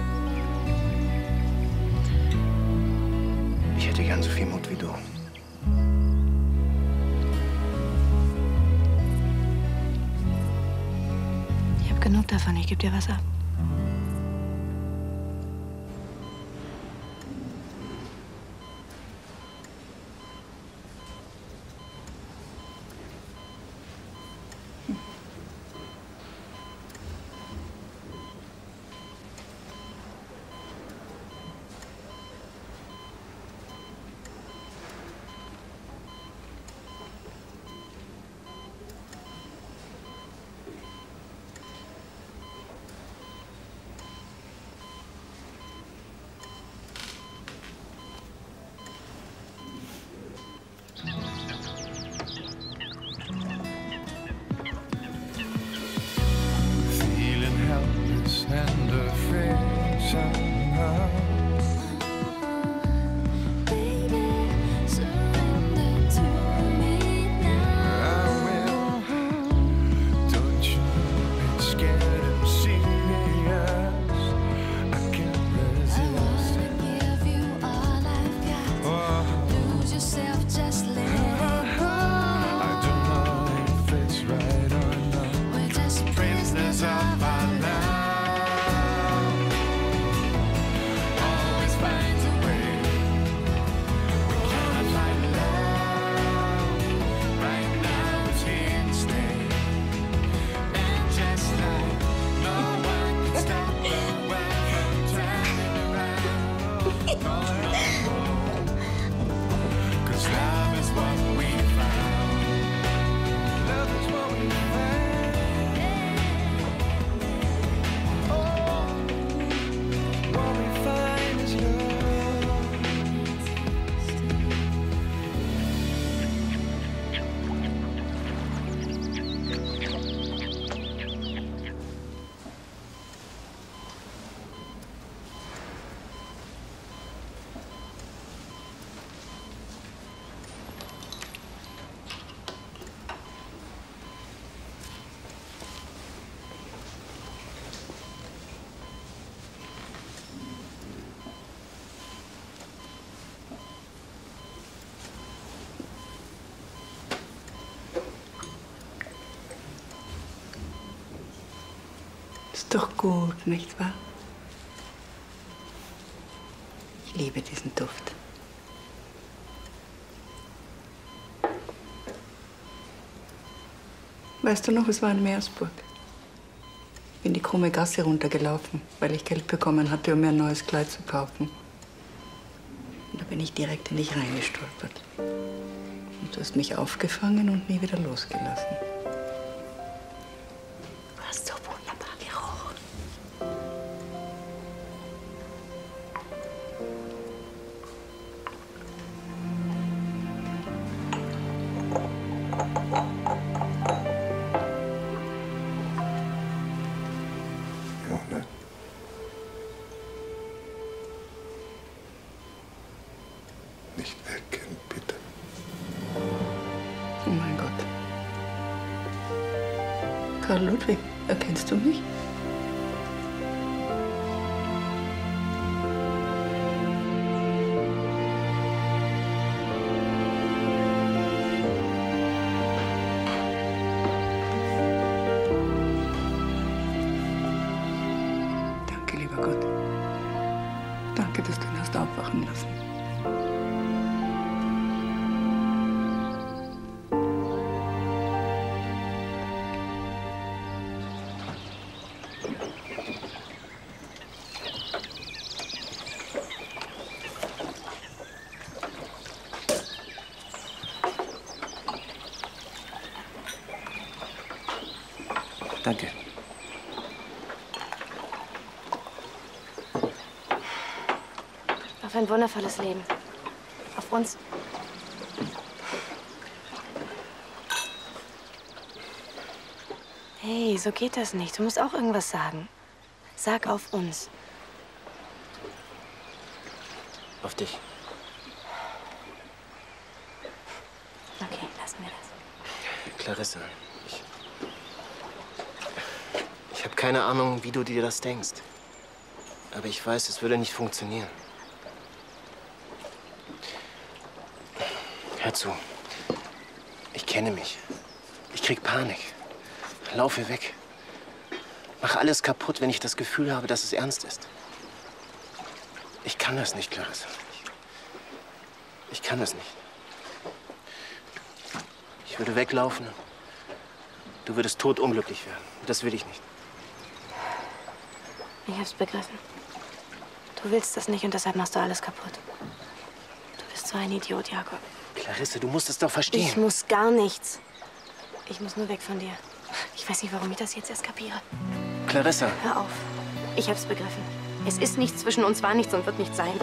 Speaker 1: Ich hätte gern so viel Mut wie du.
Speaker 3: genug davon. Ich gebe dir was ab.
Speaker 4: Ist doch gut, nicht wahr? Ich liebe diesen Duft. Weißt du noch, es war in Meersburg. Ich bin die krumme Gasse runtergelaufen, weil ich Geld bekommen hatte, um mir ein neues Kleid zu kaufen. Und da bin ich direkt in dich reingestolpert. Und du hast mich aufgefangen und nie wieder losgelassen. Du hast so wunderbar gerochen.
Speaker 10: Jona. Nicht weggehen, bitte.
Speaker 4: Oh mein Gott. Karl Ludwig, erkennst du mich? Danke, lieber Gott. Danke, dass du ihn hast aufwachen lassen.
Speaker 19: Danke.
Speaker 3: Auf ein wundervolles Leben. Auf uns. Hey, so geht das nicht. Du musst auch irgendwas sagen. Sag auf uns.
Speaker 19: Auf dich.
Speaker 3: Okay, lassen wir das.
Speaker 19: Clarissa, ich... Ich habe keine Ahnung, wie du dir das denkst. Aber ich weiß, es würde nicht funktionieren. Hör zu. Ich kenne mich. Ich krieg Panik. Laufe weg. mach alles kaputt, wenn ich das Gefühl habe, dass es ernst ist. Ich kann das nicht, Clarissa. Ich, ich kann das nicht. Ich würde weglaufen. Du würdest totunglücklich werden. Das will ich nicht.
Speaker 3: Ich hab's begriffen. Du willst das nicht und deshalb machst du alles kaputt. Du bist so ein Idiot, Jakob.
Speaker 19: Clarissa, du musst es doch verstehen.
Speaker 3: Ich muss gar nichts. Ich muss nur weg von dir. Ich weiß nicht, warum ich das jetzt erst kapiere.
Speaker 19: Clarissa.
Speaker 3: Hör auf. Ich hab's begriffen. Es ist nichts zwischen uns, war nichts und wird nichts sein.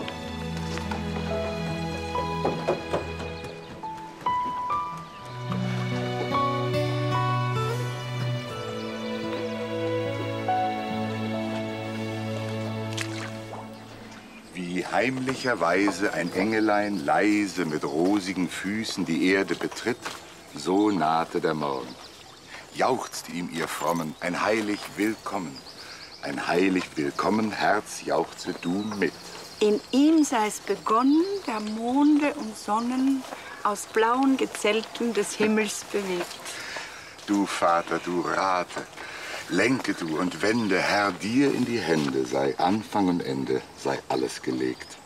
Speaker 10: Wie heimlicherweise ein Engelein leise mit rosigen Füßen die Erde betritt, so nahte der Morgen. Jauchzte ihm ihr Frommen ein heilig Willkommen. Ein heilig Willkommen, Herz, jauchze du mit.
Speaker 4: In ihm sei es begonnen, der Monde und Sonnen aus blauen Gezelten des Himmels bewegt.
Speaker 10: Du Vater, du rate, lenke du und wende, Herr, dir in die Hände sei Anfang und Ende, sei alles gelegt.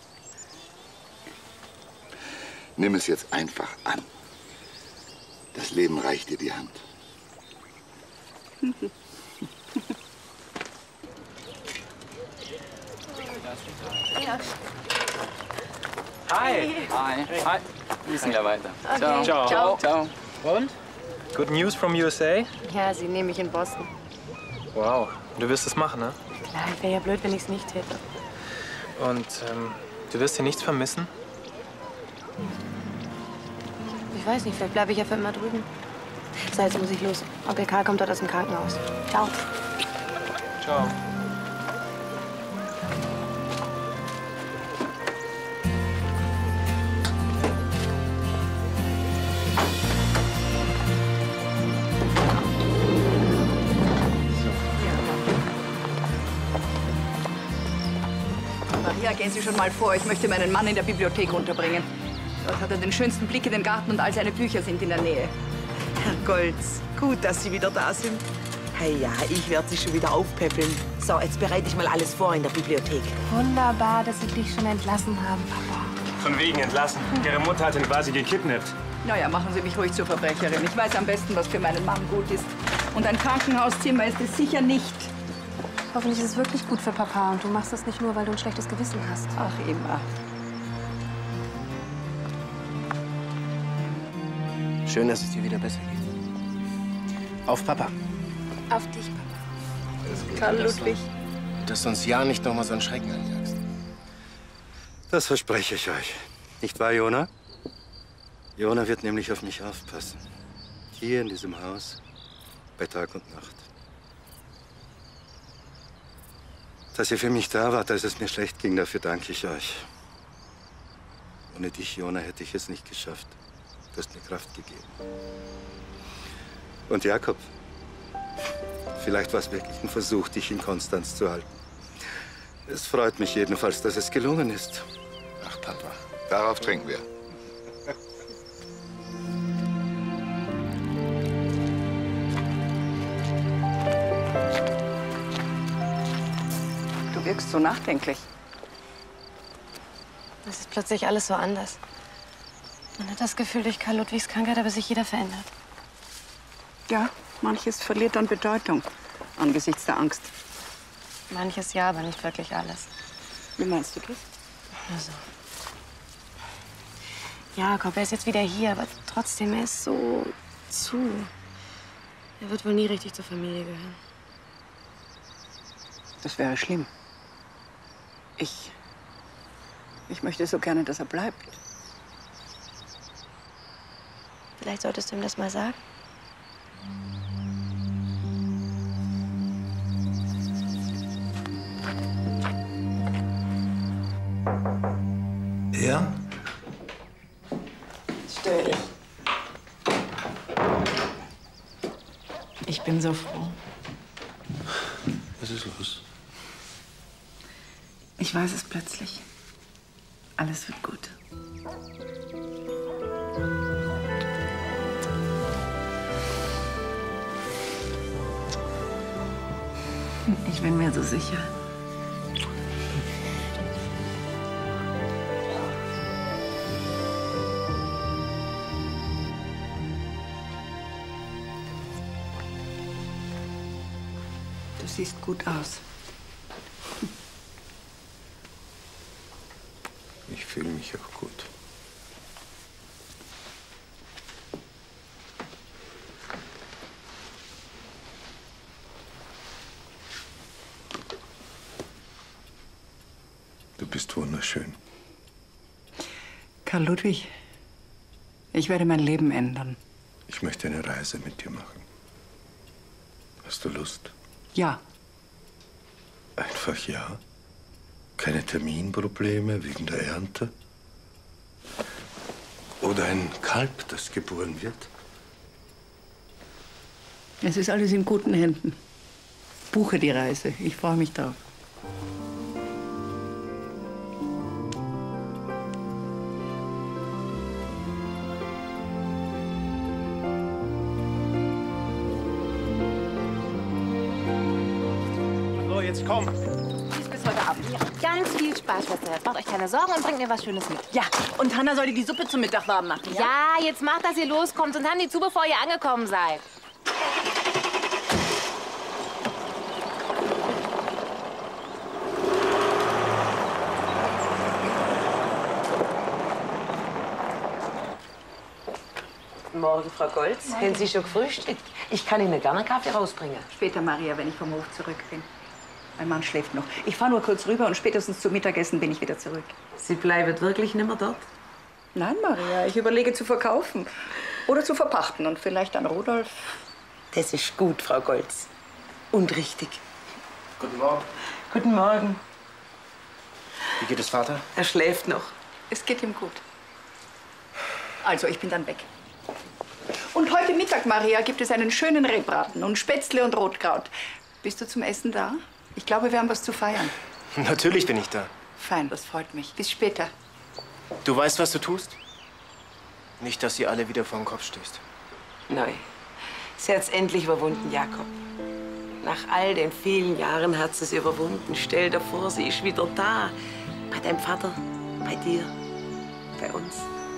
Speaker 10: Nimm es jetzt einfach an. Das Leben reicht dir die Hand.
Speaker 12: Hi. Hi. Hi. Wir sind ja weiter.
Speaker 8: Okay.
Speaker 12: Ciao.
Speaker 8: Ciao.
Speaker 12: Ciao. Ciao. Und?
Speaker 22: Good news from U S A?
Speaker 8: Ja, sie nehmen mich in Boston.
Speaker 22: Wow. Du wirst es machen, ne?
Speaker 8: Klar, ich wäre ja blöd, wenn ich es nicht täte.
Speaker 22: Und ähm, du wirst hier nichts vermissen?
Speaker 8: Ich weiß nicht, vielleicht bleibe ich ja für immer drüben. So, jetzt muss ich los. Onkel Karl kommt dort aus dem Krankenhaus. Ciao.
Speaker 22: Ciao.
Speaker 4: Maria, gehen Sie schon mal vor. Ich möchte meinen Mann in der Bibliothek unterbringen. Dort hat er den schönsten Blick in den Garten und all seine Bücher sind in der Nähe.
Speaker 23: Herr Goltz, gut, dass Sie wieder da sind. Hey, ja, ich werde Sie schon wieder aufpäppeln. So, jetzt bereite ich mal alles vor in der Bibliothek.
Speaker 8: Wunderbar, dass Sie dich schon entlassen haben, Papa.
Speaker 22: Von wegen entlassen. Ihre Mutter hat ihn quasi gekidnappt.
Speaker 4: Naja, machen Sie mich ruhig zur Verbrecherin. Ich weiß am besten, was für meinen Mann gut ist. Und ein Krankenhauszimmer ist es sicher nicht.
Speaker 8: Hoffentlich ist es wirklich gut für Papa und du machst das nicht nur, weil du ein schlechtes Gewissen hast.
Speaker 4: Ach, immer.
Speaker 19: Schön, dass es dir wieder besser geht. Auf Papa.
Speaker 8: Auf dich, Papa.
Speaker 4: Karl Ludwig.
Speaker 19: Dass du uns ja nicht noch mal so einen Schrecken anjagst.
Speaker 6: Das verspreche ich euch. Nicht wahr, Jona? Jona wird nämlich auf mich aufpassen. Hier in diesem Haus, bei Tag und Nacht. Dass ihr für mich da wart, als es mir schlecht ging, dafür danke ich euch. Ohne dich, Jona, hätte ich es nicht geschafft. Du hast mir Kraft gegeben. Und Jakob, vielleicht war es wirklich ein Versuch, dich in Konstanz zu halten. Es freut mich jedenfalls, dass es gelungen ist.
Speaker 10: Ach, Papa, darauf trinken wir.
Speaker 4: Du wirkst so nachdenklich.
Speaker 8: Es ist plötzlich alles so anders. Man hat das Gefühl, durch Karl Ludwigs Krankheit habe sich jeder verändert.
Speaker 4: Ja, manches verliert an Bedeutung angesichts der Angst.
Speaker 8: Manches ja, aber nicht wirklich alles.
Speaker 4: Wie meinst du das?
Speaker 8: Also. Jakob, er ist jetzt wieder hier, aber trotzdem, er ist so zu. Er wird wohl nie richtig zur Familie gehören.
Speaker 4: Das wäre schlimm. Ich. Ich möchte so gerne, dass er bleibt.
Speaker 8: Vielleicht solltest du ihm das mal sagen.
Speaker 22: Er?
Speaker 14: Stell dich. Ich bin so froh.
Speaker 22: Was ist los?
Speaker 14: Ich weiß es plötzlich. Alles wird gut.
Speaker 4: Ich bin mir so sicher. Du siehst gut aus.
Speaker 6: Ich fühle mich auch gut. Du bist wunderschön.
Speaker 4: Karl Ludwig, ich werde mein Leben ändern.
Speaker 6: Ich möchte eine Reise mit dir machen. Hast du Lust?
Speaker 4: Ja.
Speaker 6: Einfach ja? Keine Terminprobleme wegen der Ernte? Oder ein Kalb, das geboren wird?
Speaker 4: Es ist alles in guten Händen. Buche die Reise. Ich freue mich drauf.
Speaker 19: So, jetzt komm.
Speaker 14: Bis heute Abend.
Speaker 3: Ja, ganz viel Spaß, Schwester. Macht euch keine Sorgen und bringt mir was Schönes mit.
Speaker 14: Ja, und Hanna soll dir die Suppe zum Mittag warm machen, ja?
Speaker 3: Ja, jetzt macht, dass ihr loskommt und Hanni zu, bevor ihr angekommen seid.
Speaker 5: Morgen, Frau Goltz.
Speaker 4: Morgen.
Speaker 5: Haben Sie schon gefrühstückt? Ich kann Ihnen gerne einen Kaffee rausbringen.
Speaker 4: Später, Maria, wenn ich vom Hof zurück bin. Mein Mann schläft noch. Ich fahre nur kurz rüber und spätestens zum Mittagessen bin ich wieder zurück.
Speaker 5: Sie bleiben wirklich nicht mehr dort?
Speaker 4: Nein, Maria, ich überlege zu verkaufen. Oder zu verpachten und vielleicht an Rudolf.
Speaker 5: Das ist gut, Frau Goltz. Und richtig.
Speaker 1: Guten Morgen.
Speaker 5: Guten Morgen.
Speaker 1: Wie geht es Vater?
Speaker 5: Er schläft noch.
Speaker 4: Es geht ihm gut. Also, ich bin dann weg. Und heute Mittag, Maria, gibt es einen schönen Rehbraten und Spätzle und Rotkraut. Bist du zum Essen da? Ich glaube, wir haben was zu feiern.
Speaker 1: Natürlich bin ich da.
Speaker 4: Fein, das freut mich. Bis später.
Speaker 1: Du weißt, was du tust? Nicht, dass sie alle wieder vor den Kopf stößt.
Speaker 5: Nein. Sie hat's endlich überwunden, Jakob. Nach all den vielen Jahren hat sie es überwunden. Stell dir vor, sie ist wieder da. Bei deinem Vater, bei dir, bei uns.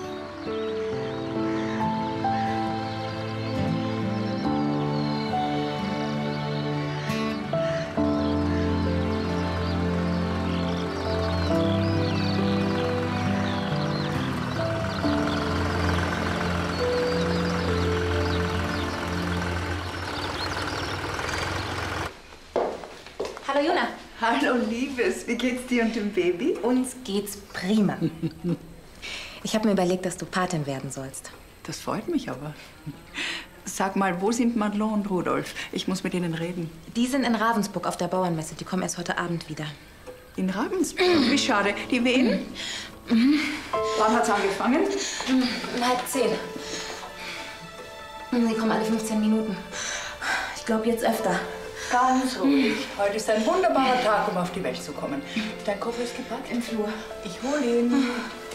Speaker 3: Hallo, Juna.
Speaker 4: Hallo, Liebes. Wie geht's dir und dem Baby?
Speaker 20: Uns geht's prima. Ich habe mir überlegt, dass du Patin werden sollst.
Speaker 4: Das freut mich aber. Sag mal, wo sind Madelon und Rudolf? Ich muss mit ihnen reden.
Speaker 20: Die sind in Ravensburg auf der Bauernmesse. Die kommen erst heute Abend wieder.
Speaker 4: In Ravensburg? Wie schade. Die Wehen? Mhm. Wann hat's angefangen?
Speaker 20: Um halb zehn. Sie kommen alle fünfzehn Minuten. Ich glaube, jetzt öfter.
Speaker 4: Ganz ruhig. Heute ist ein wunderbarer Tag, um auf die Welt zu kommen. Dein Koffer ist gepackt?
Speaker 20: Im Flur.
Speaker 4: Ich hole ihn.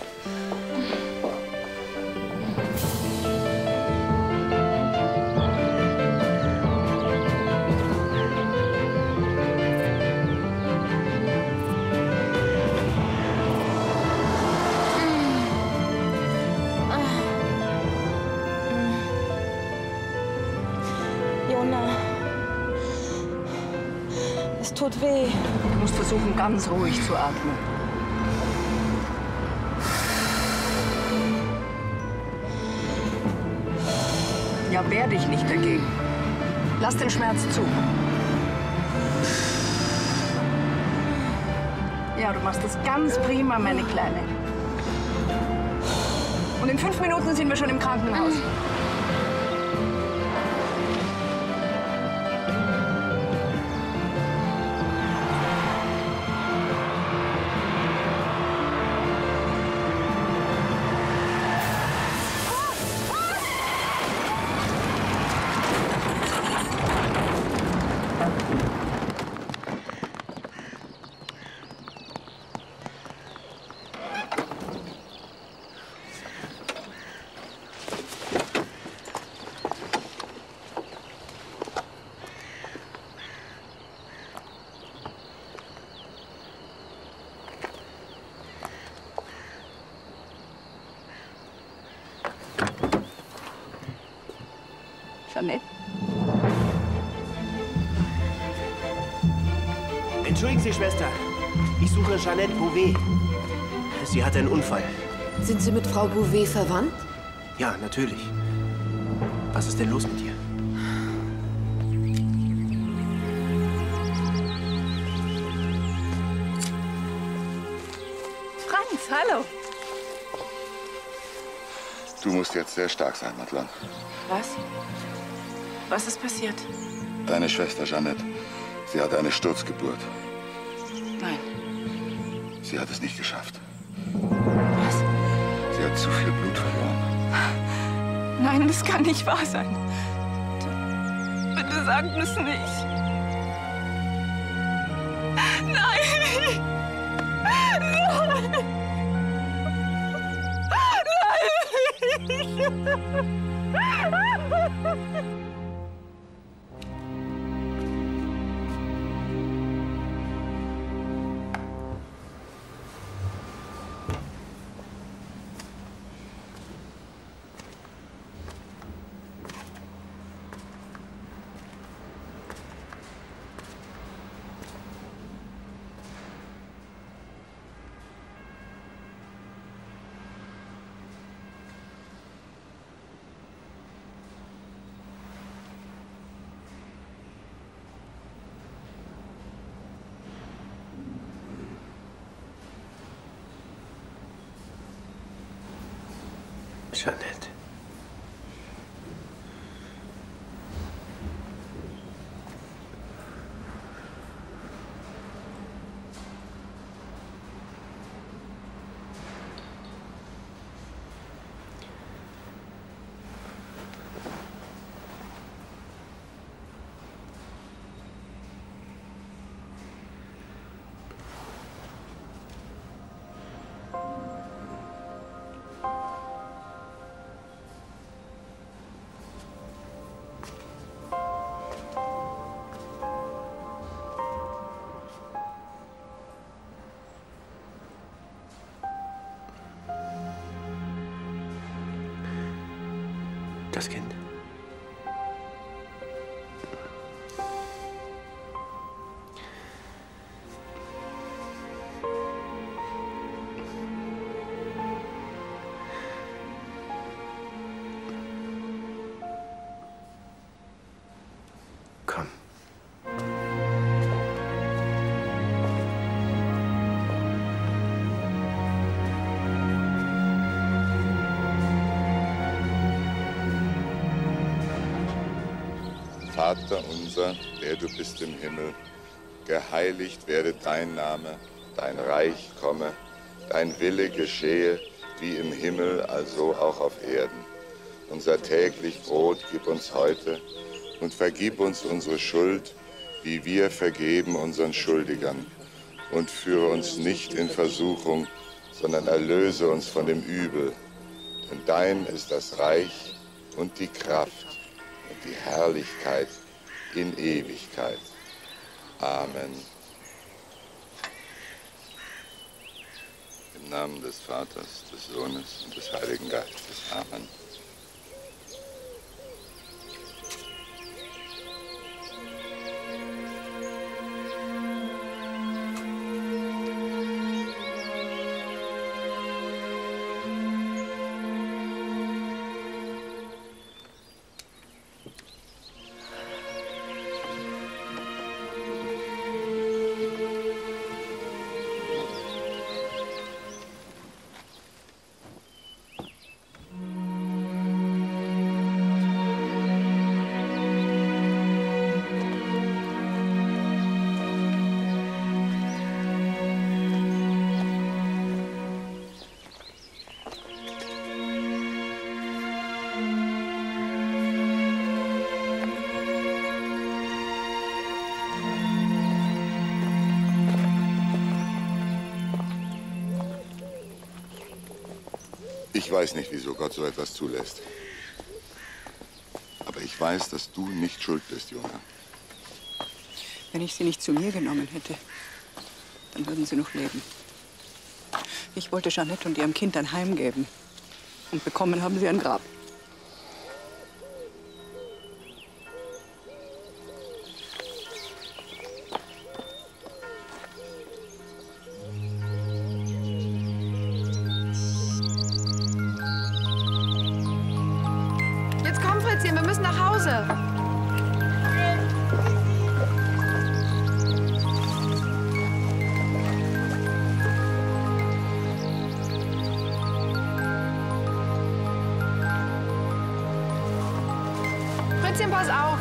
Speaker 3: Jona. Es tut weh.
Speaker 4: Du musst versuchen, ganz ruhig zu atmen. Ja, wehr dich nicht dagegen. Lass den Schmerz zu. Ja, du machst das ganz prima, meine Kleine. Und in fünf Minuten sind wir schon im Krankenhaus.
Speaker 19: Entschuldigen Sie, Schwester. Ich suche Jeannette Bouvet. Sie hatte einen Unfall.
Speaker 16: Sind Sie mit Frau Bouvet verwandt?
Speaker 19: Ja, natürlich. Was ist denn los mit ihr?
Speaker 14: Franz, hallo.
Speaker 10: Du musst jetzt sehr stark sein, Madelon.
Speaker 14: Was? Was ist passiert?
Speaker 10: Deine Schwester Jeannette, sie hatte eine Sturzgeburt.
Speaker 14: Nein.
Speaker 10: Sie hat es nicht geschafft.
Speaker 14: Was?
Speaker 10: Sie hat zu viel Blut verloren.
Speaker 14: Nein, das kann nicht wahr sein. Bitte sagt es nicht. Nein! Nein! Nein!
Speaker 19: Jeannette. Das Kind. Komm.
Speaker 10: Vater unser, der du bist im Himmel, geheiligt werde dein Name, dein Reich komme, dein Wille geschehe, wie im Himmel, also auch auf Erden. Unser täglich Brot gib uns heute und vergib uns unsere Schuld, wie wir vergeben unseren Schuldigern. Und führe uns nicht in Versuchung, sondern erlöse uns von dem Übel. Denn dein ist das Reich und die Kraft und die Herrlichkeit in Ewigkeit. Amen. Im Namen des Vaters, des Sohnes und des Heiligen Geistes. Amen. Ich weiß nicht, wieso Gott so etwas zulässt. Aber ich weiß, dass du nicht schuld bist, Jona.
Speaker 4: Wenn ich sie nicht zu mir genommen hätte, dann würden sie noch leben. Ich wollte Jeannette und ihrem Kind ein Heim geben. Und bekommen haben sie ein Grab.
Speaker 3: Schätzchen, pass auf!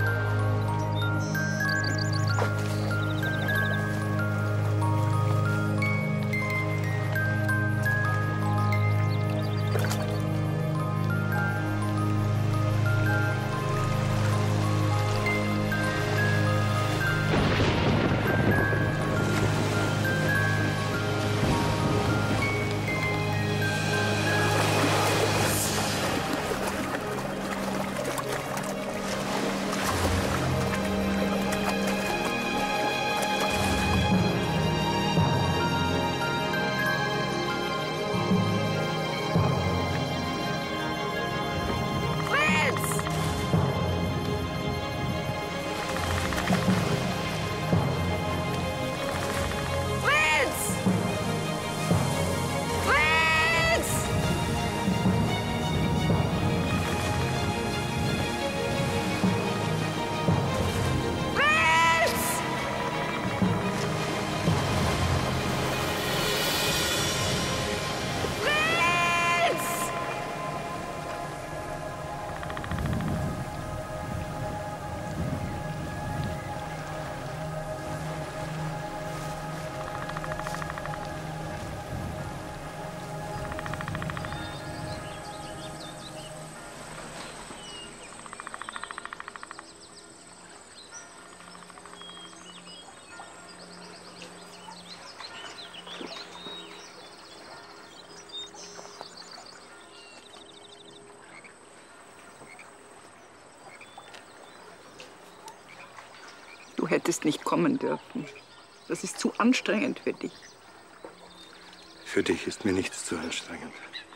Speaker 4: Du hättest nicht kommen dürfen. Das ist zu anstrengend für dich.
Speaker 6: Für dich ist mir nichts zu anstrengend.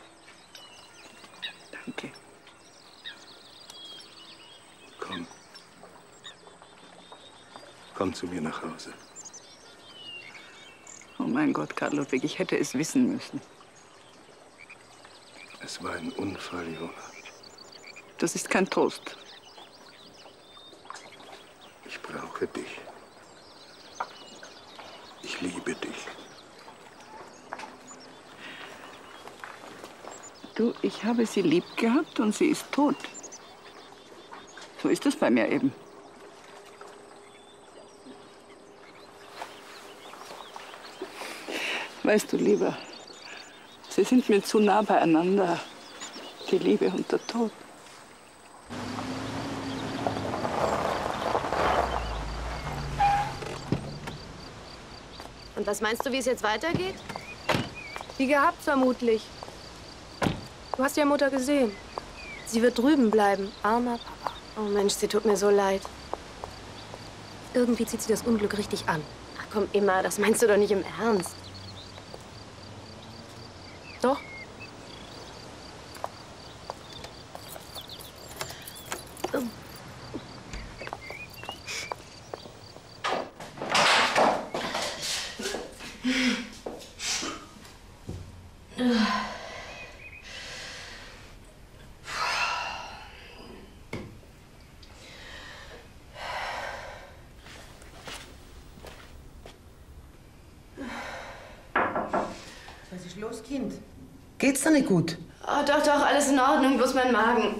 Speaker 4: Danke.
Speaker 6: Komm. Komm zu mir nach Hause.
Speaker 4: Oh mein Gott, Karl Ludwig, ich hätte es wissen müssen.
Speaker 6: Es war ein Unfall, Jona.
Speaker 4: Das ist kein Trost.
Speaker 6: Ich brauche dich. Ich liebe dich.
Speaker 4: Du, ich habe sie lieb gehabt und sie ist tot. So ist es bei mir eben. Weißt du, Lieber, sie sind mir zu nah beieinander, die Liebe und der Tod.
Speaker 3: Und was meinst du, wie es jetzt weitergeht? Wie gehabt, vermutlich. Du hast ja Mutter gesehen. Sie wird drüben bleiben. Armer Papa. Oh Mensch, sie tut mir so leid. Irgendwie zieht sie das Unglück richtig an. Ach komm, Emma, das meinst du doch nicht im Ernst. Doch? Oh.
Speaker 5: Was ist los, Kind? Geht's dir nicht gut?
Speaker 3: Oh, doch, doch, alles in Ordnung, bloß mein Magen.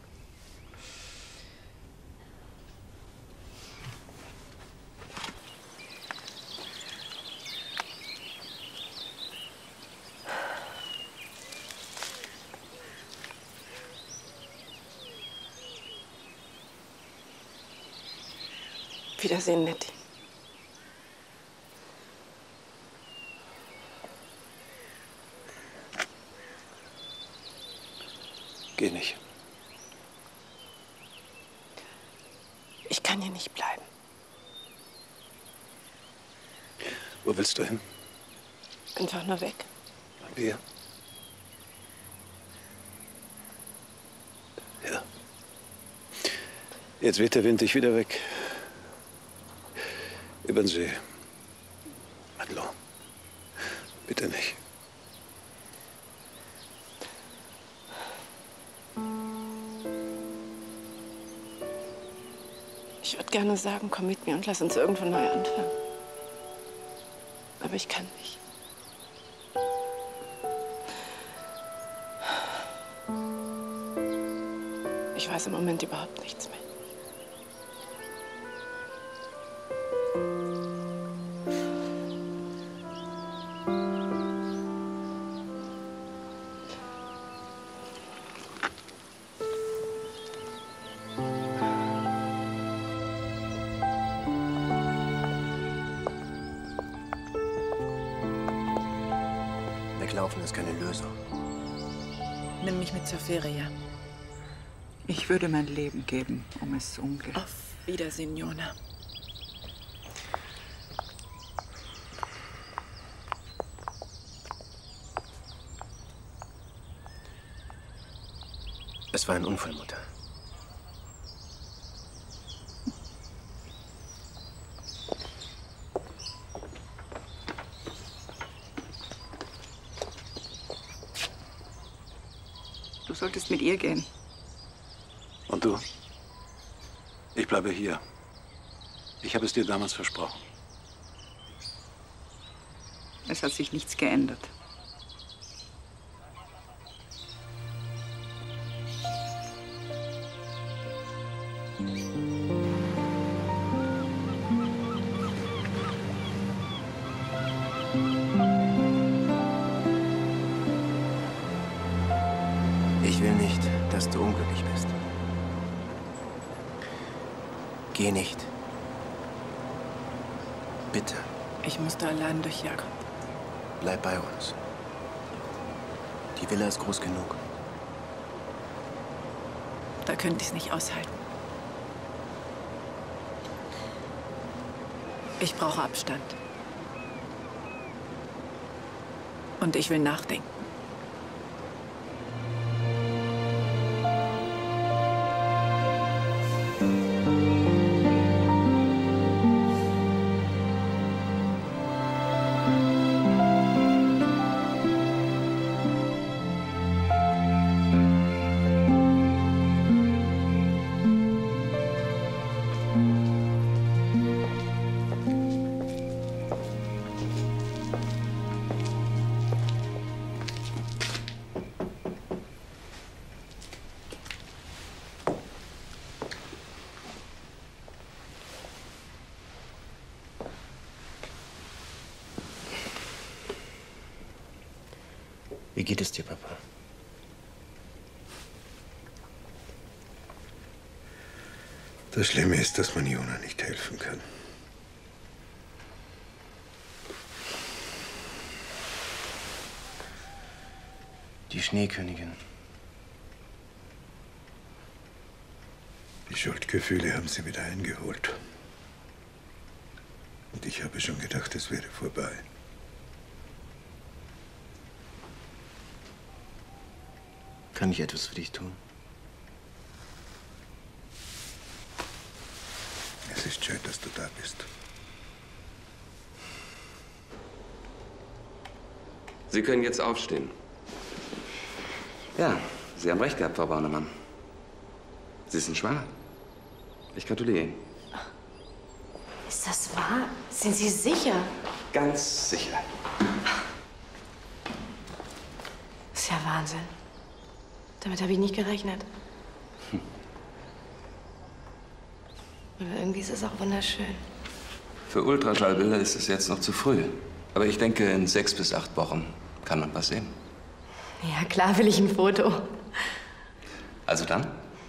Speaker 14: Wiedersehen, Nettie.
Speaker 9: Geh nicht.
Speaker 14: Ich kann hier nicht bleiben.
Speaker 9: Wo willst du hin?
Speaker 14: Einfach nur weg.
Speaker 9: Wir? Ja. Jetzt weht der Wind dich wieder weg. Über den See. Madelon. Bitte nicht.
Speaker 14: Ich würde gerne sagen, komm mit mir und lass uns irgendwo neu anfangen. Aber ich kann nicht. Ich weiß im Moment überhaupt nichts mehr.
Speaker 19: Weglaufen ist keine Lösung.
Speaker 14: Nimm mich mit zur Ferie.
Speaker 4: Ich würde mein Leben geben, um es umgehen.
Speaker 14: Auf Wiedersehen, Jona.
Speaker 19: Es war ein Unfall, Mutter.
Speaker 4: Du solltest mit ihr gehen.
Speaker 9: Und du? Ich bleibe hier. Ich habe es dir damals versprochen.
Speaker 4: Es hat sich nichts geändert.
Speaker 19: Ich will nicht, dass du unglücklich bist. Geh nicht. Bitte.
Speaker 14: Ich musste allein durch Jakob.
Speaker 19: Bleib bei uns. Die Villa ist groß genug.
Speaker 14: Da könnte ich es nicht aushalten. Ich brauche Abstand. Und ich will nachdenken.
Speaker 19: Wie geht es dir, Papa?
Speaker 6: Das Schlimme ist, dass man Jona nicht helfen kann.
Speaker 19: Die Schneekönigin.
Speaker 6: Die Schuldgefühle haben sie wieder eingeholt. Und ich habe schon gedacht, es wäre vorbei.
Speaker 19: Kann ich etwas für dich tun?
Speaker 6: Es ist schön, dass du da bist.
Speaker 2: Sie können jetzt aufstehen. Ja, Sie haben recht gehabt, Frau Bornemann. Sie sind schwanger. Ich gratuliere Ihnen.
Speaker 3: Ist das wahr? Sind Sie sicher?
Speaker 2: Ganz sicher.
Speaker 3: Das ist ja Wahnsinn. Damit habe ich nicht gerechnet.
Speaker 2: Hm.
Speaker 3: Aber irgendwie ist es auch wunderschön.
Speaker 2: Für Ultraschallbilder ist es jetzt noch zu früh. Aber ich denke, in sechs bis acht Wochen kann man was sehen.
Speaker 3: Ja, klar will ich ein Foto.
Speaker 2: Also dann,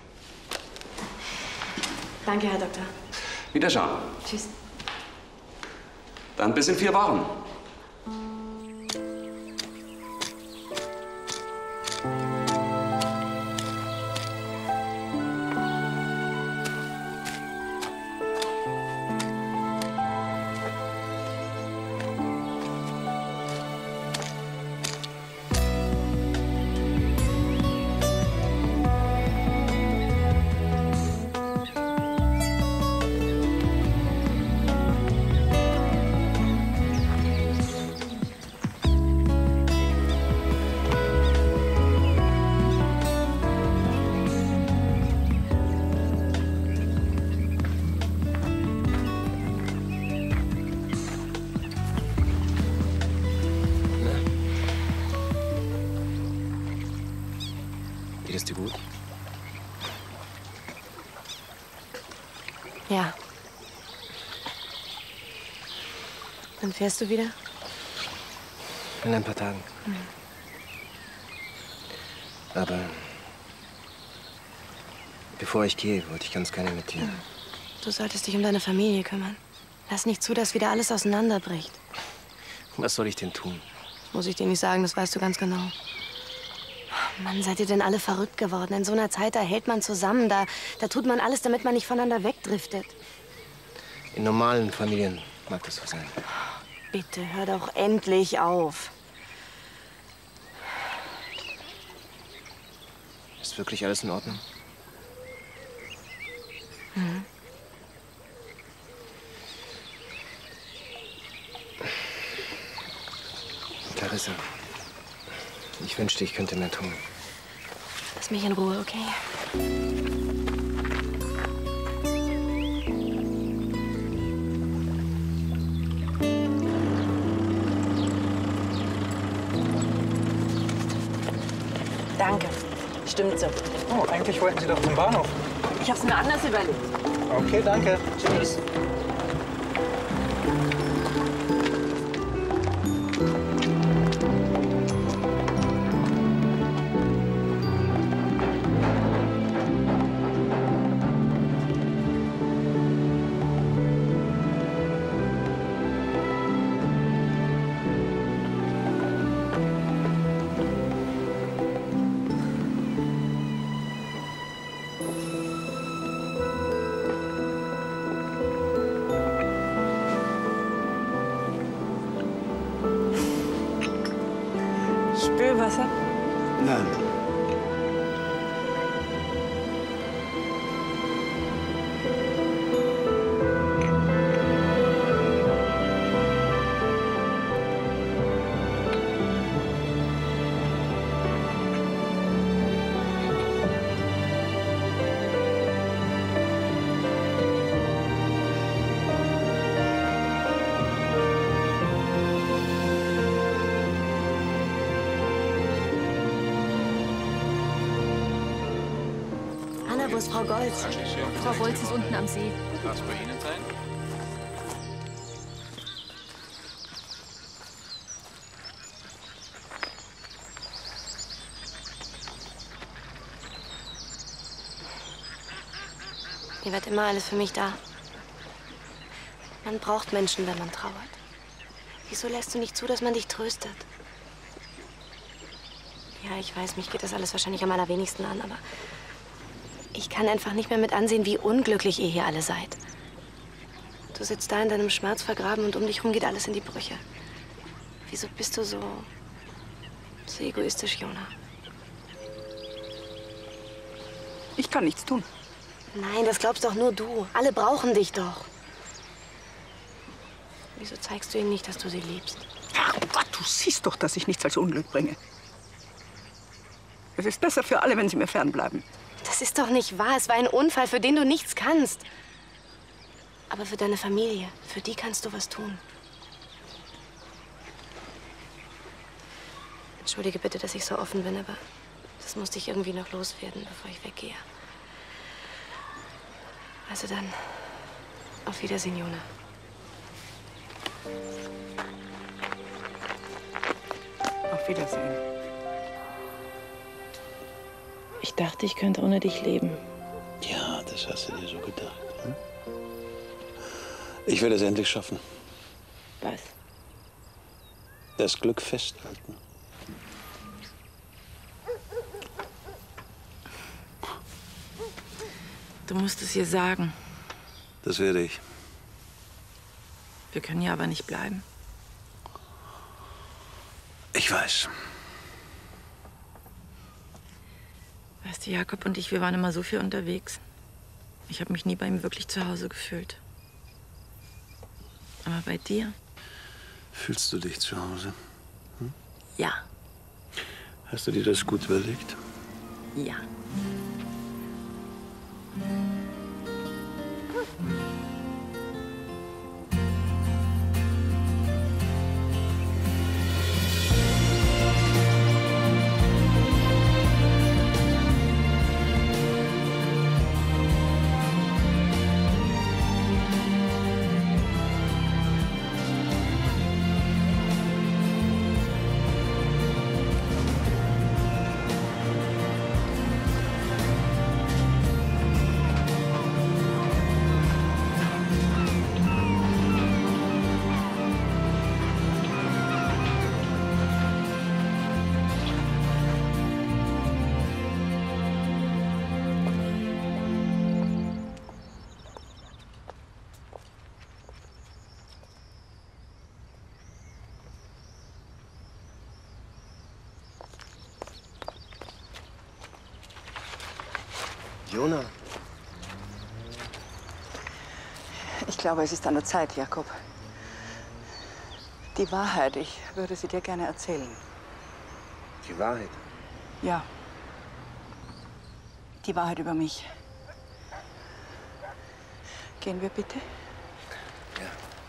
Speaker 3: Danke, Herr Doktor.
Speaker 2: Wiederschauen.
Speaker 3: Tschüss.
Speaker 2: Dann bis in vier Wochen.
Speaker 19: Geht es dir gut?
Speaker 3: Ja. Wann fährst du wieder?
Speaker 19: In ein paar Tagen.
Speaker 3: Hm.
Speaker 19: Aber bevor ich gehe, wollte ich ganz gerne mit dir.
Speaker 3: Du solltest dich um deine Familie kümmern. Lass nicht zu, dass wieder alles auseinanderbricht.
Speaker 19: Was soll ich denn tun?
Speaker 3: muss ich dir nicht sagen, das weißt du ganz genau. Mann, seid ihr denn alle verrückt geworden? In so einer Zeit, da hält man zusammen, da, da tut man alles, damit man nicht voneinander wegdriftet.
Speaker 19: In normalen Familien mag das so sein.
Speaker 3: Bitte, hör doch endlich auf.
Speaker 19: Ist wirklich alles in Ordnung?
Speaker 3: Mhm.
Speaker 19: Clarissa, ich wünschte, ich könnte mehr tun.
Speaker 3: Lass mich in Ruhe, okay?
Speaker 14: Danke. Stimmt so.
Speaker 12: Oh, eigentlich wollten Sie doch zum Bahnhof.
Speaker 14: Ich hab's mir anders überlegt.
Speaker 12: Okay, danke. Tschüss.
Speaker 14: Spülwasser?
Speaker 9: Nein.
Speaker 3: Anna, wo ist Frau Goltz?
Speaker 13: Frau Goltz ist unten am See.
Speaker 7: Darf es bei Ihnen sein?
Speaker 3: Ihr wart immer alles für mich da. Man braucht Menschen, wenn man trauert. Wieso lässt du nicht zu, dass man dich tröstet? Ja, ich weiß, mich geht das alles wahrscheinlich am allerwenigsten an, aber ich kann einfach nicht mehr mit ansehen, wie unglücklich ihr hier alle seid. Du sitzt da in deinem Schmerz vergraben und um dich rum geht alles in die Brüche. Wieso bist du so, so egoistisch, Jona?
Speaker 4: Ich kann nichts tun.
Speaker 3: Nein, das glaubst doch nur du. Alle brauchen dich doch. Wieso zeigst du ihnen nicht, dass du sie liebst?
Speaker 4: Ach Gott, du siehst doch, dass ich nichts als Unglück bringe. Es ist besser für alle, wenn sie mir fernbleiben.
Speaker 3: Das ist doch nicht wahr. Es war ein Unfall, für den du nichts kannst. Aber für deine Familie, für die kannst du was tun. Entschuldige bitte, dass ich so offen bin, aber das musste ich irgendwie noch loswerden, bevor ich weggehe. Also dann, auf Wiedersehen, Jona.
Speaker 4: Auf Wiedersehen.
Speaker 14: Ich dachte, ich könnte ohne dich leben.
Speaker 9: Ja, das hast du dir so gedacht. Hm? Ich werde es endlich schaffen.
Speaker 14: Was?
Speaker 9: Das Glück festhalten.
Speaker 14: Du musst es ihr sagen.
Speaker 9: Das werde ich.
Speaker 14: Wir können hier aber nicht bleiben.
Speaker 9: Ich weiß.
Speaker 14: Weißt du, Jakob und ich, wir waren immer so viel unterwegs. Ich habe mich nie bei ihm wirklich zu Hause gefühlt. Aber bei dir?
Speaker 9: Fühlst du dich zu Hause? Hm?
Speaker 14: Ja.
Speaker 9: Hast du dir das gut überlegt?
Speaker 14: Ja.
Speaker 19: Jona.
Speaker 4: Ich glaube, es ist an der Zeit, Jakob. Die Wahrheit, ich würde sie dir gerne erzählen.
Speaker 19: Die Wahrheit?
Speaker 4: Ja. Die Wahrheit über mich. Gehen wir bitte?
Speaker 19: Ja.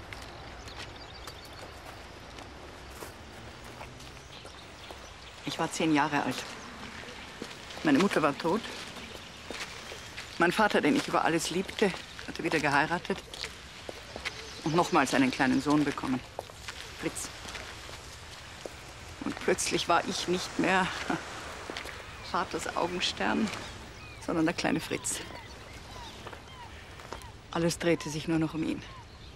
Speaker 4: Ich war zehn Jahre alt. Meine Mutter war tot. Mein Vater, den ich über alles liebte, hatte wieder geheiratet und nochmals einen kleinen Sohn bekommen. Fritz. Und plötzlich war ich nicht mehr Vaters Augenstern, sondern der kleine Fritz. Alles drehte sich nur noch um ihn.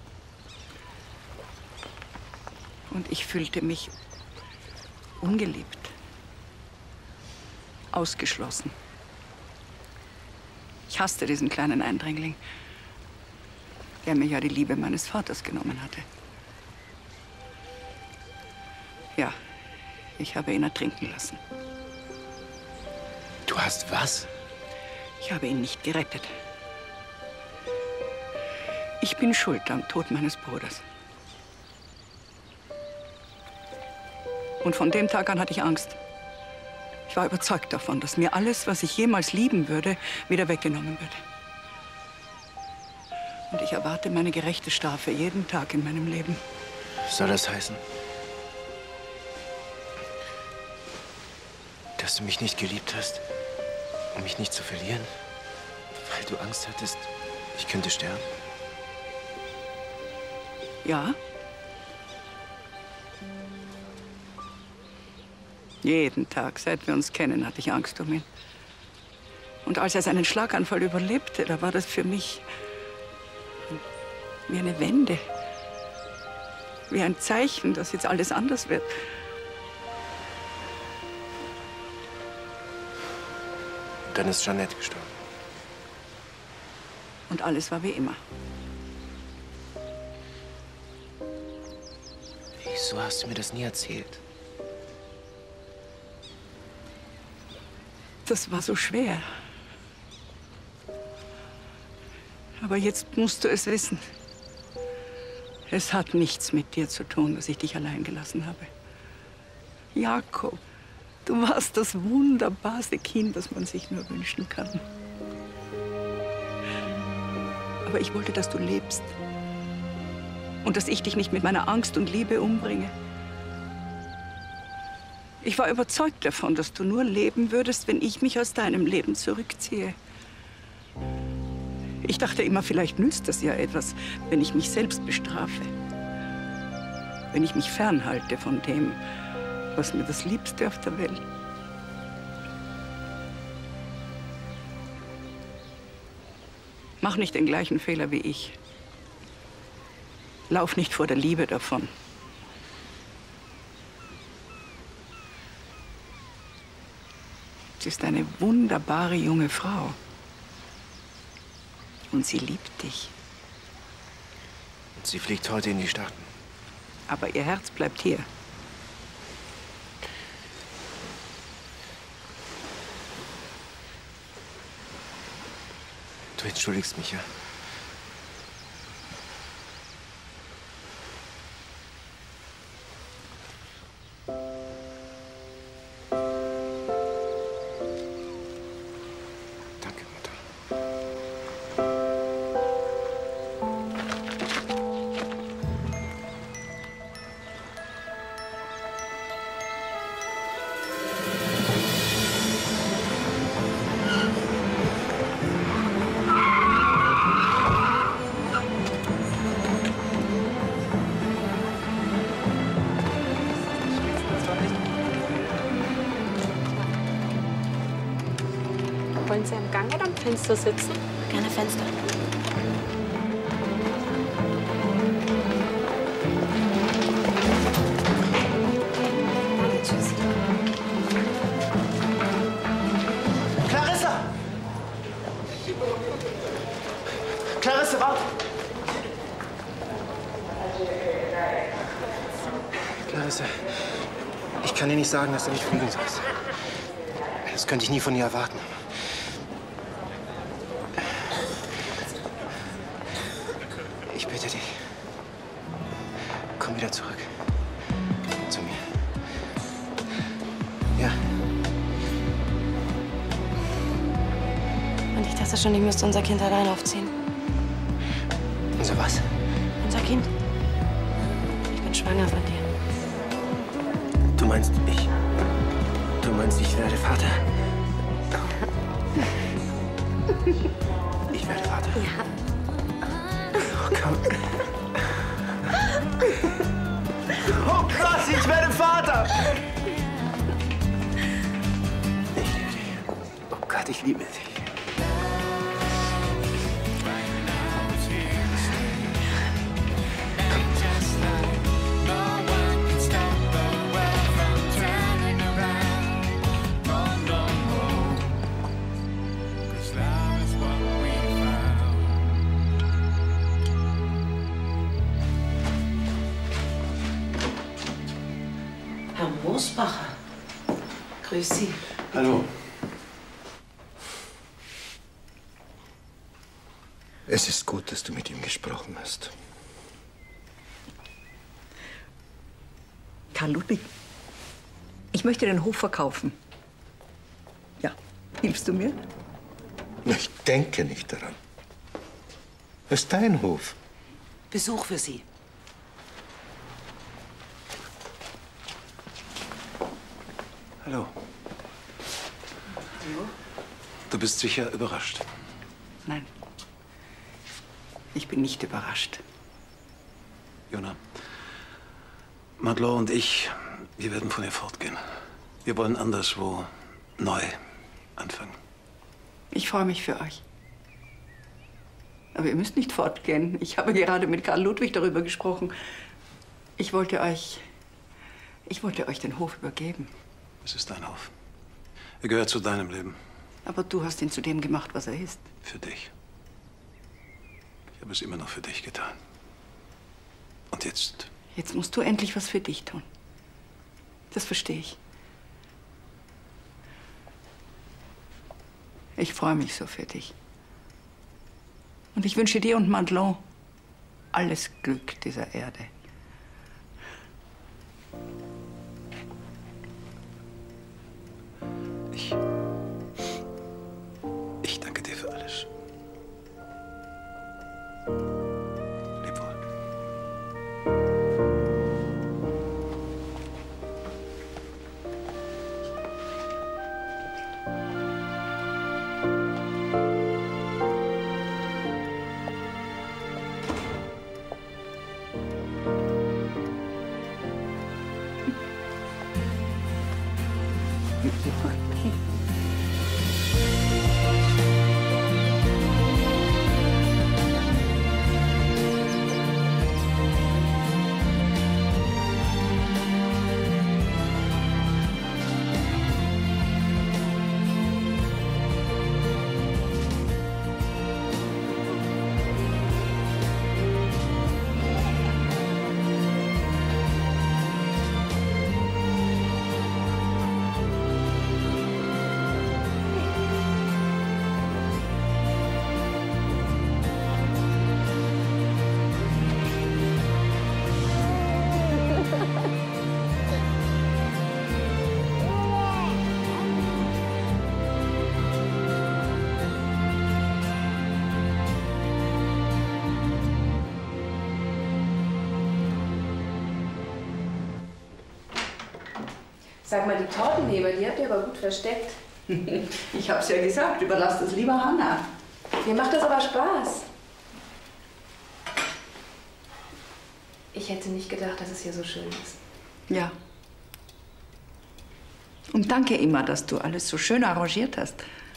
Speaker 4: Und ich fühlte mich ungeliebt, ausgeschlossen. Ich hasste diesen kleinen Eindringling, der mir ja die Liebe meines Vaters genommen hatte. Ja, ich habe ihn ertrinken lassen.
Speaker 19: Du hast was?
Speaker 4: Ich habe ihn nicht gerettet. Ich bin schuld am Tod meines Bruders. Und von dem Tag an hatte ich Angst. Ich war überzeugt davon, dass mir alles, was ich jemals lieben würde, wieder weggenommen würde. Und ich erwarte meine gerechte Strafe jeden Tag in meinem Leben.
Speaker 19: Soll das heißen, dass du mich nicht geliebt hast, um mich nicht zu verlieren? Weil du Angst hattest, ich könnte sterben?
Speaker 4: Ja. Jeden Tag, seit wir uns kennen, hatte ich Angst um ihn. Und als er seinen Schlaganfall überlebte, da war das für mich wie eine Wende. Wie ein Zeichen, dass jetzt alles anders wird.
Speaker 19: Und dann ist Jeanette gestorben.
Speaker 4: Und alles war wie immer.
Speaker 19: Wieso hast du mir das nie erzählt?
Speaker 4: Das war so schwer. Aber jetzt musst du es wissen. Es hat nichts mit dir zu tun, dass ich dich allein gelassen habe. Jakob, du warst das wunderbarste Kind, das man sich nur wünschen kann. Aber ich wollte, dass du lebst. Und dass ich dich nicht mit meiner Angst und Liebe umbringe. Ich war überzeugt davon, dass du nur leben würdest, wenn ich mich aus deinem Leben zurückziehe. Ich dachte immer, vielleicht nützt das ja etwas, wenn ich mich selbst bestrafe. Wenn ich mich fernhalte von dem, was mir das Liebste auf der Welt. Mach nicht den gleichen Fehler wie ich. Lauf nicht vor der Liebe davon. Sie ist eine wunderbare junge Frau. Und sie liebt dich.
Speaker 19: Und sie fliegt heute in die Staaten.
Speaker 4: Aber ihr Herz bleibt hier.
Speaker 19: Du entschuldigst mich, ja?
Speaker 3: Wollen Sie am Gang oder am Fenster sitzen? Gerne Fenster. Danke, tschüss.
Speaker 19: Clarissa! Clarissa, warte! Clarissa, ich kann dir nicht sagen, dass du nicht fliegen sollst. Das könnte ich nie von dir erwarten. Komm wieder zurück. Zu mir. Ja.
Speaker 3: Und ich dachte schon, ich müsste unser Kind allein aufziehen.
Speaker 19: Unser was?
Speaker 3: Unser Kind. Ich bin schwanger von dir.
Speaker 19: Du meinst, ich... Du meinst, ich werde Vater? Ich werde Vater?
Speaker 3: Ja.
Speaker 19: Oh, komm. Oh, krass, ich werde Vater! Ich liebe dich. Oh Gott, ich liebe dich.
Speaker 5: Herr Moosbacher. Grüß Sie.
Speaker 6: Hallo. Es ist gut, dass du mit ihm gesprochen hast.
Speaker 4: Karl Ludwig, ich möchte den Hof verkaufen. Ja, hilfst du mir?
Speaker 6: Ich denke nicht daran. Es ist dein Hof.
Speaker 5: Besuch für Sie.
Speaker 9: Hallo. Du bist sicher überrascht.
Speaker 4: Nein. Ich bin nicht überrascht.
Speaker 9: Jona, Madelon und ich, wir werden von hier fortgehen. Wir wollen anderswo neu anfangen.
Speaker 4: Ich freue mich für euch. Aber ihr müsst nicht fortgehen. Ich habe gerade mit Karl Ludwig darüber gesprochen. Ich wollte euch... Ich wollte euch den Hof übergeben.
Speaker 9: Es ist dein Hof. Er gehört zu deinem Leben.
Speaker 4: Aber du hast ihn zu dem gemacht, was er ist.
Speaker 9: Für dich. Ich habe es immer noch für dich getan. Und jetzt?
Speaker 4: Jetzt musst du endlich was für dich tun. Das verstehe ich. Ich freue mich so für dich. Und ich wünsche dir und Madelon alles Glück dieser Erde.
Speaker 9: Ich... Ich danke dir für alles. Leb wohl.
Speaker 8: Sag mal, die Tortenleber, die habt ihr aber gut versteckt.
Speaker 4: Ich hab's ja gesagt, überlass das lieber Hanna.
Speaker 8: Mir macht das aber Spaß. Ich hätte nicht gedacht, dass es hier so schön ist.
Speaker 4: Ja. Und danke immer, dass du alles so schön arrangiert hast.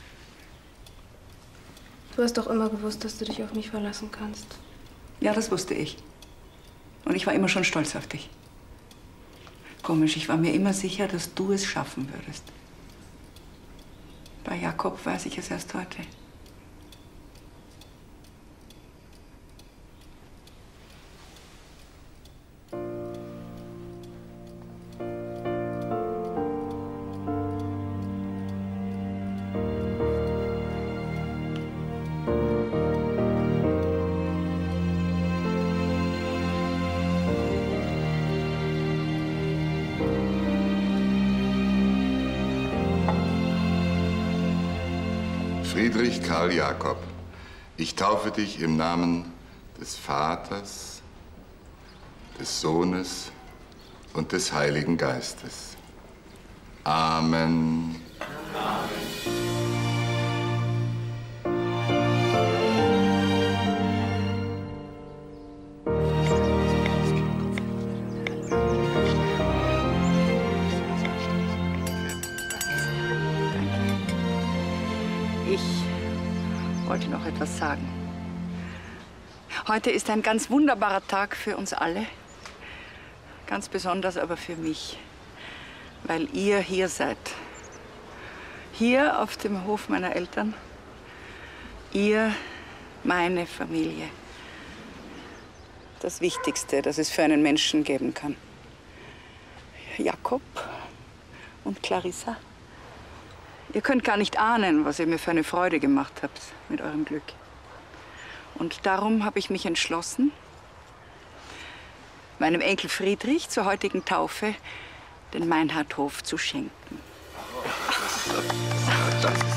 Speaker 3: Du hast doch immer gewusst, dass du dich auf mich verlassen kannst.
Speaker 4: Ja, das wusste ich. Und ich war immer schon stolz auf dich. Komisch, ich war mir immer sicher, dass du es schaffen würdest. Bei Jakob weiß ich es erst heute.
Speaker 10: Friedrich Karl Jakob, ich taufe dich im Namen des Vaters, des Sohnes und des Heiligen Geistes. Amen.
Speaker 4: Ich wollte noch etwas sagen. Heute ist ein ganz wunderbarer Tag für uns alle. Ganz besonders aber für mich, weil ihr hier seid. Hier auf dem Hof meiner Eltern. Ihr, meine Familie. Das Wichtigste, das es für einen Menschen geben kann. Jakob und Clarissa. Ihr könnt gar nicht ahnen, was ihr mir für eine Freude gemacht habt mit eurem Glück. Und darum habe ich mich entschlossen, meinem Enkel Friedrich zur heutigen Taufe den Meinhardhof zu schenken.
Speaker 2: Das